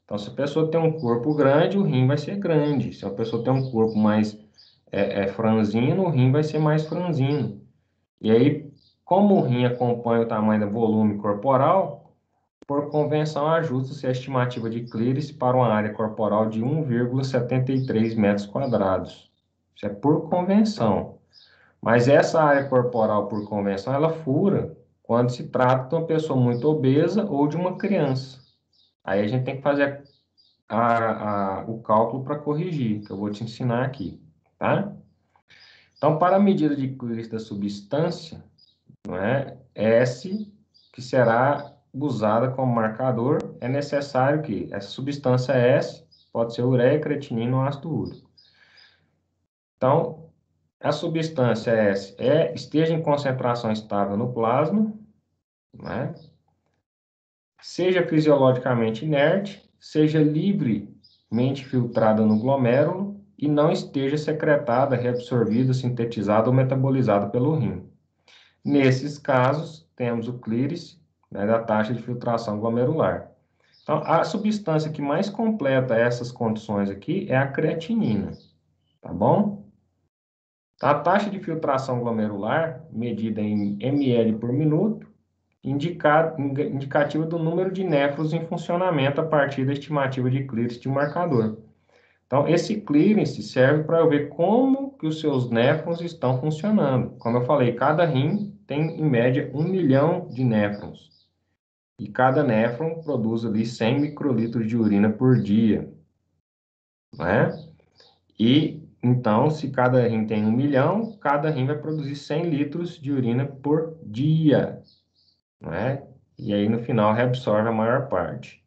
Então, se a pessoa tem um corpo grande, o rim vai ser grande. Se a pessoa tem um corpo mais é, é, franzino, o rim vai ser mais franzino. E aí, como o rim acompanha o tamanho do volume corporal, por convenção, ajusta-se a estimativa de Cleary para uma área corporal de um vírgula setenta e três metros quadrados. Isso é por convenção. Mas essa área corporal por convenção, ela fura quando se trata de uma pessoa muito obesa ou de uma criança. Aí a gente tem que fazer a, a, o cálculo para corrigir, que eu vou te ensinar aqui, tá? Então, para a medida de Cleary da substância, não é, S, que será usada como marcador, é necessário que essa substância S, pode ser ureia, creatinina ou ácido úrico. Então, a substância S é, esteja em concentração estável no plasma, né? Seja fisiologicamente inerte, seja livremente filtrada no glomérulo e não esteja secretada, reabsorvida, sintetizada ou metabolizada pelo rim. Nesses casos, temos o clearance, né, da taxa de filtração glomerular. Então, a substância que mais completa essas condições aqui é a creatinina, tá bom? A taxa de filtração glomerular, medida em ml por minuto, indica, indicativa do número de néfrons em funcionamento a partir da estimativa de clearance de um marcador. Então, esse clearance serve para eu ver como que os seus néfrons estão funcionando. Como eu falei, cada rim tem, em média, um milhão de néfrons. E cada néfron produz ali cem microlitros de urina por dia, né? E, então, se cada rim tem um milhão, cada rim vai produzir cem litros de urina por dia, né? E aí, no final, reabsorve a maior parte.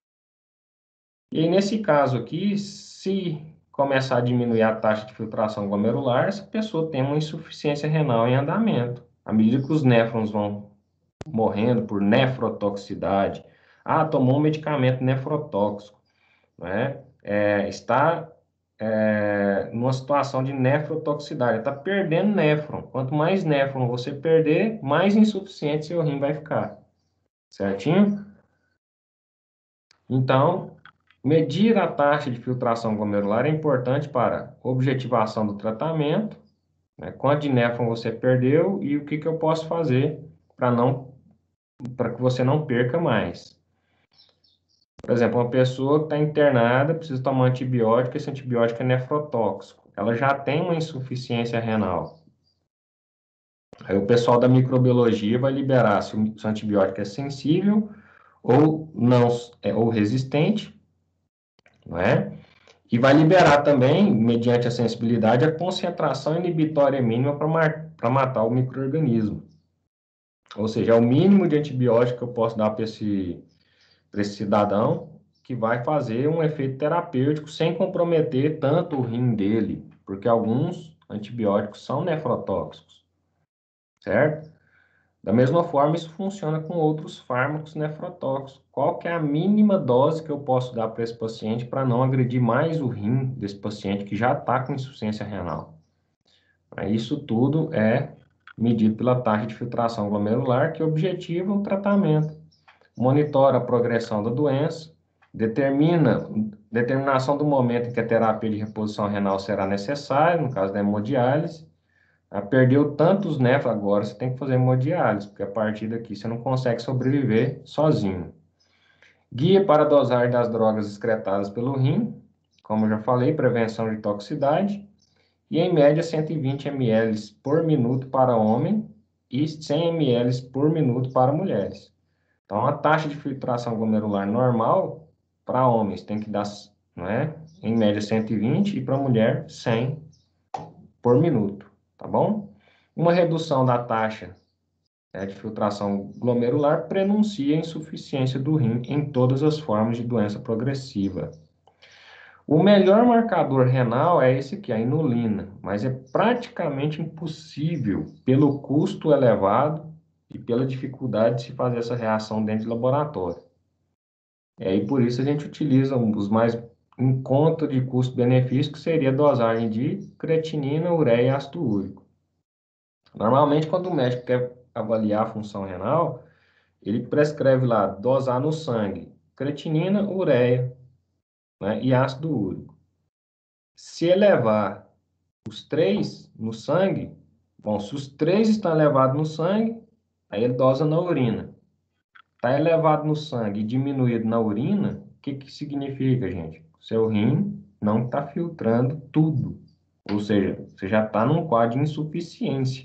E aí, nesse caso aqui, se começar a diminuir a taxa de filtração glomerular, essa pessoa tem uma insuficiência renal em andamento. À medida que os néfrons vão morrendo por nefrotoxicidade, ah, tomou um medicamento nefrotóxico, né? É, está é, numa situação de nefrotoxicidade, está perdendo néfron. Quanto mais néfron você perder, mais insuficiente seu rim vai ficar, certinho? Então, medir a taxa de filtração glomerular é importante para objetivação do tratamento, né? Quanto de néfron você perdeu e o que, que eu posso fazer para não, para que você não perca mais. Por exemplo, uma pessoa que está internada, precisa tomar antibiótico, esse antibiótico é nefrotóxico. Ela já tem uma insuficiência renal. Aí o pessoal da microbiologia vai liberar se o antibiótico é sensível ou não, é, ou resistente, não é? E vai liberar também, mediante a sensibilidade, a concentração inibitória mínima para matar o micro-organismo. Ou seja, é o mínimo de antibiótico que eu posso dar para esse, para esse cidadão, que vai fazer um efeito terapêutico sem comprometer tanto o rim dele, porque alguns antibióticos são nefrotóxicos, certo? Da mesma forma, isso funciona com outros fármacos nefrotóxicos. Qual que é a mínima dose que eu posso dar para esse paciente para não agredir mais o rim desse paciente que já está com insuficiência renal? Isso tudo é medido pela taxa de filtração glomerular, que objetiva o tratamento. Monitora a progressão da doença, determina determinação do momento em que a terapia de reposição renal será necessária, no caso da hemodiálise. Ah, perdeu tantos néfrons agora, você tem que fazer hemodiálise, porque a partir daqui você não consegue sobreviver sozinho. Guia para a dosagem das drogas excretadas pelo rim, como eu já falei, prevenção de toxicidade, e em média cento e vinte mililitros por minuto para homem e cem mililitros por minuto para mulheres. Então, a taxa de filtração glomerular normal para homens tem que dar, não é? Em média cento e vinte e para mulher cem por minuto, tá bom? Uma redução da taxa, né, de filtração glomerular prenuncia a insuficiência do rim em todas as formas de doença progressiva. O melhor marcador renal é esse aqui, a inulina, mas é praticamente impossível pelo custo elevado e pela dificuldade de se fazer essa reação dentro de laboratório. É, e por isso a gente utiliza os mais em conta de custo-benefício, que seria a dosagem de creatinina, ureia e ácido úrico. Normalmente, quando o médico quer avaliar a função renal, ele prescreve lá dosar no sangue creatinina, ureia né, e ácido úrico. Se elevar os três no sangue, bom, se os três estão elevados no sangue, aí ele dosa na urina. Está elevado no sangue e diminuído na urina, o que que significa, gente? O seu rim não está filtrando tudo. Ou seja, você já está num quadro de insuficiência.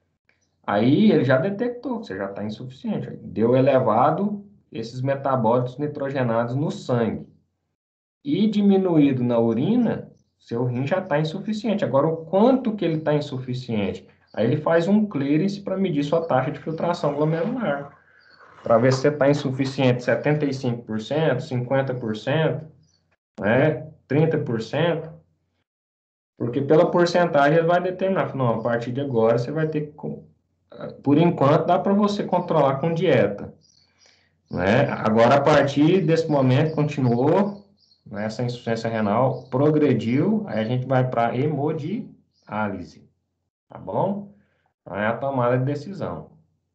Aí ele já detectou que você já está insuficiente. Deu elevado esses metabólitos nitrogenados no sangue. E diminuído na urina, seu rim já está insuficiente. Agora, o quanto que ele está insuficiente? Aí ele faz um clearance para medir sua taxa de filtração glomerular. Para ver se você está insuficiente setenta e cinco por cento, cinquenta por cento, né? trinta por cento. Porque pela porcentagem ele vai determinar. Não, a partir de agora você vai ter que... Por enquanto dá para você controlar com dieta. Né? Agora, a partir desse momento, continuou, né, essa insuficiência renal progrediu, aí a gente vai para hemodiálise, tá bom? Então, é a tomada de decisão.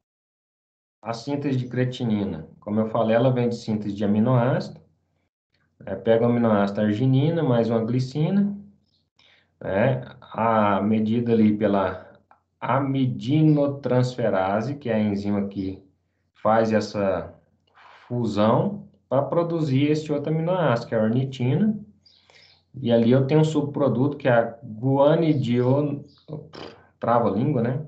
A síntese de creatinina, como eu falei, ela vem de síntese de aminoácido. É, pega o aminoácido arginina mais uma glicina, né? A medida ali pela amidinotransferase, que é a enzima que faz essa fusão para produzir esse outro aminoácido, que é a ornitina. E ali eu tenho um subproduto que é a guanidiol... Trava a língua, né?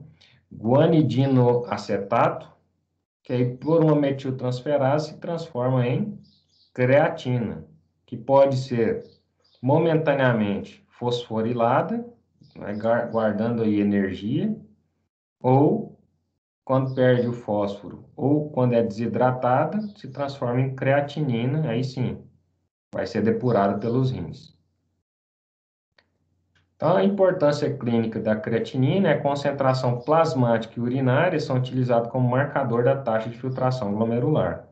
Guanidinoacetato, que aí por uma metiltransferase se transforma em creatina, que pode ser momentaneamente fosforilada, né, guardando aí energia, ou quando perde o fósforo, ou quando é desidratada, se transforma em creatinina, aí sim, vai ser depurada pelos rins. Então, a importância clínica da creatinina é a concentração plasmática e urinária são utilizados como marcador da taxa de filtração glomerular.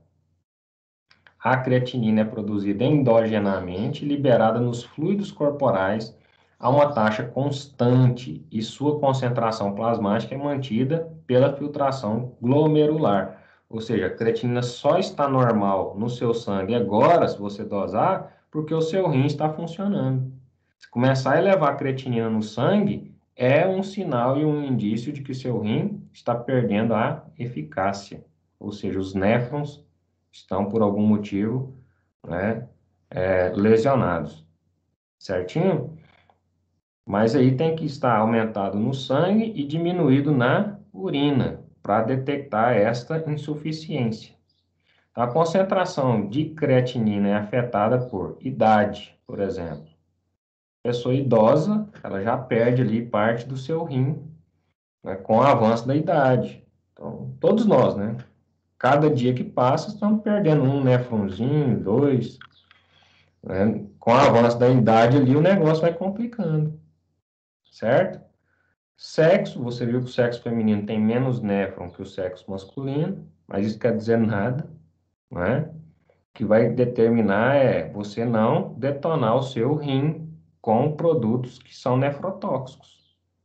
A creatinina é produzida endogenamente e liberada nos fluidos corporais a uma taxa constante e sua concentração plasmática é mantida pela filtração glomerular. Ou seja, a creatinina só está normal no seu sangue agora, se você dosar, porque o seu rim está funcionando. Se começar a elevar a creatinina no sangue, é um sinal e um indício de que seu rim está perdendo a eficácia. Ou seja, os néfrons estão, por algum motivo, né, é, lesionados. Certinho? Mas aí tem que estar aumentado no sangue e diminuído na urina, para detectar esta insuficiência. A concentração de creatinina é afetada por idade, por exemplo. Pessoa idosa, ela já perde ali parte do seu rim, né, com o avanço da idade. Então, todos nós, né? Cada dia que passa, estamos perdendo um nefronzinho, dois, né? Com o avanço da idade ali, o negócio vai complicando, certo? Sexo, você viu que o sexo feminino tem menos néfron que o sexo masculino, mas isso quer dizer nada, né? O que vai determinar é você não detonar o seu rim com produtos que são nefrotóxicos.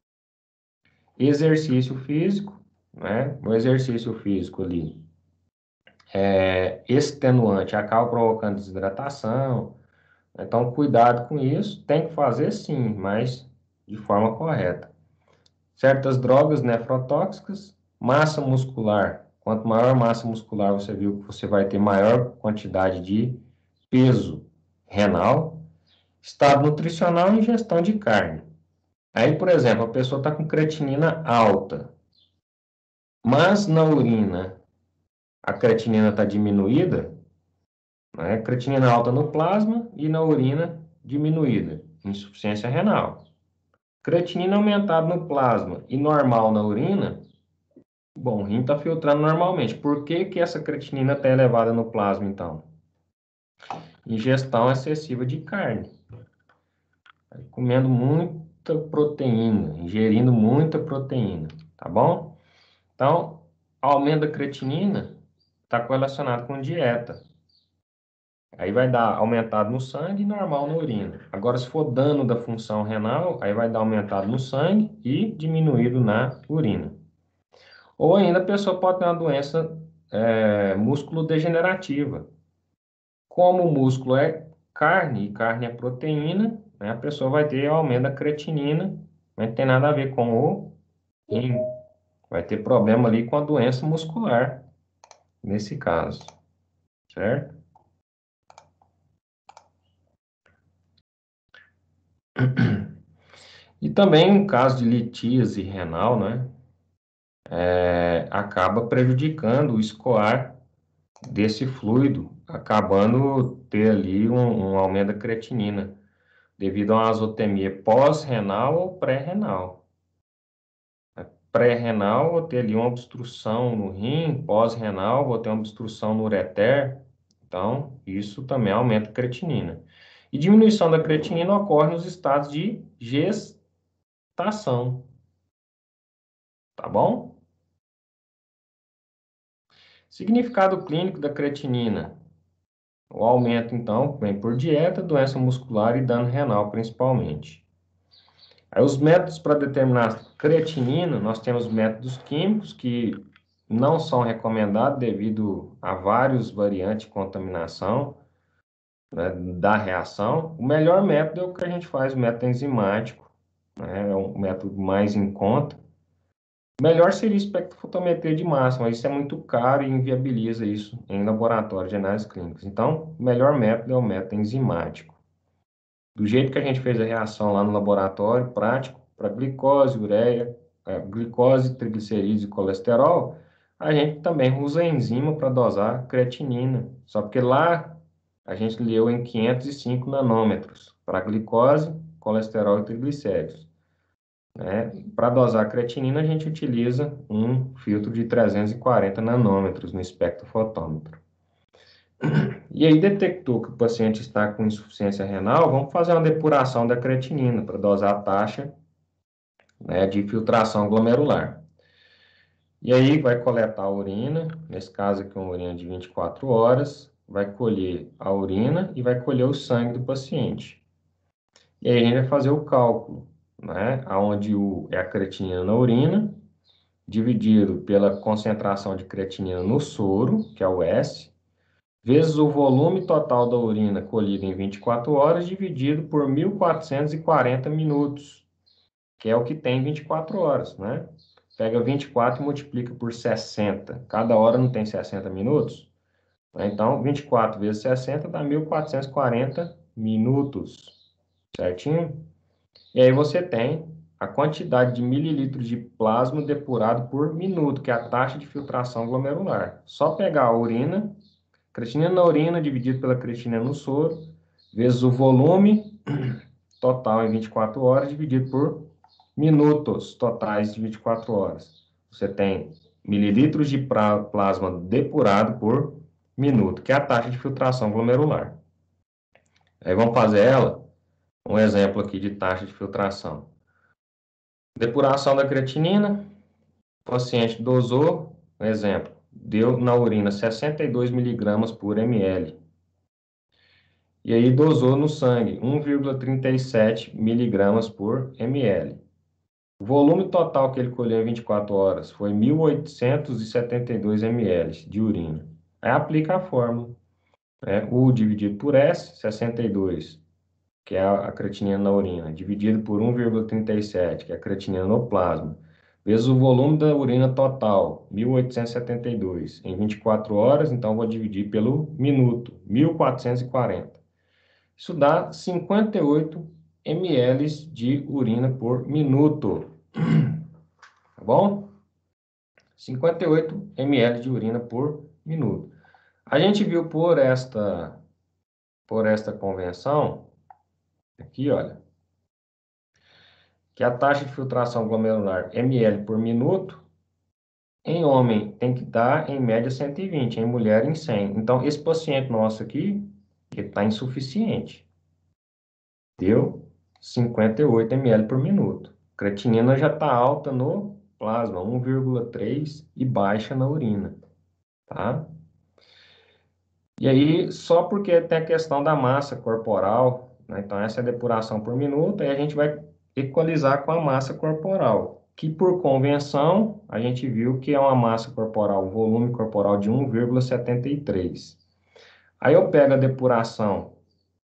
Exercício físico, né? O exercício físico ali é extenuante, acaba provocando desidratação. Então, cuidado com isso. Tem que fazer sim, mas de forma correta. Certas drogas nefrotóxicas, massa muscular. Quanto maior a massa muscular, você viu que você vai ter maior quantidade de peso renal. Estado nutricional e ingestão de carne. Aí, por exemplo, a pessoa está com creatinina alta, mas na urina a creatinina está diminuída, né? Creatinina alta no plasma e na urina diminuída, insuficiência renal. Creatinina aumentada no plasma e normal na urina, bom, o rim está filtrando normalmente. Por que que essa creatinina está elevada no plasma, então? Ingestão excessiva de carne. Comendo muita proteína, ingerindo muita proteína, tá bom? Então, aumento da creatinina está correlacionado com dieta. Aí vai dar aumentado no sangue e normal na urina. Agora, se for dano da função renal, aí vai dar aumentado no sangue e diminuído na urina. Ou ainda a pessoa pode ter uma doença é, músculo-degenerativa. Como o músculo é carne, e carne é proteína, né? A pessoa vai ter aumento da creatinina, mas não tem nada a ver com o rim. Vai ter problema ali com a doença muscular, nesse caso, certo? E também, em caso de litíase renal, né? É, acaba prejudicando o escoar desse fluido, acabando ter ali um, um aumento da creatinina, devido a uma azotemia pós-renal ou pré-renal. Pré-renal, vou ter ali uma obstrução no rim, pós-renal, vou ter uma obstrução no ureter, então isso também aumenta a creatinina. E diminuição da creatinina ocorre nos estados de gestação, tá bom? Significado clínico da creatinina. O aumento, então, vem por dieta, doença muscular e dano renal, principalmente. Aí, os métodos para determinar creatinina, nós temos métodos químicos que não são recomendados devido a várias variantes de contaminação, né, da reação. O melhor método é o que a gente faz, o método enzimático, né, é um método mais em conta. O melhor seria espectrofotometria de massa, mas isso é muito caro e inviabiliza isso em laboratório de análises clínicas. Então, o melhor método é o método enzimático. Do jeito que a gente fez a reação lá no laboratório, prático, para glicose, ureia, é, glicose, triglicerídeos e colesterol, a gente também usa a enzima para dosar creatinina. Só porque lá a gente leu em quinhentos e cinco nanômetros para glicose, colesterol e triglicéridos. Né? Para dosar a creatinina, a gente utiliza um filtro de trezentos e quarenta nanômetros no espectrofotômetro. E aí detectou que o paciente está com insuficiência renal, vamos fazer uma depuração da creatinina para dosar a taxa, né, de filtração glomerular. E aí vai coletar a urina, nesse caso aqui uma urina de vinte e quatro horas, vai colher a urina e vai colher o sangue do paciente. E aí a gente vai fazer o cálculo, né, onde o, é a creatinina na urina, dividido pela concentração de creatinina no soro, que é o S, vezes o volume total da urina colhida em vinte e quatro horas, dividido por mil quatrocentos e quarenta minutos, que é o que tem vinte e quatro horas, né? Pega vinte e quatro e multiplica por sessenta. Cada hora não tem sessenta minutos? Então, vinte e quatro vezes sessenta dá mil quatrocentos e quarenta minutos, certinho? E aí você tem a quantidade de mililitros de plasma depurado por minuto, que é a taxa de filtração glomerular. Só pegar a urina, creatinina na urina dividido pela creatinina no soro, vezes o volume total em vinte e quatro horas, dividido por minutos totais de vinte e quatro horas. Você tem mililitros de plasma depurado por minuto, que é a taxa de filtração glomerular. Aí vamos fazer ela, um exemplo aqui de taxa de filtração. Depuração da creatinina, o paciente dosou, um exemplo, deu na urina sessenta e dois miligramas por ml. E aí dosou no sangue um vírgula trinta e sete miligramas por ml. O volume total que ele colheu em vinte e quatro horas foi mil oitocentos e setenta e dois ml de urina. Aí aplica a fórmula, né? U dividido por S, sessenta e dois, que é a creatinina na urina, dividido por um vírgula trinta e sete, que é a creatinina no plasma, vezes o volume da urina total, mil oitocentos e setenta e dois, em vinte e quatro horas, então vou dividir pelo minuto, mil quatrocentos e quarenta. Isso dá cinquenta e oito ml de urina por minuto, tá bom? cinquenta e oito ml de urina por minuto. A gente viu por esta, por esta convenção, aqui, olha, que a taxa de filtração glomerular ml por minuto, em homem tem que dar em média cento e vinte, em mulher em cem. Então, esse paciente nosso aqui, ele está insuficiente. Deu cinquenta e oito ml por minuto. A creatinina já está alta no plasma, um vírgula três, e baixa na urina, tá? E aí, só porque tem a questão da massa corporal, né? Então, essa é a depuração por minuto, aí a gente vai equalizar com a massa corporal, que por convenção, a gente viu que é uma massa corporal, volume corporal de um vírgula setenta e três. Aí eu pego a depuração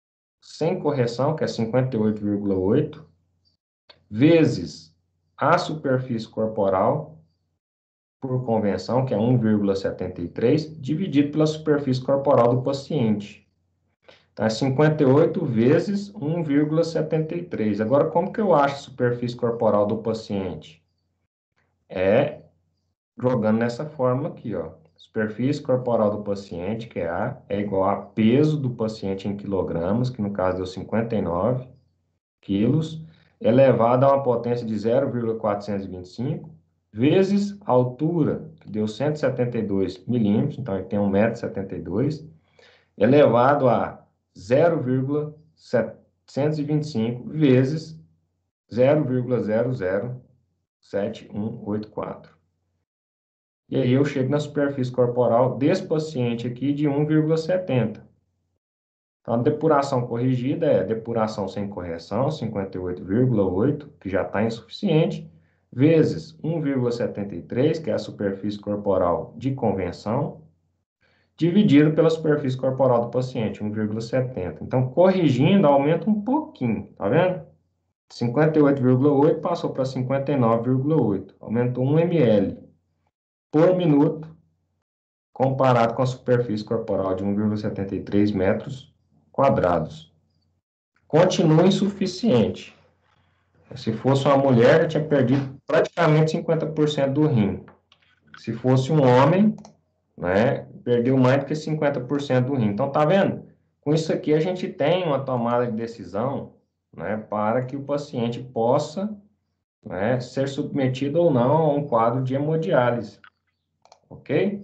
sem correção, que é cinquenta e oito vírgula oito, vezes a superfície corporal, por convenção, que é um vírgula setenta e três, dividido pela superfície corporal do paciente. Então, é cinquenta e oito vezes um vírgula setenta e três. Agora, como que eu acho a superfície corporal do paciente? É jogando nessa fórmula aqui, ó. Superfície corporal do paciente, que é A, é igual a peso do paciente em quilogramas, que no caso deu cinquenta e nove quilos, elevado a uma potência de zero vírgula quatrocentos e vinte e cinco, vezes a altura, que deu cento e setenta e dois milímetros, então ele tem um metro e setenta e dois, elevado a zero vírgula setecentos e vinte e cinco vezes zero vírgula zero zero sete um oito quatro. E aí eu chego na superfície corporal desse paciente aqui de um vírgula setenta. Então, a depuração corrigida é depuração sem correção, cinquenta e oito vírgula oito, que já está insuficiente, vezes um vírgula setenta e três, que é a superfície corporal de convenção, dividido pela superfície corporal do paciente, um vírgula setenta. Então, corrigindo, aumenta um pouquinho, tá vendo? cinquenta e oito vírgula oito passou para cinquenta e nove vírgula oito, aumentou um mililitro por minuto, comparado com a superfície corporal de um vírgula setenta e três metros quadrados. Continua insuficiente. Se fosse uma mulher, já tinha perdido praticamente cinquenta por cento do rim. Se fosse um homem, né, perdeu mais do que cinquenta por cento do rim. Então, tá vendo? Com isso aqui, a gente tem uma tomada de decisão, né, para que o paciente possa, né, ser submetido ou não a um quadro de hemodiálise. Ok?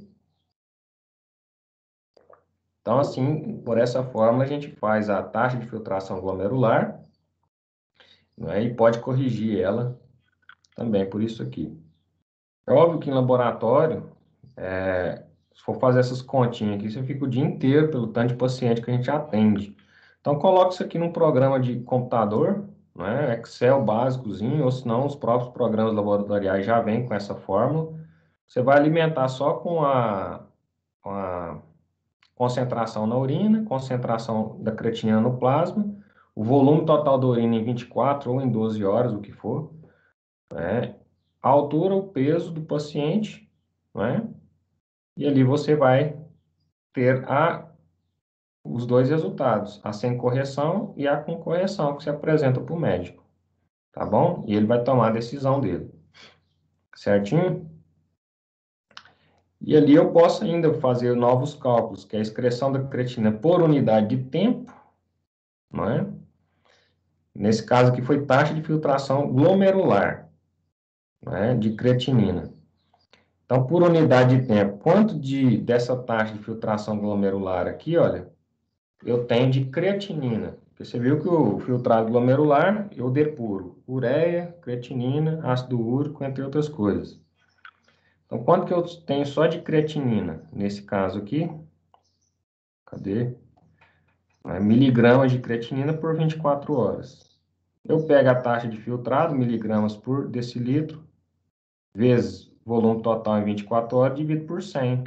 Então, assim, por essa forma, a gente faz a taxa de filtração glomerular, né, e pode corrigir ela também por isso aqui. É óbvio que em laboratório, é, se for fazer essas continhas aqui, você fica o dia inteiro pelo tanto de paciente que a gente atende. Então, coloque isso aqui num programa de computador, né, Excel básicozinho, ou senão os próprios programas laboratoriais já vêm com essa fórmula. Você vai alimentar só com a, com a concentração na urina, concentração da creatinina no plasma, o volume total da urina em vinte e quatro ou em doze horas, o que for, né? A altura, o peso do paciente, né? E ali você vai ter a, os dois resultados, a sem correção e a com correção, que se apresenta para o médico, tá bom? E ele vai tomar a decisão dele, certinho? E ali eu posso ainda fazer novos cálculos, que é a excreção da creatina por unidade de tempo, não é? Nesse caso aqui foi taxa de filtração glomerular, né, de creatinina. Então, por unidade de tempo, quanto de, dessa taxa de filtração glomerular aqui, olha, eu tenho de creatinina. Você viu que o filtrado glomerular, eu depuro ureia, creatinina, ácido úrico, entre outras coisas. Então, quanto que eu tenho só de creatinina? Nesse caso aqui, cadê? É, miligramas de creatinina por vinte e quatro horas. Eu pego a taxa de filtrado, miligramas por decilitro, vezes volume total em vinte e quatro horas, dividido por cem,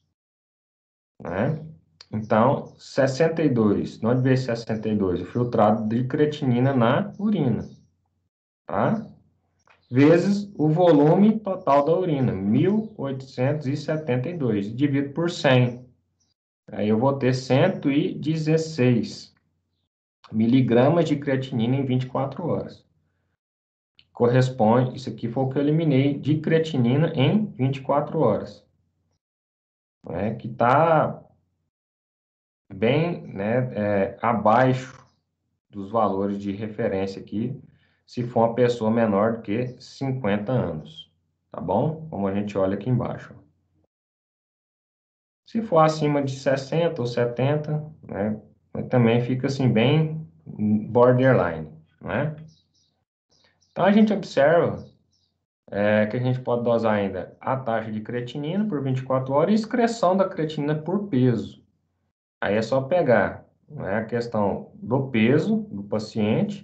né? Então, sessenta e dois, nove vezes sessenta e dois, o filtrado de creatinina na urina, tá? Vezes o volume total da urina, mil oitocentos e setenta e dois, dividido por cem. Aí eu vou ter cento e dezesseis miligramas de creatinina em vinte e quatro horas. Corresponde, isso aqui foi o que eu eliminei de creatinina em vinte e quatro horas. Né, que está bem, né, é, abaixo dos valores de referência aqui, se for uma pessoa menor do que cinquenta anos, tá bom? Como a gente olha aqui embaixo. Se for acima de sessenta ou setenta, né, também fica assim bem borderline, né? Então a gente observa é, que a gente pode dosar ainda a taxa de creatinina por vinte e quatro horas e excreção da creatinina por peso. Aí é só pegar, né, a questão do peso do paciente,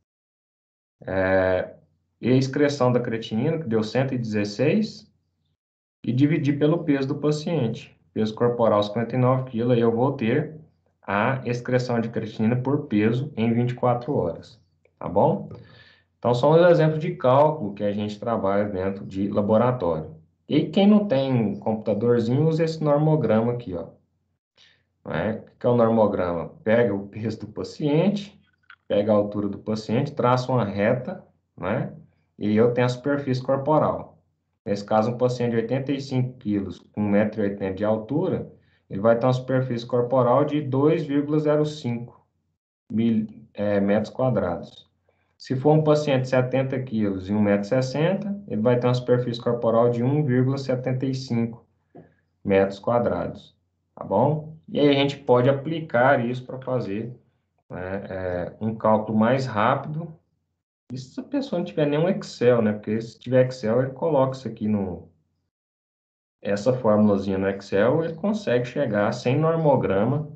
é, e a excreção da creatinina, que deu cento e dezesseis, e dividir pelo peso do paciente. Peso corporal cinquenta e nove quilos, aí eu vou ter a excreção de creatinina por peso em vinte e quatro horas, tá bom? Então, são os exemplos de cálculo que a gente trabalha dentro de laboratório. E quem não tem um computadorzinho, usa esse normograma aqui, ó. Né? O que é o normograma? Pega o peso do paciente, pega a altura do paciente, traça uma reta, né? E eu tenho a superfície corporal. Nesse caso, um paciente de oitenta e cinco quilos, com um metro e oitenta de altura, ele vai ter uma superfície corporal de dois vírgula zero cinco mil, é, metros quadrados. Se for um paciente de setenta quilos e um metro e sessenta, ele vai ter uma superfície corporal de um vírgula setenta e cinco metros quadrados, tá bom? E aí a gente pode aplicar isso para fazer, né, é, um cálculo mais rápido. Isso se a pessoa não tiver nenhum Excel, né? Porque se tiver Excel, ele coloca isso aqui no... Essa formulazinha no Excel, ele consegue chegar sem normograma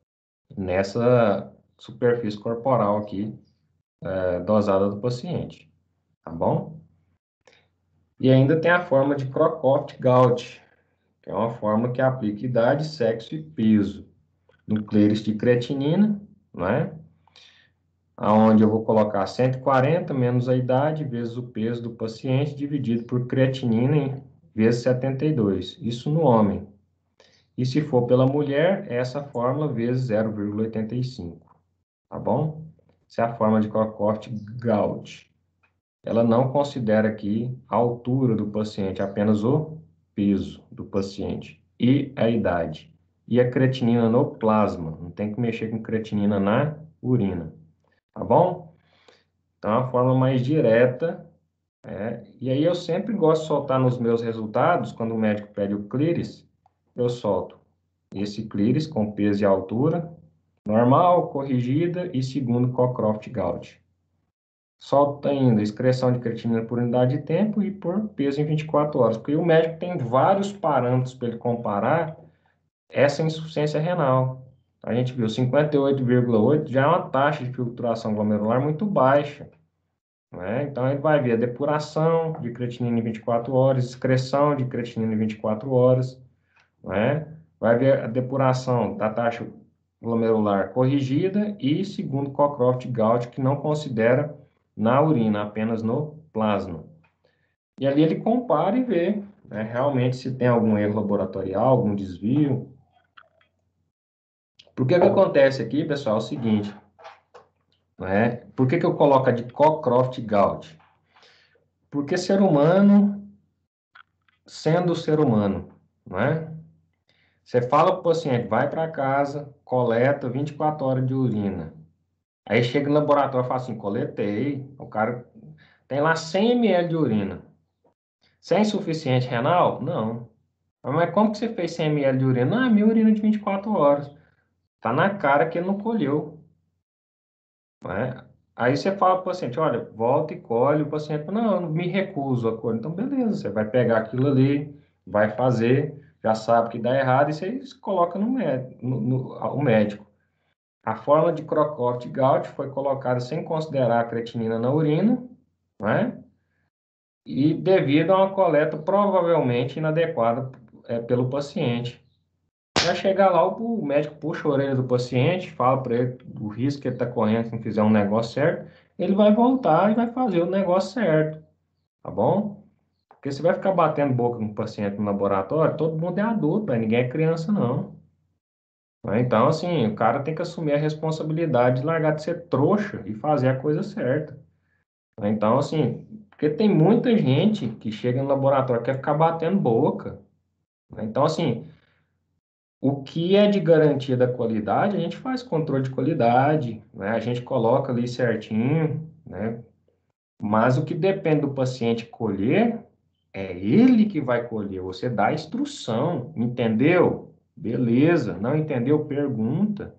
nessa superfície corporal aqui, é, dosada do paciente, tá bom? E ainda tem a forma de Crocroft-Gault, que é uma forma que aplica idade, sexo e peso no clearis de creatinina, né? Aonde eu vou colocar cento e quarenta menos a idade vezes o peso do paciente dividido por creatinina vezes setenta e dois. Isso no homem. E se for pela mulher, essa fórmula vezes zero vírgula oitenta e cinco. Tá bom? Essa é a forma de Crocroft-Gault. Ela não considera aqui a altura do paciente, apenas o peso do paciente e a idade. E a creatinina no plasma. Não tem que mexer com creatinina na urina. Tá bom? Então, é uma forma mais direta. É, e aí eu sempre gosto de soltar nos meus resultados, quando o médico pede o clearis, eu solto esse clearis com peso e altura, normal, corrigida e segundo Cockcroft-Gault. Solto ainda excreção de creatinina por unidade de tempo e por peso em vinte e quatro horas, porque o médico tem vários parâmetros para ele comparar essa insuficiência renal. A gente viu cinquenta e oito vírgula oito já é uma taxa de filtração glomerular muito baixa. Né? Então, ele vai ver a depuração de creatinina em vinte e quatro horas, excreção de creatinina em vinte e quatro horas, né? Vai ver a depuração da taxa glomerular corrigida e, segundo Cockcroft-Gault, que não considera na urina, apenas no plasma. E ali ele compara e vê, né, realmente se tem algum erro laboratorial, algum desvio. Por que que acontece aqui, pessoal, é o seguinte, né? Por que que eu coloco a de Cockcroft-Gault? Porque ser humano, sendo ser humano, não é? Você fala para o paciente, vai para casa, coleta vinte e quatro horas de urina. Aí chega no laboratório e fala assim, coletei. O cara tem lá cem mililitros de urina. Você é insuficiente renal? Não. Mas como que você fez cem mililitros de urina? Não, é minha urina de vinte e quatro horas. Tá na cara que ele não colheu. Não é? Aí você fala para o paciente, olha, volta e colhe. O paciente fala, não, eu me recuso a colher. Então, beleza, você vai pegar aquilo ali, vai fazer, já sabe que dá errado, e você coloca no, médico, no, no o médico. A forma de Crocroft-Gault foi colocada sem considerar a creatinina na urina, né? E devido a uma coleta provavelmente inadequada é, pelo paciente. Vai chegar lá, o médico puxa a orelha do paciente, fala para ele o risco que ele está correndo se não fizer um negócio certo, ele vai voltar e vai fazer o negócio certo, tá bom? Porque você vai ficar batendo boca com o paciente no laboratório, todo mundo é adulto, né? Ninguém é criança, não. Né? Então, assim, o cara tem que assumir a responsabilidade de largar de ser trouxa e fazer a coisa certa. Né? Então, assim, porque tem muita gente que chega no laboratório e quer ficar batendo boca. Né? Então, assim, o que é de garantia da qualidade, a gente faz controle de qualidade, né? A gente coloca ali certinho, né? Mas o que depende do paciente colher, é ele que vai colher. Você dá a instrução, entendeu? Beleza. Não entendeu? Pergunta.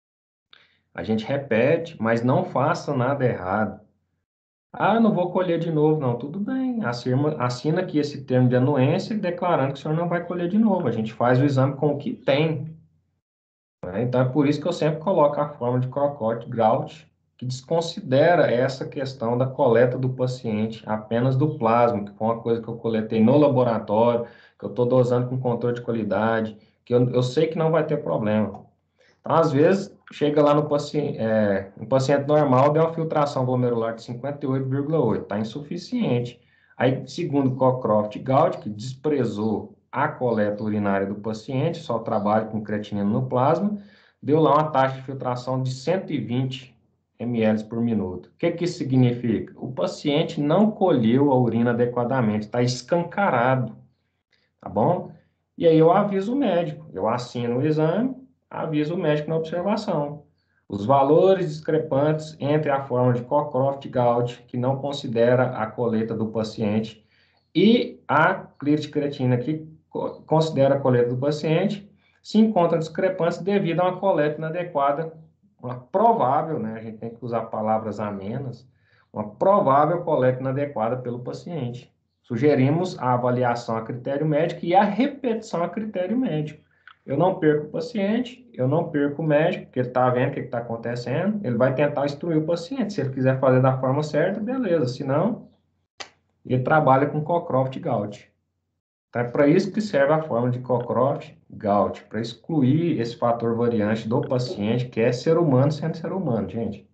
A gente repete, mas não faça nada errado. Ah, eu não vou colher de novo, não. Tudo bem. Assina, assina aqui esse termo de anuência declarando que o senhor não vai colher de novo. A gente faz o exame com o que tem. Né? Então, é por isso que eu sempre coloco a forma de Crocroft-Gault, que desconsidera essa questão da coleta do paciente apenas do plasma, que foi uma coisa que eu coletei no laboratório, que eu estou dosando com controle de qualidade, que eu, eu sei que não vai ter problema. Então, às vezes, chega lá no paciente, é, um paciente normal, deu uma filtração glomerular de cinquenta e oito vírgula oito, está insuficiente. Aí, segundo Cockcroft e Gaudy, que desprezou a coleta urinária do paciente, só trabalha com creatinina no plasma, deu lá uma taxa de filtração de cento e vinte mililitros por minuto. O que, que isso significa? O paciente não colheu a urina adequadamente, está escancarado, tá bom? E aí eu aviso o médico, eu assino o exame, aviso o médico na observação. Os valores discrepantes entre a forma de Cockcroft e Gaudy, que não considera a coleta do paciente, e a creatina, que considera a coleta do paciente, se encontram discrepantes devido a uma coleta inadequada, uma provável, né, a gente tem que usar palavras amenas, uma provável coleta inadequada pelo paciente. Sugerimos a avaliação a critério médico e a repetição a critério médico. Eu não perco o paciente, eu não perco o médico, porque ele está vendo o que está acontecendo, ele vai tentar instruir o paciente. Se ele quiser fazer da forma certa, beleza. Se não, ele trabalha com Cockcroft e Gaudy. Então, é para isso que serve a fórmula de Cockcroft e Gaudy, para excluir esse fator variante do paciente, que é ser humano sendo ser humano, gente.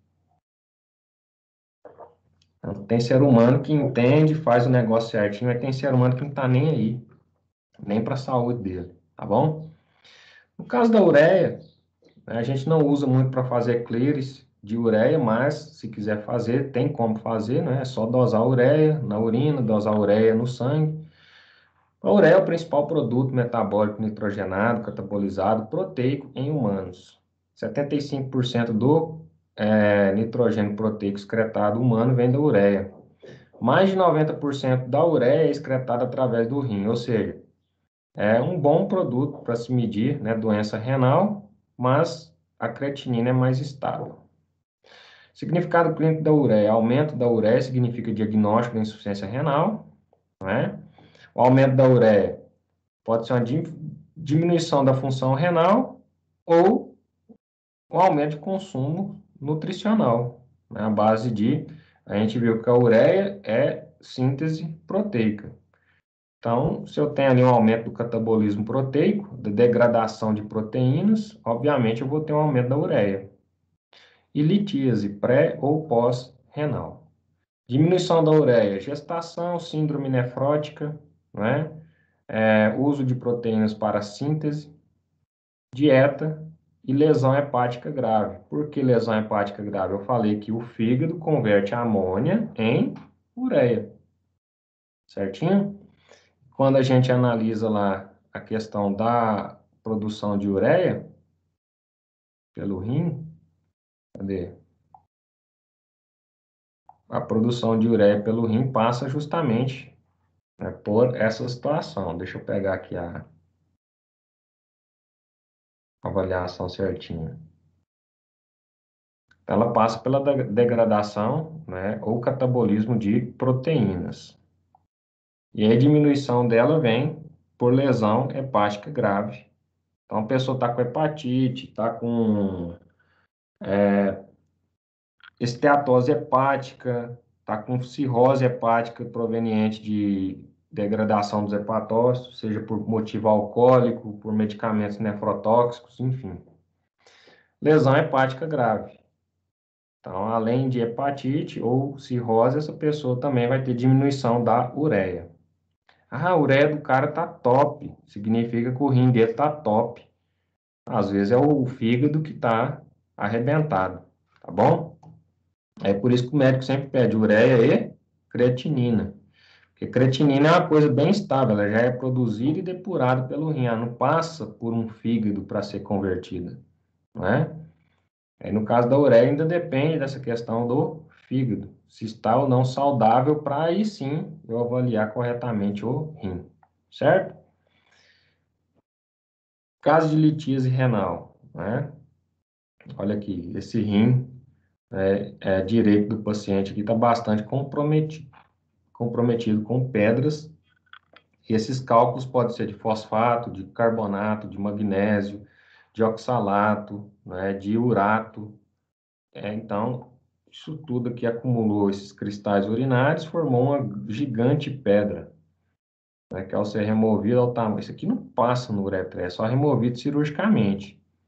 Então, tem ser humano que entende, faz o negócio certinho, mas tem ser humano que não está nem aí, nem para a saúde dele, tá bom? No caso da ureia, né, a gente não usa muito para fazer clears de ureia, mas se quiser fazer, tem como fazer, né? É só dosar a ureia na urina, dosar a ureia no sangue. A ureia é o principal produto metabólico nitrogenado, catabolizado, proteico em humanos. setenta e cinco por cento do é, nitrogênio proteico excretado humano vem da ureia. Mais de noventa por cento da ureia é excretada através do rim, ou seja, é um bom produto para se medir, né, doença renal, mas a creatinina é mais estável. Significado clínico da ureia. Aumento da ureia significa diagnóstico da insuficiência renal, não é? O aumento da ureia pode ser uma diminuição da função renal ou um aumento de consumo nutricional, né? A base de, a gente viu que a ureia é síntese proteica. Então, se eu tenho ali um aumento do catabolismo proteico, da degradação de proteínas, obviamente eu vou ter um aumento da ureia. E litíase, pré ou pós-renal. Diminuição da ureia, gestação, síndrome nefrótica, não é? É, uso de proteínas para síntese, dieta e lesão hepática grave. Por que lesão hepática grave? Eu falei que o fígado converte a amônia em ureia, certinho? Quando a gente analisa lá a questão da produção de ureia pelo rim, cadê? A produção de ureia pelo rim passa justamente, né, por essa situação. Deixa eu pegar aqui a avaliação certinha. Ela passa pela degradação, né, ou catabolismo de proteínas. E a diminuição dela vem por lesão hepática grave. Então, a pessoa está com hepatite, está com é, esteatose hepática, está com cirrose hepática proveniente de degradação dos hepatócitos, seja por motivo alcoólico, por medicamentos nefrotóxicos, enfim. Lesão hepática grave. Então, além de hepatite ou cirrose, essa pessoa também vai ter diminuição da ureia. Ah, a ureia do cara tá top, significa que o rim dele tá top. Às vezes é o fígado que tá arrebentado, tá bom? É por isso que o médico sempre pede ureia e creatinina. Porque creatinina é uma coisa bem estável, ela já é produzida e depurada pelo rim, ela não passa por um fígado para ser convertida, não é? Aí, no caso da ureia, ainda depende dessa questão do fígado, se está ou não saudável, para aí sim eu avaliar corretamente o rim, certo? Caso de litíase renal, né? Olha aqui, esse rim é, é, direito do paciente aqui está bastante comprometido, comprometido com pedras. E esses cálculos podem ser de fosfato, de carbonato, de magnésio, de oxalato, né, de urato. É, então, isso tudo aqui acumulou esses cristais urinários, formou uma gigante pedra, né, que ao ser removido ao tamanho... Isso aqui não passa no uretra, é só removido cirurgicamente.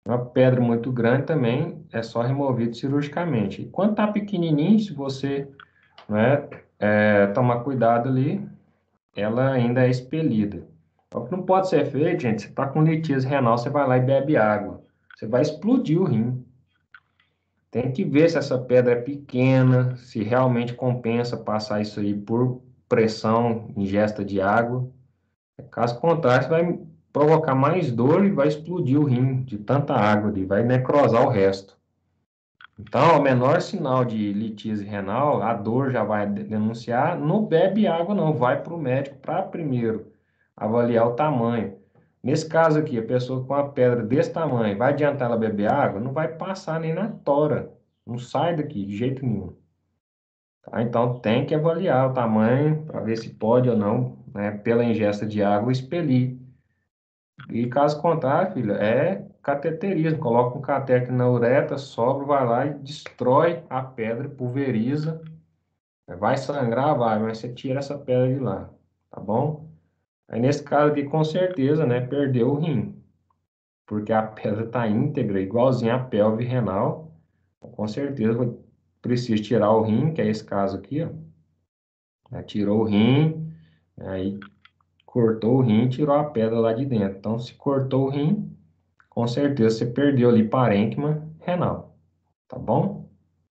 Uma pedra muito grande também é só removido cirurgicamente. E quando tá pequenininho, se você, né, é, tomar cuidado ali, ela ainda é expelida. O que não pode ser feito, gente, você tá com litíase renal, você vai lá e bebe água. Você vai explodir o rim. Tem que ver se essa pedra é pequena, se realmente compensa passar isso aí por pressão, ingesta de água. Caso contrário, você vai provocar mais dor e vai explodir o rim de tanta água ali, vai necrosar o resto. Então, o menor sinal de litíase renal, a dor já vai denunciar, não bebe água não, vai para o médico para primeiro avaliar o tamanho. Nesse caso aqui, a pessoa com uma pedra desse tamanho, vai adiantar ela beber água? Não vai passar nem na tora, não sai daqui de jeito nenhum. Tá? Então, tem que avaliar o tamanho para ver se pode ou não, né, pela ingesta de água, expelir. E caso contrário, filho, é cateterismo. Coloca um catéter na uretra, sobra, vai lá e destrói a pedra, pulveriza. Vai sangrar, vai, mas você tira essa pedra de lá, tá bom? Aí nesse caso aqui, com certeza, né, perdeu o rim, porque a pedra está íntegra, igualzinha a pelve renal. Com certeza precisa tirar o rim, que é esse caso aqui, ó. Né, tirou o rim, aí cortou o rim e tirou a pedra lá de dentro. Então, se cortou o rim, com certeza você perdeu ali parênquima renal, tá bom?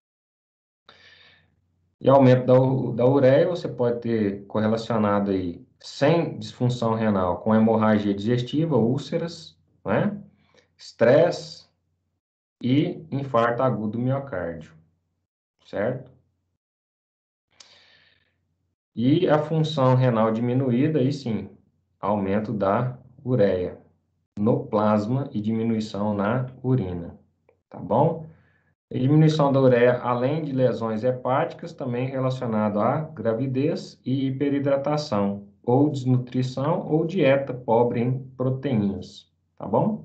E aumento da, u- da ureia, você pode ter correlacionado aí sem disfunção renal com hemorragia digestiva, úlceras, né? Estresse e infarto agudo do miocárdio, certo? E a função renal diminuída, aí sim, aumento da ureia no plasma e diminuição na urina, tá bom? A diminuição da ureia, além de lesões hepáticas, também relacionado à gravidez e hiperidratação, ou desnutrição ou dieta pobre em proteínas, tá bom?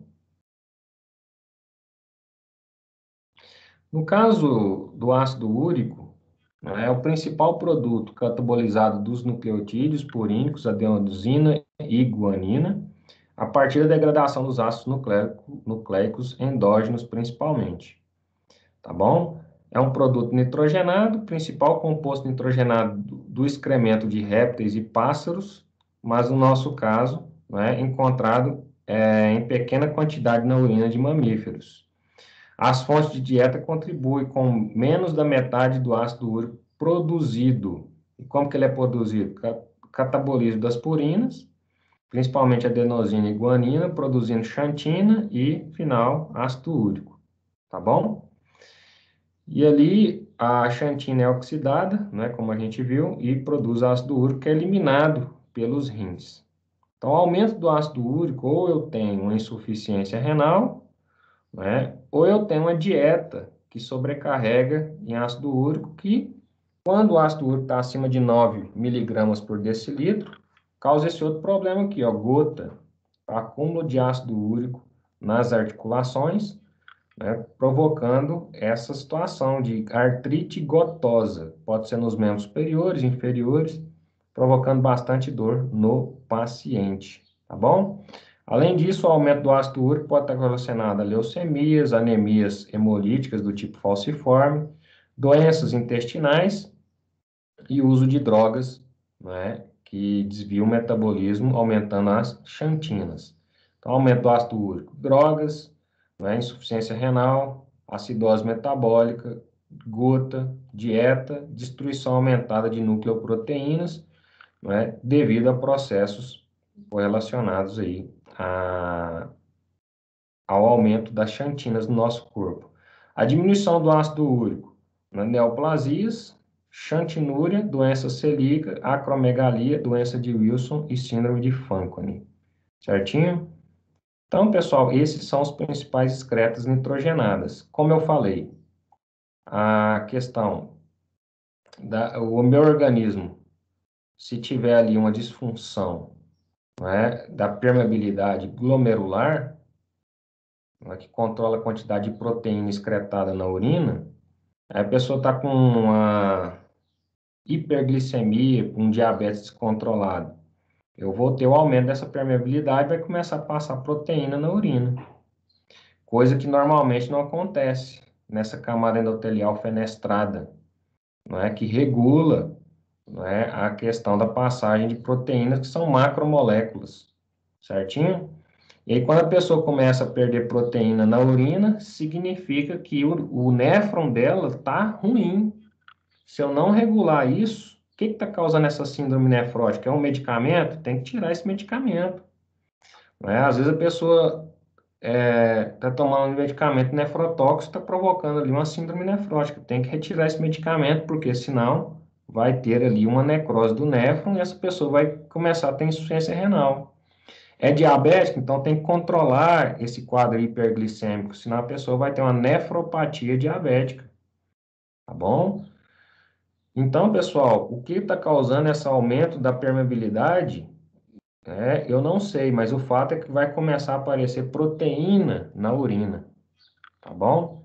No caso do ácido úrico, né, é o principal produto catabolizado dos nucleotídeos purínicos, adenosina e guanina, a partir da degradação dos ácidos nucleico, nucleicos endógenos principalmente. Tá bom? É um produto nitrogenado, principal composto nitrogenado do, do excremento de répteis e pássaros, mas no nosso caso, né, encontrado é, em pequena quantidade na urina de mamíferos. As fontes de dieta contribuem com menos da metade do ácido úrico produzido. E como que ele é produzido? Catabolismo das purinas, principalmente adenosina e guanina, produzindo xantina e, final, ácido úrico. Tá bom? E ali a xantina é oxidada, né, como a gente viu, e produz ácido úrico que é eliminado pelos rins. Então, aumento do ácido úrico, ou eu tenho uma insuficiência renal, né, ou eu tenho uma dieta que sobrecarrega em ácido úrico, que quando o ácido úrico está acima de nove miligramas por decilitro, causa esse outro problema aqui, ó, gota, acúmulo de ácido úrico nas articulações, né, provocando essa situação de artrite gotosa. Pode ser nos membros superiores, inferiores, provocando bastante dor no paciente, tá bom? Além disso, o aumento do ácido úrico pode estar relacionado a leucemias, anemias hemolíticas do tipo falciforme, doenças intestinais e uso de drogas, né, que desviam o metabolismo, aumentando as xantinas. Então, aumento do ácido úrico, drogas, né, insuficiência renal, acidose metabólica, gota, dieta, destruição aumentada de nucleoproteínas, né, devido a processos correlacionados aí a, ao aumento das xantinas no nosso corpo. A diminuição do ácido úrico, né, neoplasias, xantinúria, doença celíaca, acromegalia, doença de Wilson e síndrome de Fanconi. Certinho? Então, pessoal, esses são os principais excretas nitrogenadas. Como eu falei, a questão da o meu organismo, se tiver ali uma disfunção, né, da permeabilidade glomerular, né, que controla a quantidade de proteína excretada na urina, aí a pessoa está com uma hiperglicemia, um diabetes descontrolado. Eu vou ter o aumento dessa permeabilidade, vai começar a passar proteína na urina. coisa que normalmente não acontece nessa camada endotelial fenestrada, não é? Que regula, não é, a questão da passagem de proteínas que são macromoléculas, certinho? E aí, quando a pessoa começa a perder proteína na urina, significa que o, o néfron dela está ruim. Se eu não regular isso, o que está causando essa síndrome nefrótica? É um medicamento? Tem que tirar esse medicamento. Né? Às vezes a pessoa está tomando um medicamento nefrotóxico, está provocando ali uma síndrome nefrótica. Tem que retirar esse medicamento, porque senão vai ter ali uma necrose do néfron e essa pessoa vai começar a ter insuficiência renal. É diabético, então tem que controlar esse quadro hiperglicêmico, senão a pessoa vai ter uma nefropatia diabética, tá bom? Então, pessoal, o que está causando esse aumento da permeabilidade, é, eu não sei, mas o fato é que vai começar a aparecer proteína na urina, tá bom?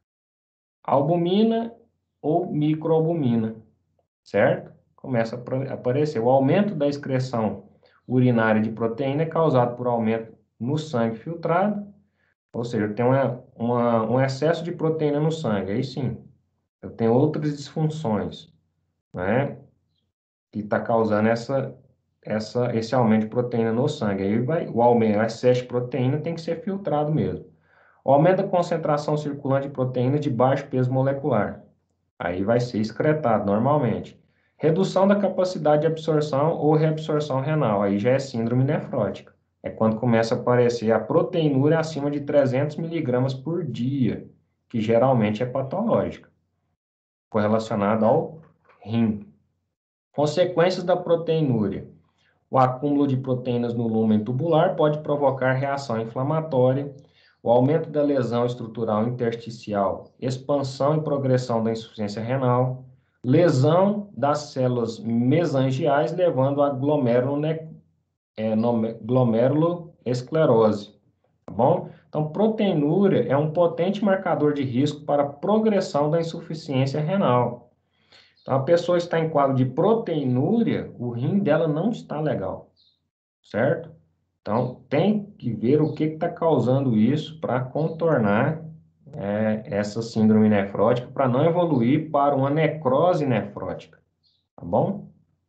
Albumina ou microalbumina, certo? Começa a aparecer. O aumento da excreção urinária de proteína é causado por aumento no sangue filtrado, ou seja, tem uma, uma, um excesso de proteína no sangue, aí sim, eu tenho outras disfunções, né? Que está causando essa, essa, esse aumento de proteína no sangue. Aí vai, o aumento, o excesso de proteína tem que ser filtrado mesmo. O aumento da concentração circulante de proteína de baixo peso molecular. Aí vai ser excretado normalmente. Redução da capacidade de absorção ou reabsorção renal. Aí já é síndrome nefrótica. É quando começa a aparecer a proteinúria acima de trezentos miligramas por dia, que geralmente é patológica, correlacionada ao rim. Consequências da proteinúria. O acúmulo de proteínas no lúmen tubular pode provocar reação inflamatória, o aumento da lesão estrutural intersticial, expansão e progressão da insuficiência renal, lesão das células mesangiais, levando a glomérulo, é, glomeruloesclerose, tá bom? Então, proteinúria é um potente marcador de risco para a progressão da insuficiência renal. Então, a pessoa está em quadro de proteinúria, o rim dela não está legal, certo? Então, tem que ver o que está causando isso para contornar é, essa síndrome nefrótica, para não evoluir para uma necrose nefrótica, tá bom?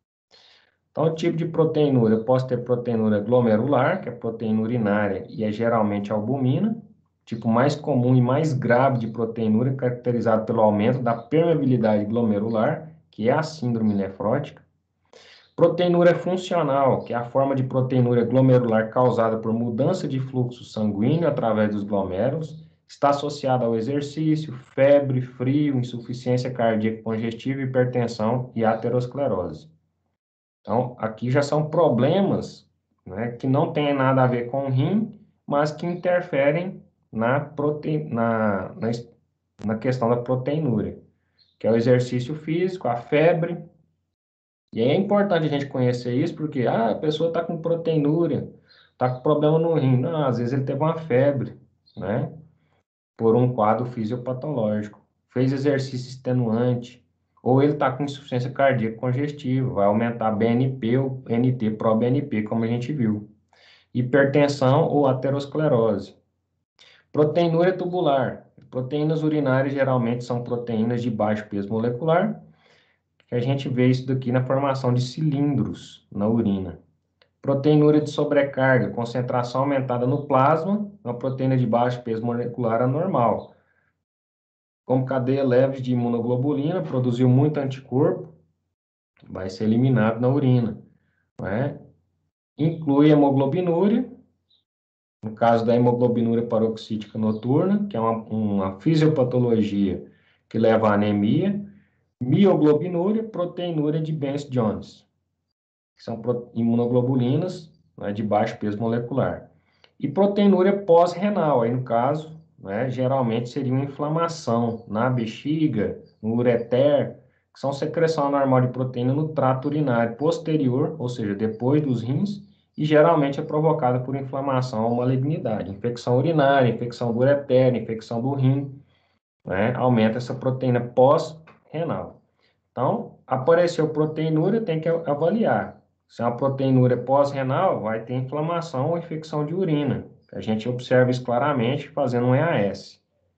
Então, o tipo de proteinúria, eu posso ter proteinúria glomerular, que é proteína urinária e é geralmente albumina. O tipo mais comum e mais grave de proteinúria é caracterizado pelo aumento da permeabilidade glomerular, que é a síndrome nefrótica. Proteinúria funcional, que é a forma de proteinúria glomerular causada por mudança de fluxo sanguíneo através dos glomérulos, está associada ao exercício, febre, frio, insuficiência cardíaca congestiva, hipertensão e aterosclerose. Então, aqui já são problemas, né, que não têm nada a ver com o rim, mas que interferem na, prote... na, na, na questão da proteinúria, que é o exercício físico, a febre. E aí é importante a gente conhecer isso, porque ah, a pessoa está com proteinúria, está com problema no rim. Não, às vezes ele teve uma febre, né, por um quadro fisiopatológico, fez exercício extenuante, ou ele está com insuficiência cardíaca congestiva, vai aumentar B N P ou N T-proBNP, B N P, como a gente viu. Hipertensão ou aterosclerose. Proteinúria tubular. Proteínas urinárias geralmente são proteínas de baixo peso molecular, que a gente vê isso daqui na formação de cilindros na urina. Proteinúria de sobrecarga, concentração aumentada no plasma, uma proteína de baixo peso molecular anormal. Como cadeia leve de imunoglobulina, produziu muito anticorpo, vai ser eliminado na urina. Né? Inclui hemoglobinúria, no caso da hemoglobinúria paroxítica noturna, que é uma, uma fisiopatologia que leva à anemia, mioglobinúria, proteinúria de Benz-Jones, que são imunoglobulinas, né, de baixo peso molecular. E proteinúria pós-renal, aí no caso, né, geralmente seria uma inflamação na bexiga, no ureter, que são secreção anormal de proteína no trato urinário posterior, ou seja, depois dos rins, e geralmente é provocada por inflamação ou malignidade, infecção urinária, infecção do ureter, infecção do rim, né, aumenta essa proteína pós-renal. Então, apareceu proteinúria, tem que avaliar. Se é uma proteinúria pós-renal, vai ter inflamação ou infecção de urina. A gente observa isso claramente fazendo um E A S,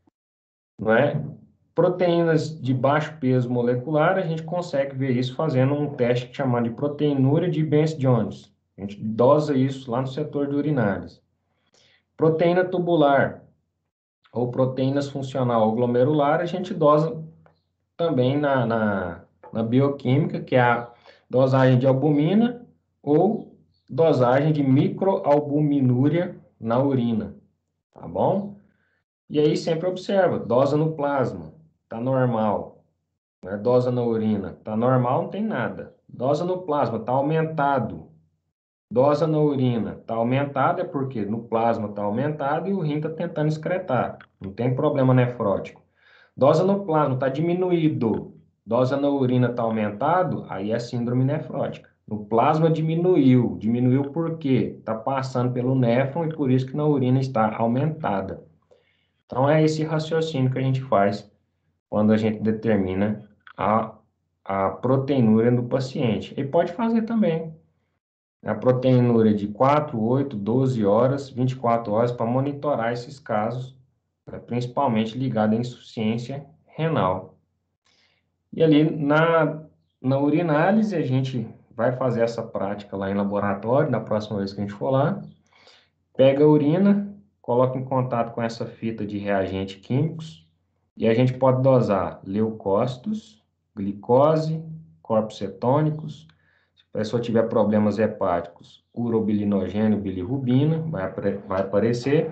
não é? Proteínas de baixo peso molecular, a gente consegue ver isso fazendo um teste chamado de proteinúria de Benz-Jones. A gente dosa isso lá no setor de urinárias. Proteína tubular ou proteínas funcional ou glomerular, a gente dosa também na, na, na bioquímica, que é a dosagem de albumina ou dosagem de microalbuminúria na urina, tá bom? E aí sempre observa, dosa no plasma, tá normal. Né? Dosa na urina, tá normal, não tem nada. Dosa no plasma, tá aumentado. Dosa na urina, tá aumentado é porque no plasma tá aumentado e o rim tá tentando excretar. Não tem problema nefrótico. Dosa no plasma tá diminuído. Dosa na urina tá aumentado, aí é síndrome nefrótica. No plasma diminuiu. Diminuiu por quê? Tá passando pelo néfron e por isso que na urina está aumentada. Então é esse raciocínio que a gente faz quando a gente determina a, a proteinúria do paciente. E pode fazer também a proteinúria de quatro, oito, doze horas, vinte e quatro horas, para monitorar esses casos, né, principalmente ligado à insuficiência renal. E ali na, na urinálise, a gente vai fazer essa prática lá em laboratório, na próxima vez que a gente for lá, pega a urina, coloca em contato com essa fita de reagentes químicos, e a gente pode dosar leucócitos, glicose, corpos cetônicos. Se a pessoa tiver problemas hepáticos, urobilinogênio, bilirrubina, vai, vai aparecer.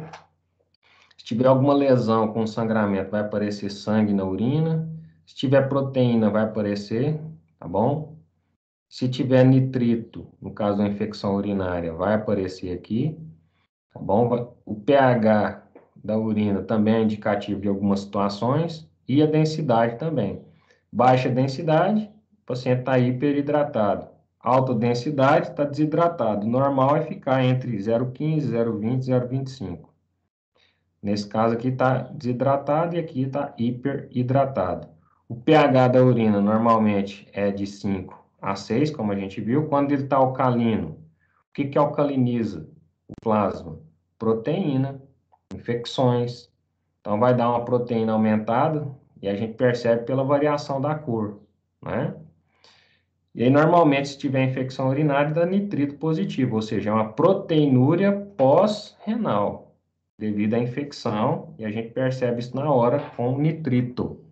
Se tiver alguma lesão com sangramento, vai aparecer sangue na urina. Se tiver proteína, vai aparecer, tá bom? Se tiver nitrito, no caso da infecção urinária, vai aparecer aqui, tá bom? O pH da urina também é indicativo de algumas situações e a densidade também. Baixa densidade, o paciente está hiperidratado. Alta densidade, está desidratado. O normal é ficar entre zero vírgula quinze, zero vírgula vinte, zero vírgula vinte e cinco. Nesse caso aqui está desidratado e aqui está hiperidratado. O pH da urina normalmente é de cinco a seis, como a gente viu. Quando ele está alcalino, o que que alcaliniza o plasma? Proteína, infecções. Então vai dar uma proteína aumentada e a gente percebe pela variação da cor, né? E aí normalmente se tiver infecção urinária dá nitrito positivo, ou seja, é uma proteinúria pós-renal devido à infecção, e a gente percebe isso na hora com nitrito.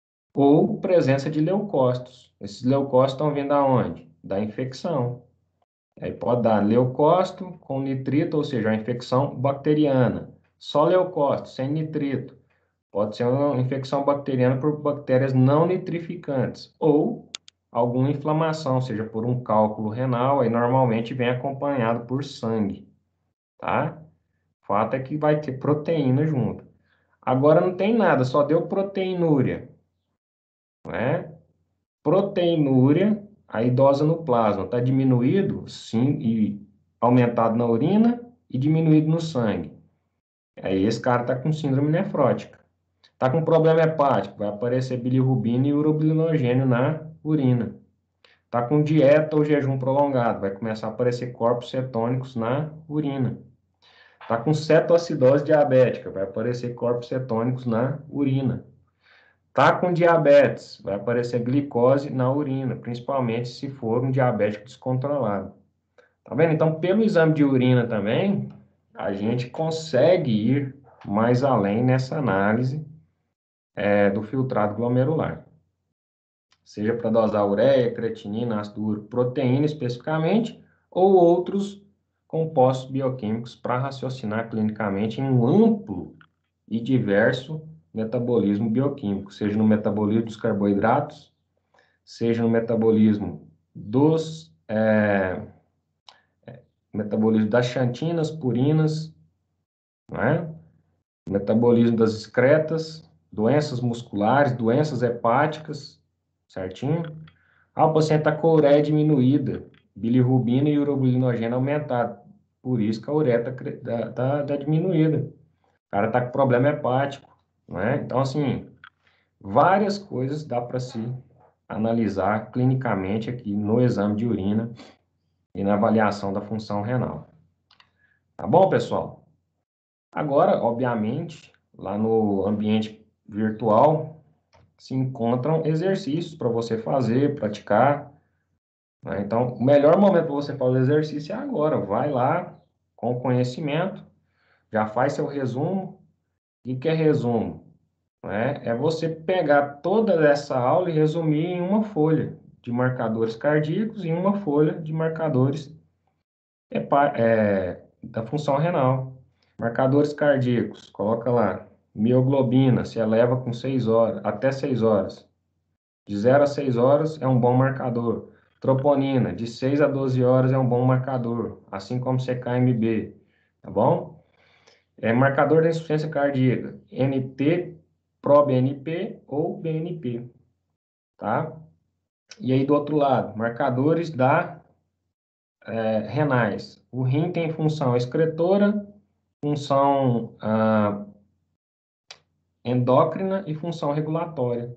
Ou presença de leucócitos. Esses leucócitos estão vindo aonde? Da infecção. Aí pode dar leucócito com nitrito, ou seja, uma infecção bacteriana. Só leucócito, sem nitrito. Pode ser uma infecção bacteriana por bactérias não nitrificantes. Ou alguma inflamação, seja por um cálculo renal, aí normalmente vem acompanhado por sangue, tá? O fato é que vai ter proteína junto. Agora não tem nada, só deu proteinúria, não é? Proteinúria, aí dose no plasma, está diminuído, sim, e aumentado na urina e diminuído no sangue. Aí esse cara está com síndrome nefrótica. Está com problema hepático, vai aparecer bilirrubina e urobilinogênio na urina. Está com dieta ou jejum prolongado, vai começar a aparecer corpos cetônicos na urina. Está com cetoacidose diabética, vai aparecer corpos cetônicos na urina. Está com diabetes, vai aparecer glicose na urina, principalmente se for um diabético descontrolado. Tá vendo? Então, pelo exame de urina também, a gente consegue ir mais além nessa análise é, do filtrado glomerular. Seja para dosar ureia, creatinina, ácido úrico, proteína especificamente, ou outros compostos bioquímicos para raciocinar clinicamente em um amplo e diverso metabolismo bioquímico, seja no metabolismo dos carboidratos, seja no metabolismo dos é, metabolismo das xantinas, purinas, não é? Metabolismo das excretas, doenças musculares, doenças hepáticas, certinho? Ah, o paciente está com a ureia diminuída, bilirrubina e urobilinogênio aumentado. Por isso que a ureia está tá, tá diminuída. O cara está com problema hepático, não é? Então, assim, várias coisas dá para se analisar clinicamente aqui no exame de urina e na avaliação da função renal. Tá bom, pessoal? Agora, obviamente, lá no ambiente virtual, se encontram exercícios para você fazer, praticar, né? Então, o melhor momento para você fazer exercício é agora. Vai lá com conhecimento, já faz seu resumo. O que é resumo? Né? É você pegar toda essa aula e resumir em uma folha de marcadores cardíacos e uma folha de marcadores hepa- é, da função renal. Marcadores cardíacos, coloca lá. Mioglobina se eleva com seis horas, até seis horas. De zero a seis horas é um bom marcador. Troponina, de seis a doze horas é um bom marcador, assim como C K M B, tá bom? É marcador da insuficiência cardíaca, N T, ProBNP ou B N P, tá? E aí do outro lado, marcadores da é, renais. O rim tem função excretora, função ah, endócrina e função regulatória.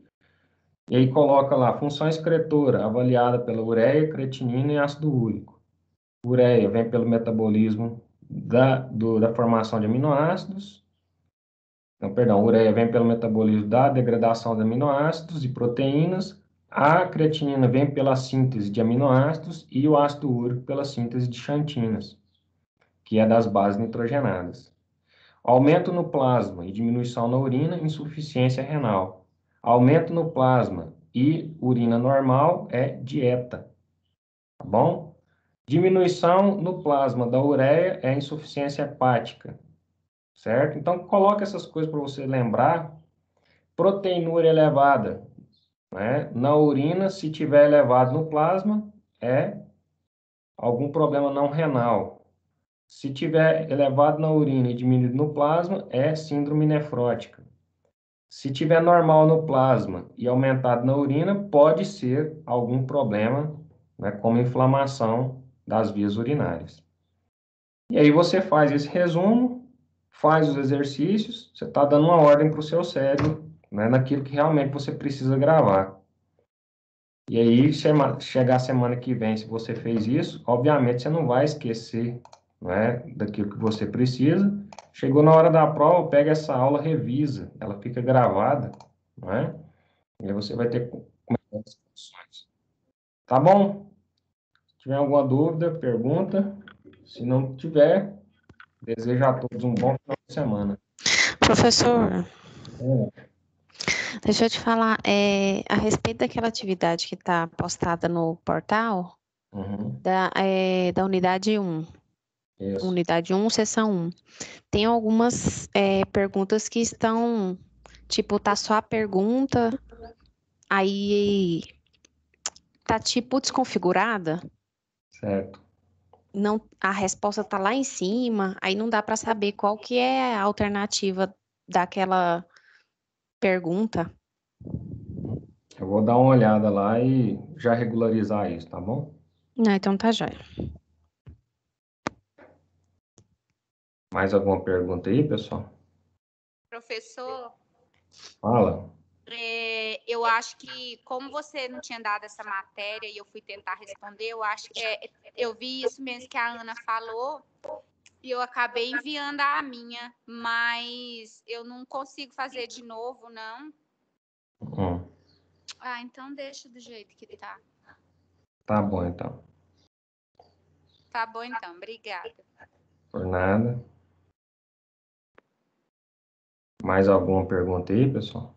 E aí coloca lá, função excretora, avaliada pela ureia, creatinina e ácido úrico. Ureia vem pelo metabolismo da, do, da formação de aminoácidos. Não, perdão, ureia vem pelo metabolismo da degradação de aminoácidos e proteínas. A creatinina vem pela síntese de aminoácidos e o ácido úrico pela síntese de xantinas, que é das bases nitrogenadas. Aumento no plasma e diminuição na urina, insuficiência renal. Aumento no plasma e urina normal é dieta, tá bom? Diminuição no plasma da ureia é insuficiência hepática, certo? Então, coloca essas coisas para você lembrar. Proteinúria elevada, né? Na urina, se tiver elevado no plasma, é algum problema não renal. Se tiver elevado na urina e diminuído no plasma, é síndrome nefrótica. Se tiver normal no plasma e aumentado na urina, pode ser algum problema, né, como inflamação das vias urinárias. E aí você faz esse resumo, faz os exercícios, você está dando uma ordem para o seu cérebro, né, naquilo que realmente você precisa gravar. E aí, chegar a semana que vem, se você fez isso, obviamente você não vai esquecer, né, daquilo que você precisa. Chegou na hora da prova, pega essa aula, revisa, ela fica gravada, não é? E aí você vai ter as condições. Tá bom? Se tiver alguma dúvida, pergunta. Se não tiver, desejo a todos um bom final de semana. Professor, É. deixa eu te falar, é, a respeito daquela atividade que está postada no portal, Uhum. da, é, da unidade um, Isso. unidade um, seção um, tem algumas é, perguntas que estão, tipo, tá só a pergunta, aí tá tipo desconfigurada, Certo. não, a resposta tá lá em cima, aí não dá para saber qual que é a alternativa daquela pergunta. Eu vou dar uma olhada lá e já regularizar isso, tá bom? Não, então tá jóia. Mais alguma pergunta aí, pessoal? Professor, Fala. é, eu acho que, como você não tinha dado essa matéria e eu fui tentar responder, eu acho que é, eu vi isso mesmo que a Ana falou e eu acabei enviando a minha, mas eu não consigo fazer de novo, não. Hum. Ah, então deixa do jeito que tá. Tá bom, então. Tá bom, então. Obrigada. Por nada. Mais alguma pergunta aí, pessoal?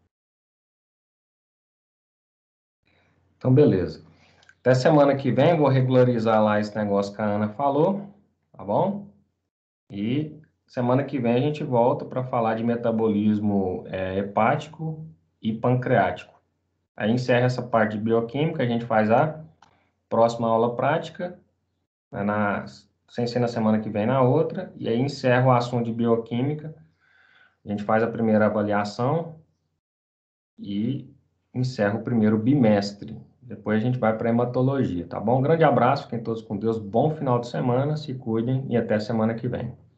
Então, beleza. Até semana que vem, vou regularizar lá esse negócio que a Ana falou, tá bom? E semana que vem a gente volta para falar de metabolismo é, hepático e pancreático. Aí encerra essa parte de bioquímica, a gente faz a próxima aula prática, né, na, sem ser na semana que vem, na outra, e aí encerra o assunto de bioquímica. A gente faz a primeira avaliação e encerra o primeiro bimestre. Depois a gente vai para a hematologia, tá bom? Um grande abraço, fiquem todos com Deus, bom final de semana, se cuidem e até semana que vem.